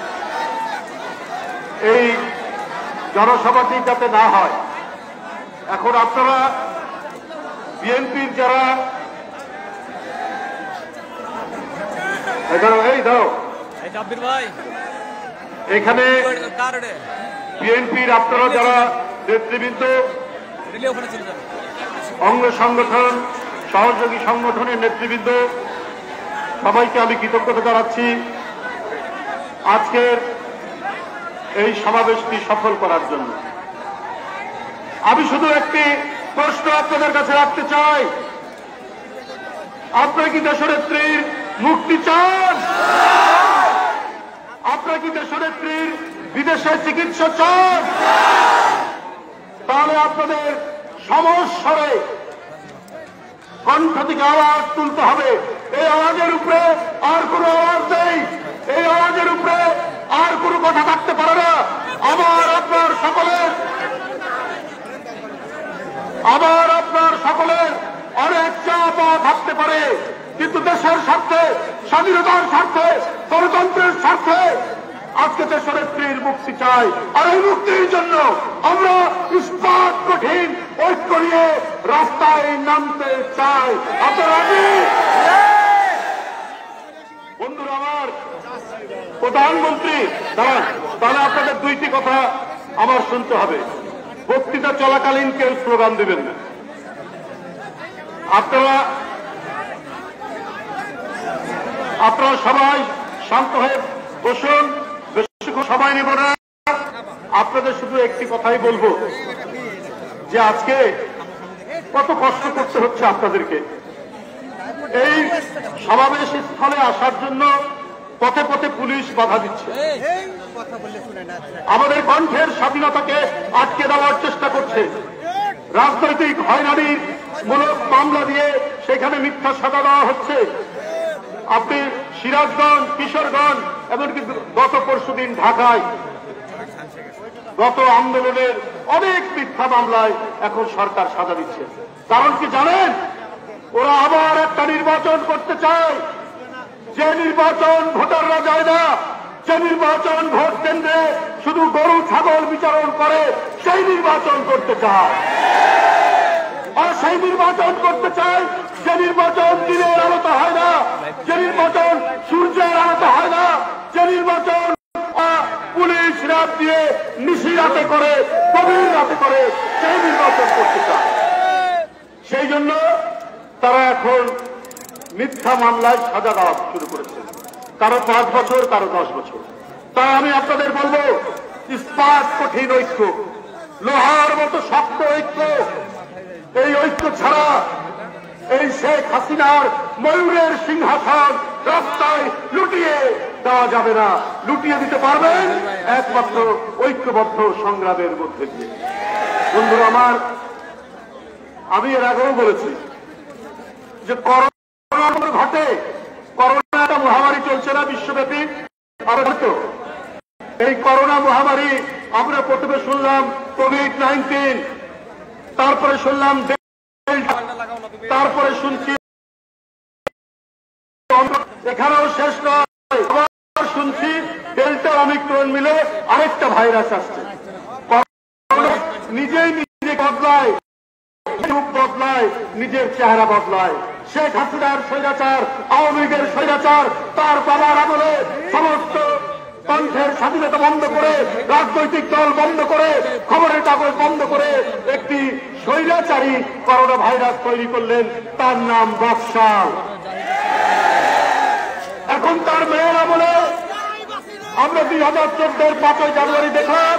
A: এই জনসভাটি যাতে না হয়। এখন আপনারা বিএনপির যারা এই দাও এখানে বিএনপির আপনারা যারা নেতৃবৃন্দ, অঙ্গ সংগঠন, সহযোগী সংগঠনের নেতৃবৃন্দ, সবাইকে আমি কৃতজ্ঞতা জানাচ্ছি আজকের এই সমাবেশটি সফল করার জন্য। আমি শুধু একটি প্রশ্ন আপনাদের কাছে রাখতে চাই, আপনারা কি দেশনেত্রীর মুক্তি চান? আপনারা কি দেশনেত্রীর বিদেশে চিকিৎসা চান? তাহলে আপনাদের সমস্যারে কণ্ঠ থেকে আওয়াজ তুলতে হবে। এই আওয়াজের উপরে আর কোনো আওয়াজ নেই, এই আওয়াজের উপরে আর কোনো কথা থাকতে পারে না। আমার আপনার সকলের আমার আপনার সকলের অনেক চাপ থাকতে পারে, কিন্তু দেশের স্বার্থে, স্বাধীনতার স্বার্থে, গণতন্ত্রের স্বার্থে আজকে দেশনেত্রীর মুক্তি চাই। আর এই মুক্তির জন্য আমরা ইস্পাত কঠিন ঐক্য নিয়ে রাস্তায় নামতে চাই। আপনারা বন্ধুরা, আমার প্রধানমন্ত্রী দাঁড়ান, তাহলে আপনাদের দুইটি কথা আমার শুনতে হবে। বক্তৃতা চলাকালীন কেউ স্লোগান দেবেন না। আপনারা আপনারা সবাই শান্ত হয়ে বসুন, বেশিক্ষণ সময় নেব না। আপনাদের শুধু একটি কথাই বলবো যে আজকে কত কষ্ট করতে হচ্ছে আপনাদেরকে। এই সমাবেশ স্থলে আসার জন্য পথে পথে পুলিশ বাধা দিচ্ছে, আমাদের কণ্ঠের স্বাধীনতাকে আটকে দেওয়ার চেষ্টা করছে, রাজনৈতিক হয়রানির মূলক মামলা দিয়ে সেখানে মিথ্যা সাজা দেওয়া হচ্ছে। আপনি সিরাজগঞ্জ, কিশোরগঞ্জ, এমনকি গত পরশুদিন ঢাকায় গত আন্দোলনের অনেক মিথ্যা মামলায় এখন সরকার সাজা দিচ্ছে। কারণ কি জানেন? ওরা আবার একটা নির্বাচন করতে চায়, যে নির্বাচন ভোটাররা যায় না, যে নির্বাচন ভোট কেন্দ্রে শুধু গরু ছাগল বিচারণ করে, সেই নির্বাচন করতে চায়। আর সেই নির্বাচন করতে চায় যে নির্বাচন দিনের আলোতে হয় না, যে নির্বাচন সূর্যের আলোতে হয় না, যে নির্বাচন পুলিশ রাত দিয়ে নিশি রাতে করে, গভীর রাতে করে, সেই নির্বাচন করতে চায়। সেই জন্য তারা এখন মিথ্যা মামলায় সাজা দেওয়া শুরু করেছে, কারো পাঁচ বছর, কারো দশ বছর। তাই আমি আপনাদের বলবো, ইস্পাত কঠিন ঐক্য, লোহার মতো শক্ত ঐক্য, এই ঐক্য ছাড়া এই শেখ হাসিনার ময়ূরের সিংহাসন রাস্তায় লুটিয়ে দেওয়া যাবে না। লুটিয়ে দিতে পারবেন একমাত্র ঐক্যবদ্ধ সংগ্রামের মধ্যে দিয়ে। বন্ধুরা আমার, আমি এর আগেও বলেছি যে করোনা ঘটে, করোনা একটা মহামারী চলছে না বিশ্বব্যাপী। এই করোনা মহামারী আমরা প্রথমে শুনলাম কোভিড নাইন্টিন, তারপরে শুনলাম, তারপরে শুনছি এখানেও শেষ নয়, আবার শুনছি ডেল্টা ওমিক্রন মিলে আরেকটা ভাইরাস আসছে। নিজেই নিজে বদলায়, রূপ বদলায়, নিজের চেহারা বদলায়। শেখ হাসিনার স্বৈরাচার, আওয়ামী লীগের স্বৈরাচার তার বাবার আমলে সমস্ত কণ্ঠের স্বাধীনতা বন্ধ করে, রাজনৈতিক দল বন্ধ করে, খবরের কাগজ বন্ধ করে একটি স্বৈরাচারী করোনা ভাইরাস তৈরি করলেন, তার নাম বাদশাহ। এখন তার মেয়ের আমলে আমরা দুই হাজার চোদ্দের পাঁচই জানুয়ারি দেখলাম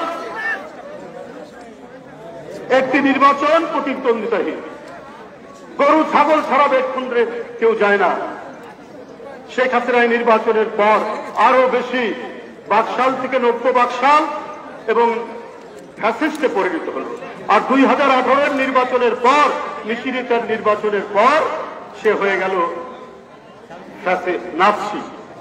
A: একটি নির্বাচন প্রতিদ্বন্দ্বিতাহীন, গরু ছাগল ছাড়া বেক্ষুন্দ্রে কেউ যায় না। শেখ হাসিনা নির্বাচনের পর আরো বেশি বাকশাল থেকে নব্য বাকশাল এবং ফ্যাসিস্টে পরিণত হল। আর দুই হাজার আঠারোর নির্বাচনের পর, নিশিরিতার নির্বাচনের পর সে হয়ে গেল নাৎসি।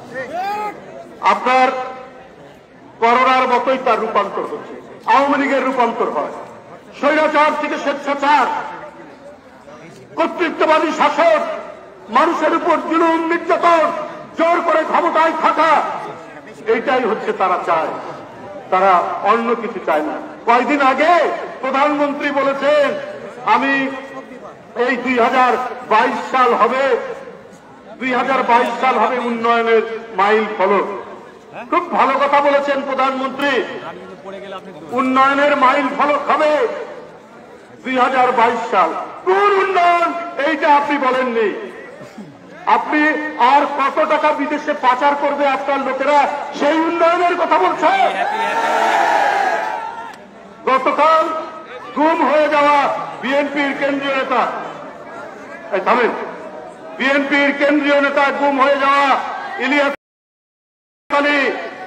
A: আপনার করোনার মতোই তার রূপান্তর হচ্ছে, আওয়ামী লীগের রূপান্তর হয়। স্বৈরাচার থেকে স্বেচ্ছাচার, কর্তৃত্ববাদী শাসক, মানুষের উপর জুলুম নির্যাতন, জোর করে ক্ষমতায় থাকা, এইটাই হচ্ছে তারা চায়, তারা অন্য কিছু চায় না। কয়েকদিন আগে প্রধানমন্ত্রী বলেছেন আমি এই দুই হাজার বাইশ সাল হবে, দুই হাজার বাইশ সাল হবে উন্নয়নের মাইল ফলক। খুব ভালো কথা বলেছেন প্রধানমন্ত্রী, উন্নয়নের মাইল ফলক হবে দুই হাজার বাইশ সাল। কোন উন্নয়ন এইটা আপনি বলেননি। আপনি আর কত টাকা বিদেশে পাচার করবে আপনার লোকেরা, সেই উন্নয়নের কথা বলছে। গতকাল গুম হয়ে যাওয়া বিএনপির কেন্দ্রীয় নেতা, থামেন, বিএনপির কেন্দ্রীয় নেতা গুম হয়ে যাওয়া ইলিয়াস আলী,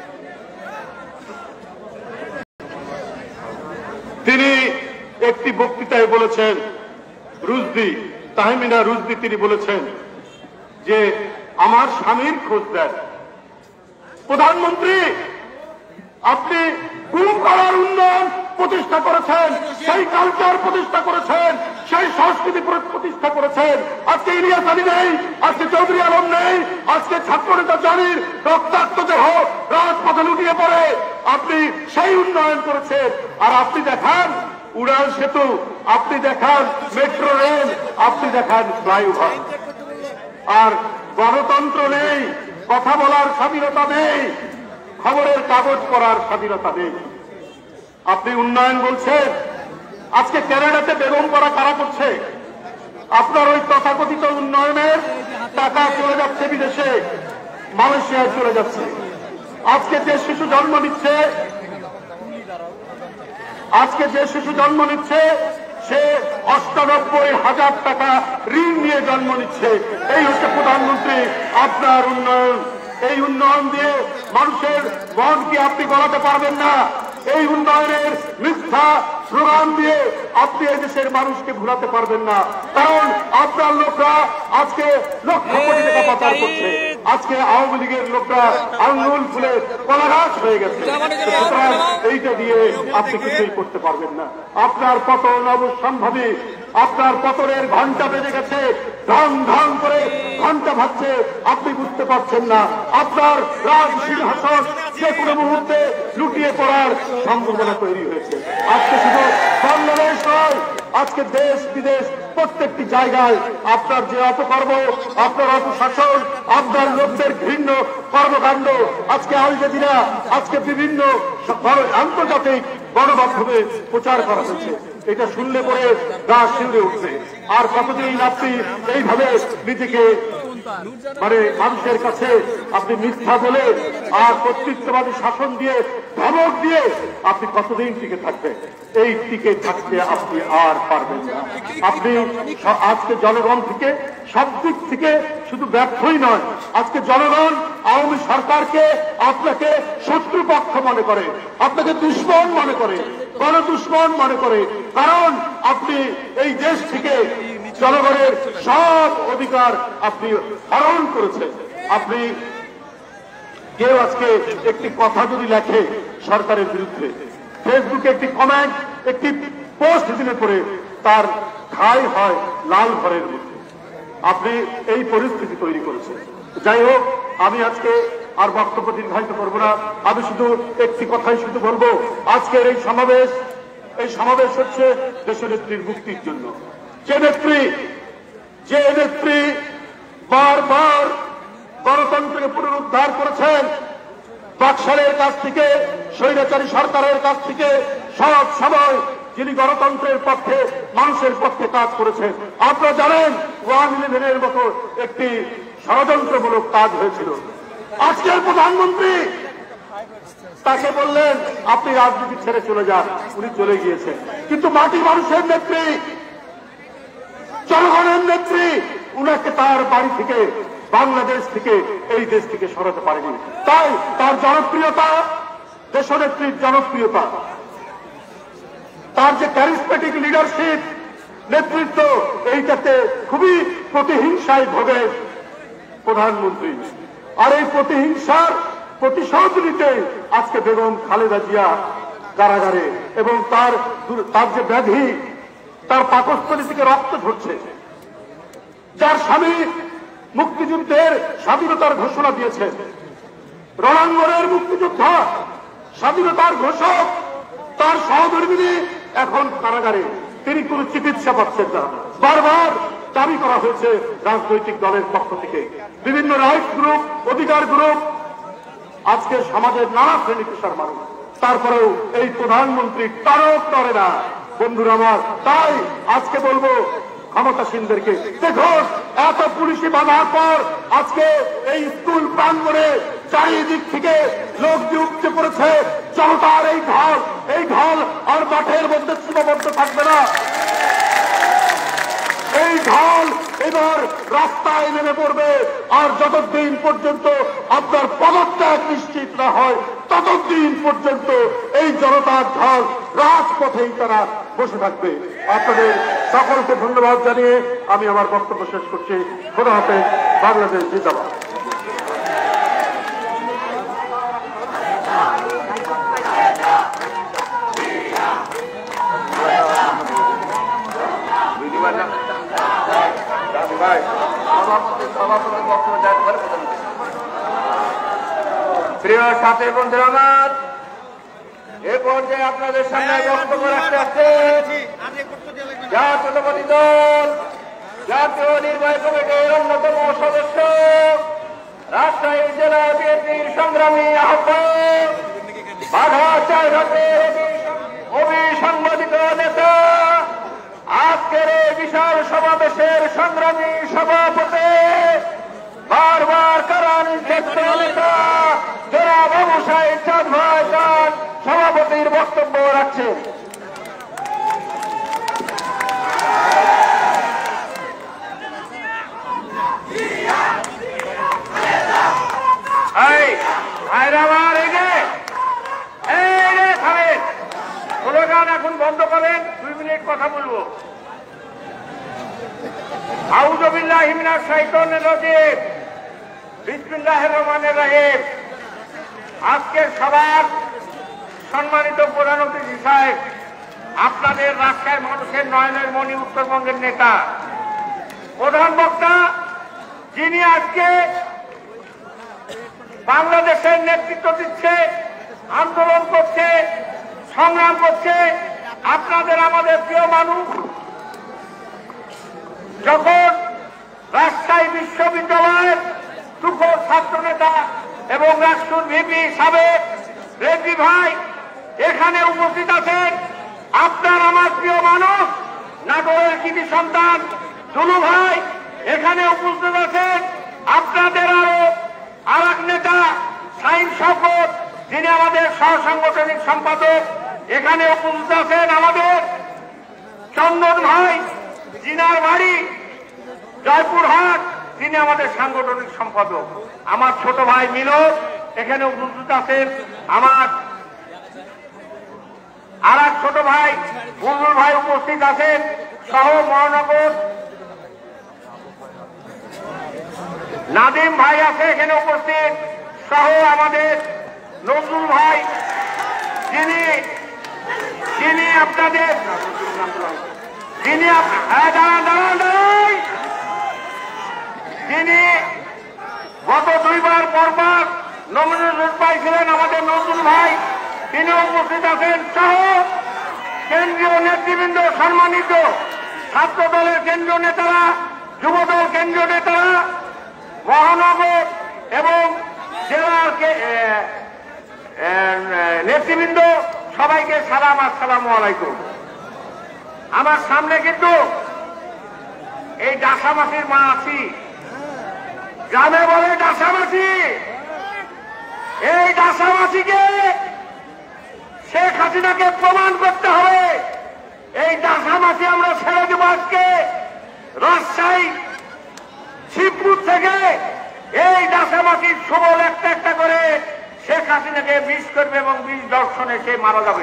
A: তিনি একটি বক্তৃতায় বলেছেন, রুজদি তাহমিনা রুজদি তিনি বলেছেন যে আমার স্বামীর খোঁজ দেন। প্রধানমন্ত্রী, আপনি গুম করার উন্নয়ন প্রতিষ্ঠা করেছেন, সেই কালচার প্রতিষ্ঠা করেছেন, সেই সংস্কৃতি প্রতিষ্ঠা করেছেন। আজকে ইলিয়াস আলী নেই, আজকে চৌধুরী আলম নেই, আজকে ছাত্র নেতা জানির রক্তাক্ত দেহ রাজপথে লুটিয়ে পড়ে, আপনি সেই উন্নয়ন করেছেন। আর আপনি দেখান উড়ান সেতু, আপনি দেখান মেট্রো রেল, আপনি দেখান ফ্লাইওভার। আর গণতন্ত্র নেই, কথা বলার স্বাধীনতা নেই, খবরের কাগজ পড়ার স্বাধীনতা নেই। আপনি উন্নয়ন বলছেন। আজকে ক্যানাডাতে বেগম করা কারা করছে? আপনার ওই তথাকথিত উন্নয়নের টাকা চলে যাচ্ছে বিদেশে, মালয়েশিয়ায় চলে যাচ্ছে। আজকে যে শিশু জন্ম নিচ্ছে, আজকে যে শিশু জন্ম নিচ্ছে সে অষ্টানব্বই হাজার টাকা ঋণ নিয়ে জন্ম নিচ্ছে। এই হচ্ছে প্রধানমন্ত্রী আপনার উন্নয়ন। এই উন্নয়ন দিয়ে মানুষের মন কি আপনি গলাতে পারবেন না। এই উন্নয়নের মিথ্যা স্লোগান দিয়ে আপনি এই দেশের মানুষকে ভুলাতে পারবেন না। কারণ আপনার লোকরা আজকে লক্ষ কোটি টাকা পাচার করছে। আজকে আওয়ামী লীগের লোকরা আঙ্গুল ফুলে কলাগাছ হয়ে গেছে। সুতরাং এইটা দিয়ে আপনি কিছুই করতে পারবেন না। আপনার পতন অবশ্যম্ভাবী, আপনার পতনের ঘন্টা বেজে গেছে, ঢং ঢং করে ঘন্টা ভাবছে, আপনি বুঝতে পারছেন না। আপনার রাজ সিংহাসন যে কোনো মুহূর্তে লুটিয়ে পড়ার সম্ভাবনা তৈরি হয়েছে। আজকে শুধু বাংলাদেশ নয়, আজকে দেশ বিদেশ প্রত্যেকটি জায়গায় আপনার যে অপকর্ম, আপনার অপশাসন, আপনার লোকদের ঘৃণ্য কর্মকাণ্ড আজকে আল জাজিরা, আজকে বিভিন্ন আন্তর্জাতিক গণমাধ্যমে প্রচার করা হয়েছে। এটা শুনলে পরে গা শিউরে উঠবে। আর কতদিন আপনি এইভাবে নিজেকে মানে মানুষের কাছে আপনি মিথ্যা বলে আর কর্তৃত্ববাদী শাসন দিয়ে ধমক দিয়ে আপনি কতদিন টিকে থাকবেন? এই টিকে থাকতে আপনি আর পারবেন না। আপনি আজকে জনগণ থেকে সব দিক থেকে শুধু ব্যর্থই নয়, আজকে জনগণ আওয়ামী সরকারকে আপনাকে শত্রুপক্ষ মনে করে, আপনাকে দুশ্মন মনে করে, গণদুশ্মন মনে করে। কারণ আপনি এই দেশ থেকে জনগণের সব অধিকার আপনি হরণ করেছেন। আপনি কেউ আজকে একটি কথা যদি লেখে সরকারের বিরুদ্ধে, ফেসবুকে একটি কমেন্ট, একটি পোস্ট দিলে পরে তার ঠাঁই হয় লাল ঘরের মধ্যে। আপনি এই পরিস্থিতি তৈরি করেছেন। যাই হোক, আমি আজকে আর বক্তব্য দীর্ঘায়িত করব না। আমি শুধু একটি কথাই শুধু বলবো, আজকের এই সমাবেশ এই সমাবেশ হচ্ছে দেশনেত্রীর মুক্তির জন্য। যে নেত্রী যে নেত্রী বারবার গণতন্ত্রকে পুনরুদ্ধার করেছেন, বাকশালের কাছ থেকে, স্বৈরাচারী সরকারের কাছ থেকে সব সময় যিনি গণতন্ত্রের পক্ষে, মানুষের পক্ষে কাজ করেছেন। আপনারা জানেন ওয়ান ইলেভেনের মতো একটি ষড়যন্ত্রমূলক কাজ হয়েছিল। আজকের প্রধানমন্ত্রী তাকে বললেন আপনি রাজনীতি ছেড়ে চলে যান, উনি চলে গিয়েছেন। কিন্তু মাটি মানুষের নেত্রী, জনগণের নেত্রী, উনাকে তার বাড়ি থেকে, বাংলাদেশ থেকে, এই দেশ থেকে সরাতে পারেনি। তাই তার জনপ্রিয়তা, দেশনেত্রীর জনপ্রিয়তা, তার যে ক্যারিসমেটিক লিডারশিপ, নেতৃত্ব, এইটাতে খুবই প্রতিহিংসায় ভোগে প্রধানমন্ত্রী। আর এই প্রতিহিংসার প্রতিশোধ নিতে আজকে বেগম খালেদা জিয়া কারাগারে, এবং তার তার যে ব্যাধি, তার পাকস্থলী থেকে রক্ত ঝরছে। যার স্বামী মুক্তিযুদ্ধের স্বাধীনতার ঘোষণা দিয়েছেন, রণাঙ্গনের মুক্তিযোদ্ধা, স্বাধীনতার ঘোষক, তার সহধর্মিনী এখন কারাগারে, তিনি কোন চিকিৎসা পাচ্ছেন না। বারবার দাবি করা হয়েছে রাজনৈতিক দলের পক্ষ থেকে, বিভিন্ন রাইটস গ্রুপ, অধিকার গ্রুপ, আজকে সমাজের নানা শ্রেণী পেশার মানুষ। তারপরেও এই প্রধানমন্ত্রী তারক করে না বন্ধুরা আমার। তাই আজকে বলবো ক্ষমতাসীনদেরকে, দেখুন এত পুলিশি বাধার পর আজকে এই স্কুল প্রাঙ্গণে চারিদিক থেকে লোক যে উপচে পড়েছে, জনতার এই ঢল, এই ঢল আর মাঠের মধ্যে সীমাবদ্ধ থাকবে না। এই ঢল এবার রাস্তায় নেমে পড়বে। আর যতদিন পর্যন্ত আপনার পদত্যাগ নিশ্চিত না হয়, ততদিন পর্যন্ত এই জনতার ঢল রাজপথেই তারা বসে থাকবে। আপনাদের সকলকে ধন্যবাদ জানিয়ে আমি আমার বক্তব্য শেষ করছি। খোদা হাফেজ। বাংলাদেশ জিন্দাবাদ।
C: প্রিয় সাথী বন্ধুরা আমার, এ পর্যায়ে আপনাদের সামনে বক্তব্য রাখতে আসছেন জাতীয়তাবাদী দল জাতীয় নির্বাহী কমিটির অন্যতম সদস্য, রাজশাহী জেলা বিএনপির সংগ্রামী আহ্বায়ক, বাঘা চারঘাটের অবিসংবাদিত নেতা, আজকের এই বিশাল সমাবেশের সংগ্রামী সভাপতি, বারবার কারণ নেতা জনাব বাবু সাহেব চাঁদ ভাই চাঁদ সভাপতির বক্তব্য রাখছেন। স্লোগান এখন বন্ধ করেন, দুই মিনিট কথা বলবো। আউযু বিল্লাহি মিনাশ শাইতানির রাজিম, বিসমিল্লাহির রহমানির রহিম। আজকের সভার সম্মানিত প্রধান অতিথি সাহেব, আপনাদের রাস্তায় মানুষের নয়নের মণি, উত্তরবঙ্গের নেতা, প্রধান বক্তা, যিনি আজকে বাংলাদেশের নেতৃত্ব দিচ্ছে, আন্দোলন করছে, সংগ্রাম করছে, আপনাদের আমাদের প্রিয় মানুষ। যখন রাজশাহী বিশ্ববিদ্যালয়ের তুখোর ছাত্র নেতা এবং রাষ্ট্র ভিপি সাবেক রেড্ডি ভাই এখানে উপস্থিত আছেন, আপনার আমার প্রিয় মানুষ নাটোরের কৃতি সন্তান দুলু ভাই এখানে উপস্থিত আছেন, শওকত, যিনি আমাদের সহ সাংগঠনিক সম্পাদক, এখানে উপস্থিত আছেন আমাদের চন্দন ভাই, জিনার বাড়ি জয়পুরহাট, তিনি আমাদের সাংগঠনিক সম্পাদক। আমার ছোট ভাই মিলন এখানে উপস্থিত আছেন। আমার আর এক ছোট ভাই বুলবুল ভাই উপস্থিত আছেন, সহ মহানগর নাদিম ভাই আছে এখানে উপস্থিত, সহ আমাদের নজরুল ভাই, যিনি যিনি আপনাদের যিনি হ্যাঁ দাঁড়ান দাঁড়ান দাঁড়ান যিনি গত দুইবার পরপর নমিনেশন পাইছিলেন, আমাদের নজরুল ভাই, তিনি উপস্থিত আছেন, সহ কেন্দ্রীয় নেতৃবৃন্দ, সম্মানিত ছাত্র দলের কেন্দ্রীয় নেতারা, যুবদল কেন্দ্রীয় নেতারা, মহানগর এবং জেলার নেতৃবৃন্দ, সবাইকে সালাম, আসসালামু আলাইকুম। আমার সামনে কিন্তু এই ডাসামাসির মা আছি, গ্রামে বলে ডাসামাসি। এই ডাসামাসিকে শেখ হাসিনাকে প্রমাণ করতে হবে। এই ডাসামাসি আমরা ছেড়ে দেব আজকে। রাজশাহী শিবপুর থেকে এই ডাসামাসির সবল একটা একটা করে শেখ হাসিনাকে বিষ করবে এবং বিষ দর্শনে সে মারা যাবে।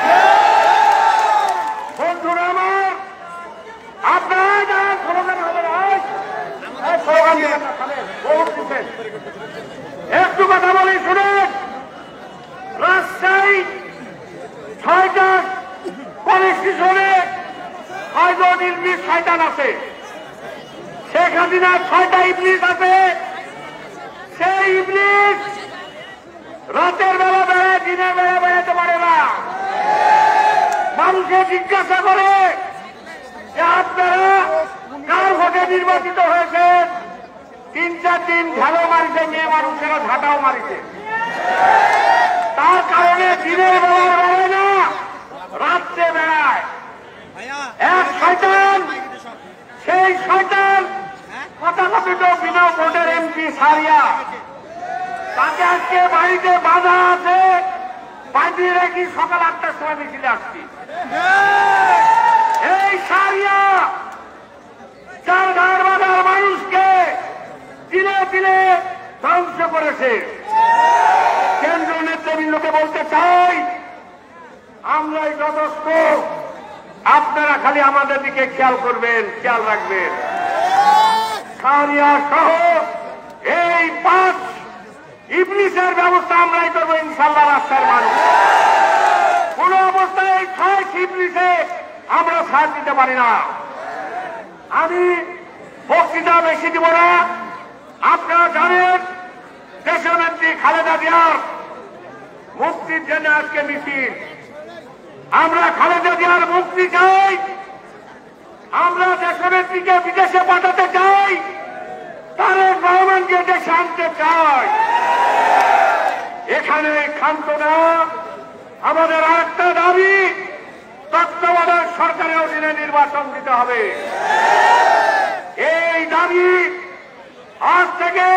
C: বন্ধুরা আমার, আপনারা যারা স্লোগান হবে স্লোগান দেবেন না, বহুত দিচ্ছেন। একটু কথা বলি শুনেন। রাজশাহী ছয়টা পুলিশ স্টেশনে ছয়জন ইবলিস শয়তান আছে। শেখ হাসিনার ছয়টা ইবলিস আছে। সেই ইবলিস রাতের বেলা বেড়ায়, দিনের বেলা বেড়াতে পারে না। মানুষকে জিজ্ঞাসা করে যে আপনারা কার ভোটে নির্বাচিত হয়েছেন? তিন চার দিন ঝালো মারিছে, মেয়ে মানুষেরা ঝাঁটাও মারিছে। তার কারণে দিনের বেলা বেড়ায় না, রাত্রে বেড়ায়। এক শয়তান, সেই শয়তান তথাকথিত বিনা ভোটের এমপি সারিয়া, তাকে আজকে বাড়িতে বাধা আছে, বাঁধিয়ে রেখে সকাল আটটার সময় মিছিলে আসছি। এই সারিয়া চার ঘাট বাঁধার মানুষকে তিলে তিলে ধ্বংস করেছে। কেন্দ্রীয় নেতৃবৃন্দকে বলতে চাই, আমরাই যথেষ্ট, আপনারা খালি আমাদের দিকে খেয়াল করবেন, খেয়াল রাখবেন। সারিয়া সহ এই পাঁচ ইবলিসের ব্যবস্থা আমরাই করবো ইনশাল্লাহ। রাস্তার মানুষ কোন অবস্থায় ছয় ইবলিসে আমরা ছাড় দিতে পারি না। আমি বক্তৃতা বেশি দিব না। আপনারা জানেন দেশনেত্রী খালেদা জিয়ার মুক্তির জন্য আজকে মিছিল। আমরা খালেদা জিয়ার মুক্তি চাই। আমরা দেশনেত্রীকে বিদেশে পাঠাতে চাই, তারেক রহমানকে দেশে আনতে চাই। এখানে ক্ষান্ত না। আমাদের আরেকটা দাবি, তত্ত্বাবধায়ক সরকারের অধীনে নির্বাচন দিতে হবে। এই দাবি আজ থেকে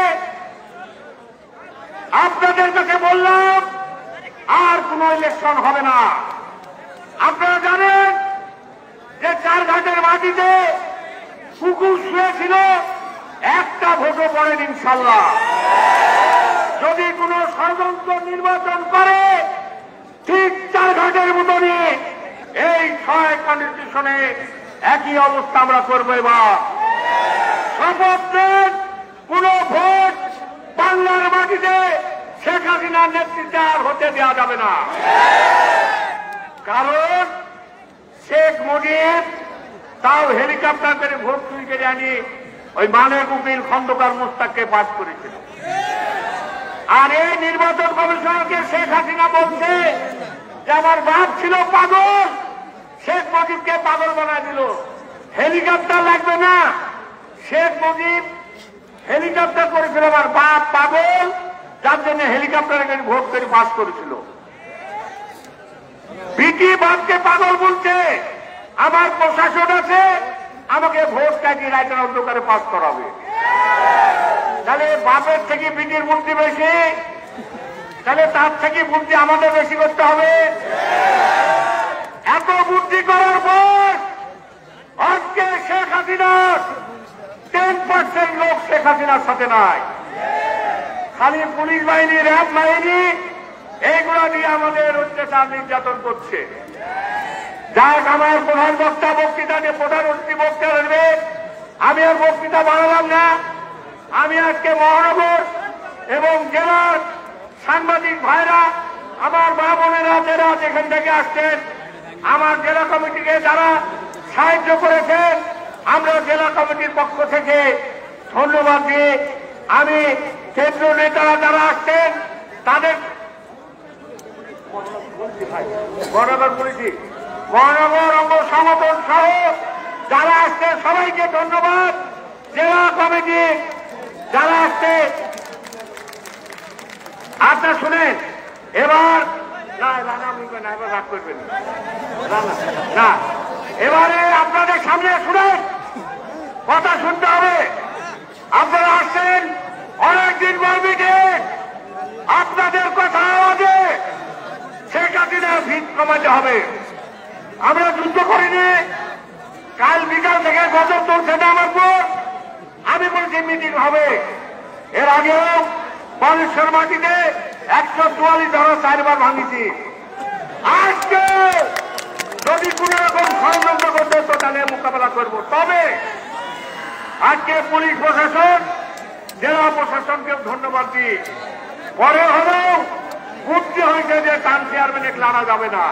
C: আপনাদের কাছে বললাম, আর কোন ইলেকশন হবে না। আপনারা জানেন যে চার ঘাটের মাটিতে কুকুর শুয়েছিল, একটা ভোটও পড়েন ইনশাল্লাহ। যদি কোন ষড়যন্ত্র নির্বাচন করে, ঠিক চার ঘাটের মতনই এই ছয় কনস্টিটিউশনে একই অবস্থা আমরা করবো। এবার শপথ নেন, কোন ভোট বাংলার মাটিতে শেখ হাসিনার নেতৃত্বে আর হতে দেওয়া যাবে না। কারণ শেখ মুজিব তাও হেলিকপ্টার করে ভোট চুরি করে আনি ওই মানের উকিল খন্দকার মুস্তাককে পাস করেছিল। আর এই নির্বাচন কমিশনকে শেখ হাসিনা বলছে যে আমার বাপ ছিল পাগল, শেখ মুজিবকে পাগল বানায় দিল। হেলিকপ্টার লাগবে না, শেখ মুজিব হেলিকপ্টার করেছিল, আমার বাপ পাগল, যার জন্য হেলিকপ্টারে ভোট করে পাস করেছিল। বিটি বাপকে পাগল বলছে, আমার প্রশাসন আছে, আমাকে ভোট কাটিয়ে রাইটার অন্ধকারে পাস করাবে। তাহলে বাপের থেকে বিটির মূর্তি বেশি, তাহলে তার থেকে বুদ্ধি আমাদের বেশি করতে হবে। এত বুদ্ধি করার পর আজকে শেখ হাসিনার টেন পার্সেন্ট লোক শেখ হাসিনার সাথে নাই। খালি পুলিশ বাহিনী, র্যাব বাহিনী এইগুলা দিয়ে আমাদের অত্যাচার নির্যাতন করছে। যাক, আমার প্রধান বক্তা বক্তৃতা নিয়ে প্রধানমন্ত্রী বক্তৃতা দেবে, আমি আর বক্তৃতা বানালাম না। আমি আজকে মহানগর এবং জেলার সাংবাদিক ভাইরা, আমার মা বোনেরা যারা যেখান থেকে আসছেন, আমার জেলা কমিটিকে যারা সাহায্য করেছেন, আমরা জেলা কমিটির পক্ষ থেকে ধন্যবাদ দিয়ে আমি কেন্দ্রীয় নেতারা যারা আসছেন তাদের মহানগর পুলিশ মহানগর অঙ্গ সংগঠন সহ যারা আসছে সবাইকে ধন্যবাদ। জেলা কমিটি যারা আসছে, আচ্ছা শুনেন, এবার না রানা বলবেন না, এবার রাগ করবেন না, এবারে আপনাদের সামনে শুনেন, কথা শুনতে হবে। আপনারা আসছেন অনেকদিন বলবিতে, আপনাদের কথা আওয়াজে শেখ হাসিনার ভিত কমাতে হবে। আমরা যুদ্ধ করিনি, কাল বিকাল থেকে গজব চলছে না আমার পর, আমি বলছি মিটিং হবে। এর আগেও বালেশ্বর মাটিতে একশো চুয়াল্লিশ ধরা চারবার ভাঙিছি। আজকে যদি কোন রকম ষড়যন্ত্র করতে তো তাহলে মোকাবেলা করব। তবে আজকে পুলিশ প্রশাসন, জেলা প্রশাসনকে ধন্যবাদ দিই। পরে হলেও বুদ্ধি হয়েছে যে টান চেয়ারম্যানে লড়া যাবে না,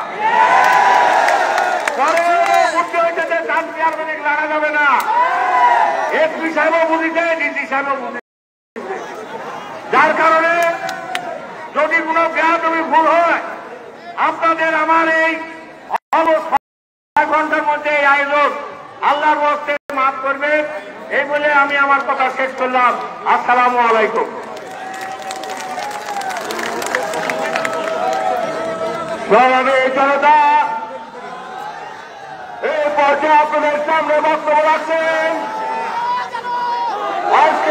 C: পরে বুদ্ধি হয়েছে যে টান চেয়ারম্যানে লড়া যাবে না। এসপি সাহেবও বুঝিছে, ডিসি সাহেবও বুঝিছে। যার কারণে যদি কোনো বেয়াদবি ভুল হয়, আপনাদের আমার এই ছয় ঘন্টার মধ্যে এই আয়োজন আল্লাহর ওয়াস্তে মাফ করবেন, এই বলে আমি আমার কথা শেষ করলাম। আসসালামু আলাইকুম। জনতা, এই পর্যায়ে আপনাদের সামনে বক্তব্য রাখছেন আজকে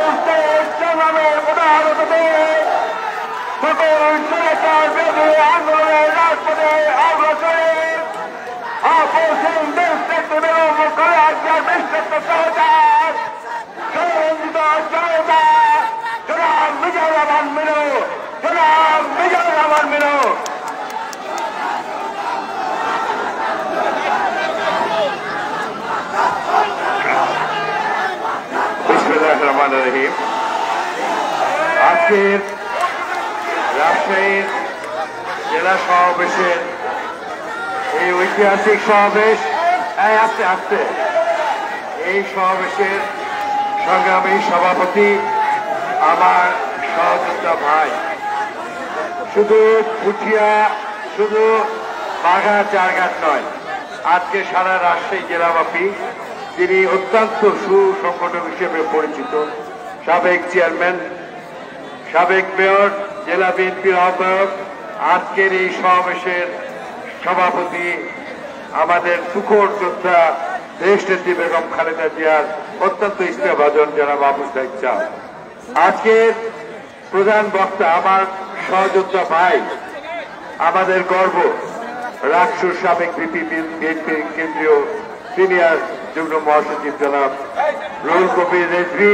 C: আন্দোলনের রাজপথে অগ্রসরের অপোষণ দেশ থেকে বিলম্ব করে আজকের বিশ্বস্ত সহচার সরঞ্জিত জনতা জনাব বিজয় রহমান মিনু, জনাব বিজয় রহমান মিনু। আজকের রাজশাহীর জেলা সমাবেশের এই ঐতিহাসিক সমাবেশ, আস্তে আস্তে এই সমাবেশের সংগ্রামী সভাপতি আমার সহযোদ্ধা ভাই, শুধু পুঠিয়া, শুধু বাঘা চারঘাট নয়, আজকে সারা রাজশাহী জেলাব্যাপী তিনি অত্যন্ত সুসংগঠক হিসেবে পরিচিত, সাবেক চেয়ারম্যান, সাবেক মেয়র, জেলা বিএনপির আহ্বায়ক, আজকের এই সমাবেশের সভাপতি, আমাদের তুখোড় যোদ্ধা দেশনেত্রী বেগম খালেদা জিয়ার অত্যন্ত স্নেহভাজন জনাব আবু সাইদ চাও। আজকের প্রধান বক্তা আমার সহযোদ্ধা ভাই, আমাদের গর্ব, রাকসুর সাবেক ভিপি বিএনপির কেন্দ্রীয় সিনিয়র যুগ্ম মহাসচিব জনাব রুহুল কবির রেজভী।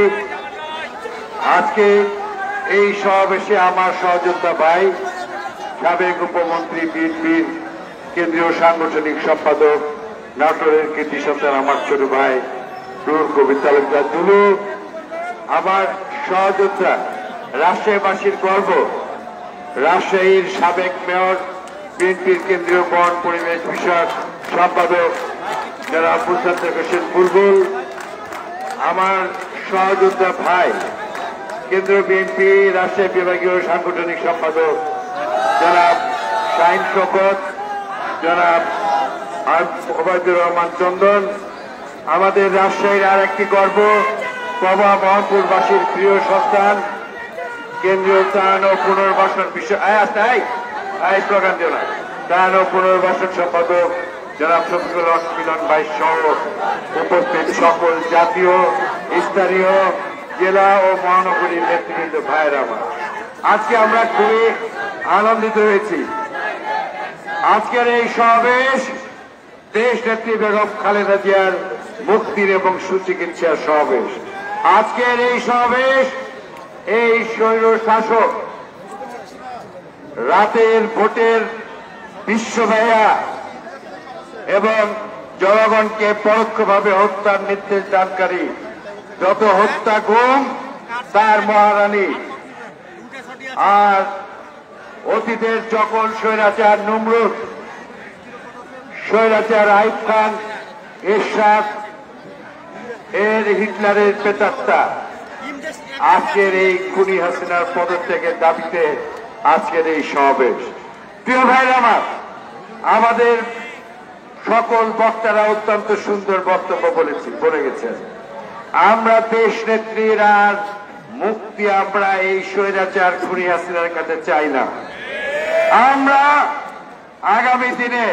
C: আজকে এই সমাবেশে আমার সহযোদ্ধা ভাই, সাবেক উপমন্ত্রী, বিএনপির কেন্দ্রীয় সাংগঠনিক সম্পাদক, নাটোরের কৃতি সন্তান আমার ছোট ভাই রুহুল কবির তালুকদার দুলু, আমার সহযোদ্ধা, রাজশাহীবাসীর গর্ব, রাজশাহীর সাবেক মেয়র, বিএনপির কেন্দ্রীয় বন পরিবেশ বিষয়ক সম্পাদক যারা মুস্তাফিজ হোসেন বুলবুল, আমার সহযোদ্ধা ভাই, কেন্দ্রীয় বিএনপি রাজশাহী বিভাগীয় সাংগঠনিক সম্পাদক জনাব শাহিন শওকত, জনাব ওবায়দুর রহমান চন্দন, আমাদের রাজশাহীর আর একটি গর্ব, প্রভা মোহনপুরবাসীর প্রিয় সন্তান, কেন্দ্রীয় ত্রাণ ও পুনর্বাসন বিষয় স্লোগান দিও না ত্রাণ ও পুনর্বাসন সম্পাদক জনাব শফিকুল হক মিলন ভাই সহ উপস্থিত সকল জাতীয়, স্থানীয়, জেলা ও মহানগরীর নেতৃবৃন্দ ভাইয়েরা আমার, আজকে আমরা খুবই আনন্দিত হয়েছি। আজকের এই সমাবেশ দেশ নেত্রী বেগম খালেদা জিয়ার মুক্তির এবং সুচিকিৎসার সমাবেশ। আজকের এই সমাবেশ এই স্বৈর শাসক রাতের ভোটের বিশ্বভাইয়া এবং জনগণকে পরোক্ষভাবে হত্যার নির্দেশ দানকারী যত হত্যা গুম তার মহারানী আর অতীতের সকল স্বৈরাচার নমরুদ, স্বৈরাচার আইয়ুব খান, এরশাদ এর হিটলারের প্রেতাত্মা আজকের এই খুনি হাসিনার পদত্যাগের দাবিতে আজকের এই সমাবেশ। প্রিয় ভাইরা আমার, আমাদের সকল বক্তারা অত্যন্ত সুন্দর বক্তব্য বলেছি বলে গেছেন। আমরা দেশ নেত্রীর আর মুক্তি আমরা এই স্বৈরাচার খুনি হাসিনার কাছে চাই না। আমরা আগামী দিনে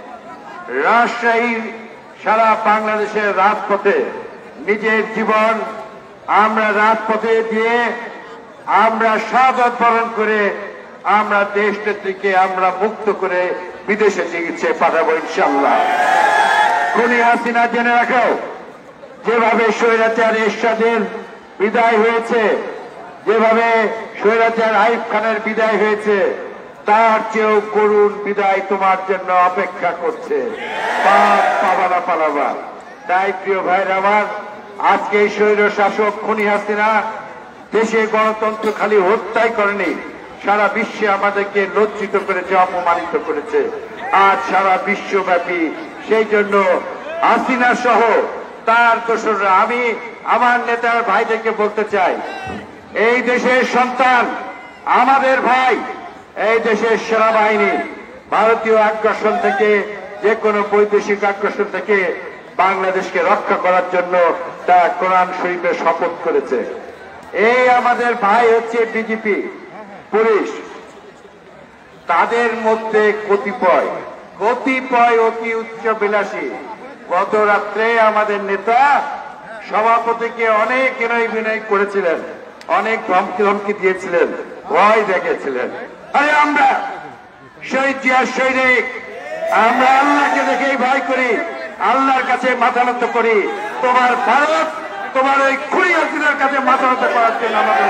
C: রাজশাহীর সারা বাংলাদেশের রাজপথে নিজের জীবন আমরা রাজপথে দিয়ে আমরা শাহাদাত বরণ করে আমরা দেশ নেত্রীকে আমরা মুক্ত করে বিদেশে চিকিৎসায় পাঠাবো ইনশাআল্লাহ। খুনি হাসিনা জেনে রাখো, যেভাবে স্বৈরাচার এরশাদের বিদায় হয়েছে, যেভাবে স্বৈরাচার আইয়ুব খানের বিদায় হয়েছে, তার চেয়েও করুণ বিদায় তোমার জন্য অপেক্ষা করছে। পাপ পাবানা পালাবা। তাই প্রিয় ভাইরা আমার, আজকে এই স্বৈর শাসক খুনি হাসিনা দেশে গণতন্ত্র খালি হত্যাই করেনি, সারা বিশ্বে আমাদেরকে লজ্জিত করেছে, অপমানিত করেছে। আজ সারা বিশ্বব্যাপী সেই জন্য হাসিনা সহ তার দোসররা, আমি আমার নেতার ভাইদেরকে বলতে চাই, এই দেশের সন্তান আমাদের ভাই, এই দেশের সেনাবাহিনী ভারতীয় আগ্রাসন থেকে, যে কোনো বৈদেশিক আগ্রাসন থেকে বাংলাদেশকে রক্ষা করার জন্য তারা কোরআন শরীফে শপথ করেছে। এই আমাদের ভাই হচ্ছে ডিজিপি পুলিশ, তাদের মধ্যে কতিপয় কতিপয় অতি উচ্চ বিলাসী গত রাত্রে আমাদের নেতা সভাপতিকে অনেক বিনয় বিনয় করেছিলেন, অনেক ধমকি ধমকি দিয়েছিলেন, ভয় দেখেছিলেন। আরে আমরা শহীদ জিয়ার সৈনিক, আমরা আল্লাহকে দেখেই ভয় করি, আল্লাহর কাছে মাথা নত করি। তোমার ভারত তোমার ওই খুনি হাসিনার কাছে মাথা নত করার জন্য আমাদের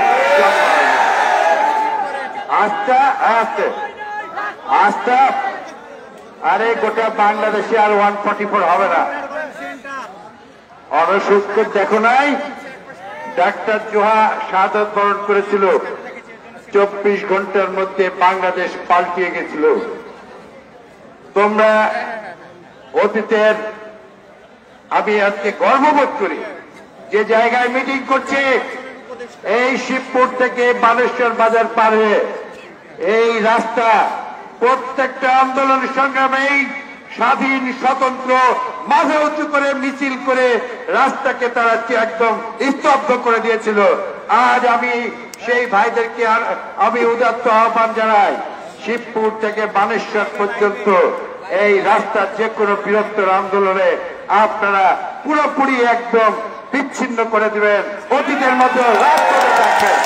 C: আস্থা আস্তে আস্থা আরে গোটা বাংলাদেশে আর ওয়ান ফর্টি ফোর হবে না। অনসুস্থ দেখো নাই, ডাক্তার জোহা শাহাদাত বরণ করেছিল, চব্বিশ ঘন্টার মধ্যে বাংলাদেশ পাল্টিয়ে গেছিল। তোমরা অতীতের, আমি আজকে গর্ববোধ করি যে জায়গায় মিটিং করছে, এই শিবপুর থেকে বানেশ্বর বাজার পারে এই রাস্তা প্রত্যেকটা আন্দোলন সংগ্রামে স্বাধীন স্বতন্ত্র মাথা উঁচু করে মিছিল করে রাস্তাকে তারা একদম স্তব্ধ করে দিয়েছিল। আজ আমি সেই ভাইদেরকে আর আমি উদাত্ত আহ্বান জানাই, শিবপুর থেকে বানেশ্বর পর্যন্ত এই রাস্তার যে কোনো বৃহত্তর আন্দোলনে আপনারা পুরোপুরি একদম বিচ্ছিন্ন করে দিবেন, অতীতের মতো রাজপথে থাকবেন।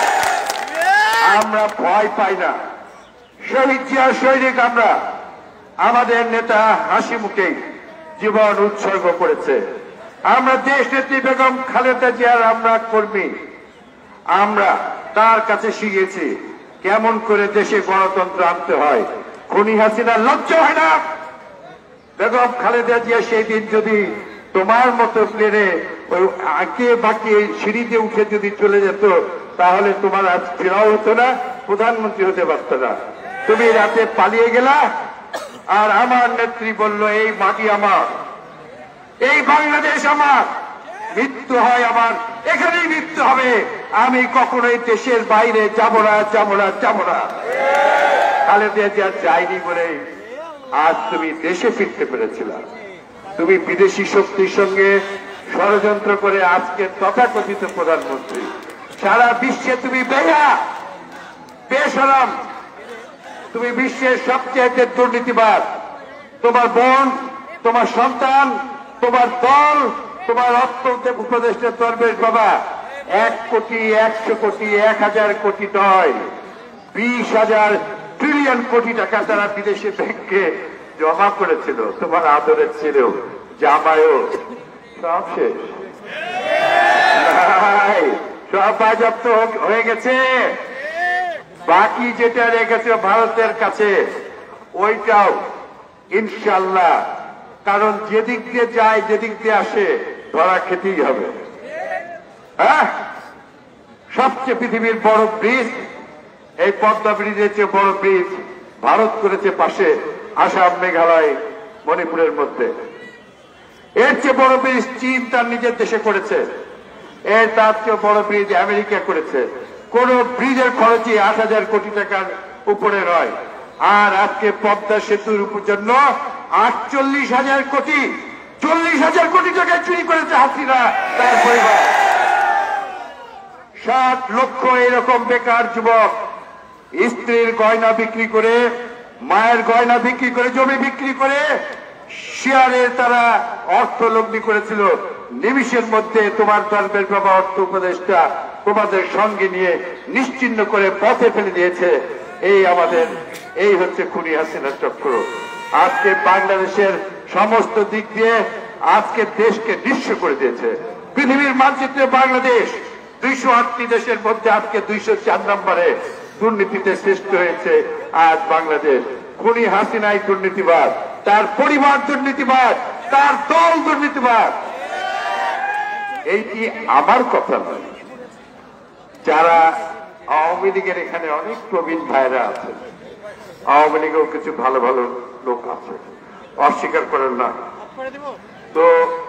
C: আমরা ভয় পাই না, শহীদ জিয়ার সৈনিক আমরা। আমাদের নেতা হাসি মুখেই জীবন উৎসর্গ করেছে। আমরা দেশ নেত্রী বেগম খালেদা জিয়ার আমরা কর্মী, আমরা তার কাছে শিখেছি কেমন করে দেশে গণতন্ত্র আনতে হয়। খুনি হাসিনা লজ্জা হয় না? বেগম খালেদা জিয়া সেই দিন যদি তোমার মতো প্লেনে ওই আঁকে বাঁকে সিঁড়িতে উঠে যদি চলে যেত, তাহলে তোমার আজ ফেরাও হতো না, প্রধানমন্ত্রী হতে পারত না। তুমি রাতে পালিয়ে গেলা, আর আমার নেত্রী বলল এই মাটি আমার, এই বাংলাদেশ আমার, মৃত্যু হয় আমার, এখানেই মৃত্যু হবে, আমি কখনোই দেশের বাইরে যাব না যাব না যাব না। খালেদা জিয়া যায়নি বলে আজ তুমি দেশে ফিরতে পেরেছিল। তুমি বিদেশি শক্তির সঙ্গে ষড়যন্ত্র করে আজকে তথাকথিত প্রধানমন্ত্রী, সারা বিশ্বে তুমি বেয়া বেশরম, তুমি বিশ্বের সবচেয়ে দুর্নীতিবাদ। তোমার বোন, তোমার সন্তান, তোমার দল, তোমার অর্থ উপদেষ্টা দরবেশ বাবা এক কোটি একশো কোটি এক হাজার কোটি নয়, বিশ হাজার ট্রিলিয়ন
A: বিলিয়ন কোটি টাকা তারা বিদেশি ব্যাংকে জমা করেছিল, তোমার আদরের ছেলেও জামাইও সব শেষ, সব বাজেয়াপ্ত হয়ে গেছে। বাকি যেটা রেখেছে ভারতের কাছে ওইটাও ইনশাল্লাহ, কারণ যেদিক দিয়ে যায় যেদিক দিয়ে আসে ধরা খেতেই হবে। হ্যাঁ, সবচেয়ে পৃথিবীর বড় ব্রিজ, এই পদ্মা ব্রিজের চেয়ে বড় ব্রিজ ভারত করেছে পাশে, আসাম, মেঘালয়, মণিপুরের মধ্যে। এর চেয়ে বড় ব্রিজ চীন তার নিজের দেশে করেছে, এর তার চেয়ে বড় ব্রিজ আমেরিকা করেছে। কোন ব্রিজের খরচই আট হাজার কোটি টাকার উপরে নয়। আর আজকে পদ্মা সেতুর জন্য আটচল্লিশ হাজার কোটি চল্লিশ হাজার কোটি টাকা চুরি করেছে হাসিনা তার পরিবার। ষাট লক্ষ এরকম বেকার যুবক স্ত্রীর গয়না বিক্রি করে, মায়ের গয়না বিক্রি করে, জমি বিক্রি করে শেয়ারে তারা অর্থ লগ্নি করেছিল। নিমিষের মধ্যে তোমার দরবের বাবা অর্থ উপদেষ্টা তোমাদের সঙ্গে নিয়ে নিশ্চিহ্ন করে পথে ফেলে দিয়েছে। এই আমাদের এই হচ্ছে খুনি হাসিনা চক্র। আজকে বাংলাদেশের সমস্ত দিক দিয়ে আজকে দেশকে নিঃস্ব করে দিয়েছে। পৃথিবীর মানচিত্রে বাংলাদেশ দুইশো আটটি দেশের মধ্যে আজকে দুইশো চার নম্বরে দুর্নীতিতে শ্রেষ্ঠ হয়েছে। আজ বাংলাদেশ খুনি হাসিনাই দুর্নীতিবাদ, তার পরিবার দুর্নীতিবাদ, তার দল দুর্নীতিবাদ। এইটি আমার কথা নয়, যারা আওয়ামী লীগের এখানে অনেক প্রবীণ ভাইরা আছে, আওয়ামী লীগেও কিছু ভালো ভালো লোক আছে, অস্বীকার করেন না, তো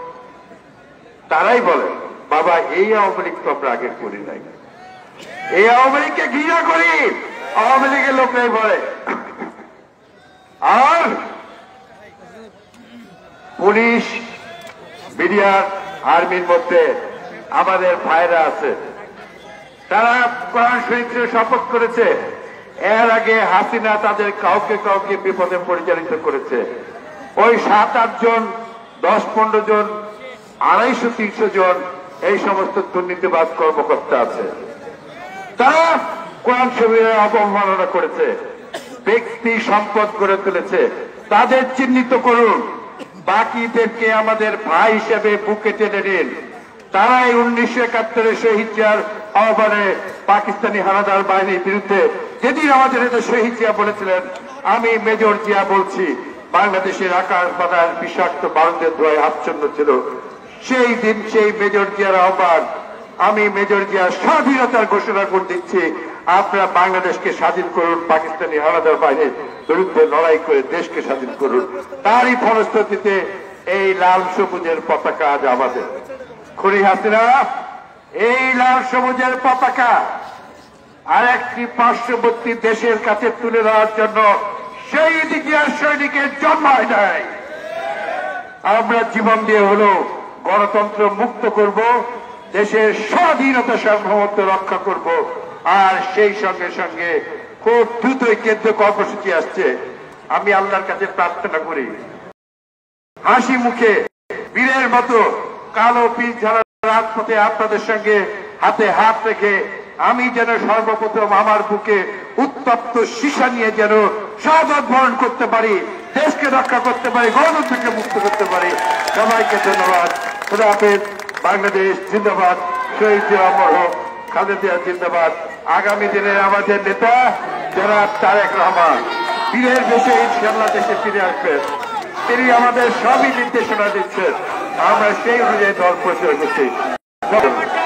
A: তারাই বলেন বাবা এই আওয়ামী লীগ তো আমরা আগে করি নাই, এই আওয়ামী লীগকে ঘৃণা করি, আওয়ামী লীগের লোকরাই বলে। আর পুলিশ, মিডিয়ার, আর্মির মধ্যে আমাদের ভাইরা আছে, তারা কোরআন শরীফে শপথ করেছে। এর আগে হাসিনা তাদের কাউকে কাউকে বিপদে পরিচালিত করেছে। ওই সাত আট জন, দশ পনেরো জন, আড়াইশো তিনশো জন এই সমস্ত দুর্নীতিবাদ কর্মকর্তা আছে, তারা কোরআন শরীফের অবমাননা করেছে, ব্যক্তি সম্পদ গড়ে তুলেছে। তাদের চিহ্নিত করুন, বাকিদেরকে আমাদের ভাই হিসেবে বুকে টেনে নিন। তারাই উনিশশো একাত্তরের শহীদ জিয়ার আহ্বানে পাকিস্তানি হানাদার বাহিনীর বিরুদ্ধে যেদিন আমাদের নেতা শহীদ জিয়া বলেছিলেন, আমি মেজর জিয়া বলছি, বাংলাদেশের আকাশ বাতাস বিষাক্ত ভারতের ধোয়ায় আচ্ছন্ন ছিল। সেই দিন সেই মেজর জিয়ার আহ্বান, আমি মেজর জিয়ার স্বাধীনতার ঘোষণা করে দিচ্ছি, আপনারা বাংলাদেশকে স্বাধীন করুন, পাকিস্তানি হানাদার বাহিনীর বিরুদ্ধে লড়াই করে দেশকে স্বাধীন করুন। তারই ফলশ্রুতিতে এই লাল সবুজের পতাকা আজ আমাদের। খুনি হাসিনা এই লাল সবুজের পতাকা আর একটি পার্শ্ববর্তী দেশের কাছে তুলে দেওয়ার জন্য সেই দিকে সৈনিকের জন্মায় নাই। আমরা জীবন দিয়ে হলো গণতন্ত্র মুক্ত করব, দেশের স্বাধীনতা সার্বভৌমত্ব রক্ষা করব। আর সেই সঙ্গে সঙ্গে খুব দ্রুতই কেন্দ্রীয় কর্মসূচি আসছে। আমি আল্লাহর কাছে প্রার্থনা করি, হাসি মুখে বীরের মতো কালো পিঠ ঝাড়া রাজপথে আপনাদের সঙ্গে হাতে হাত রেখে আমি যেন সর্বপ্রথম আমার বুকে উত্তপ্ত সীসা নিয়ে যেন শাহাদাত বরণ করতে পারি, দেশকে রক্ষা করতে পারি, গণতন্ত্রকে মুক্ত করতে পারি। সবাইকে ধন্যবাদ। খুদা হাফেজ। বাংলাদেশ জিন্দাবাদ। শহীদ জিয়া অমর হোক। খালেদা জিয়া জিন্দাবাদ। আগামী দিনে আমাদের নেতা যারা তারেক রহমান বীরের দেশে ইনশাআল্লাহ দেশে ফিরে আসবেন, তিনি আমাদের সবই নির্দেশনা দিচ্ছেন, আমরা সেই অনুযায়ী দল পরিচয় করছি।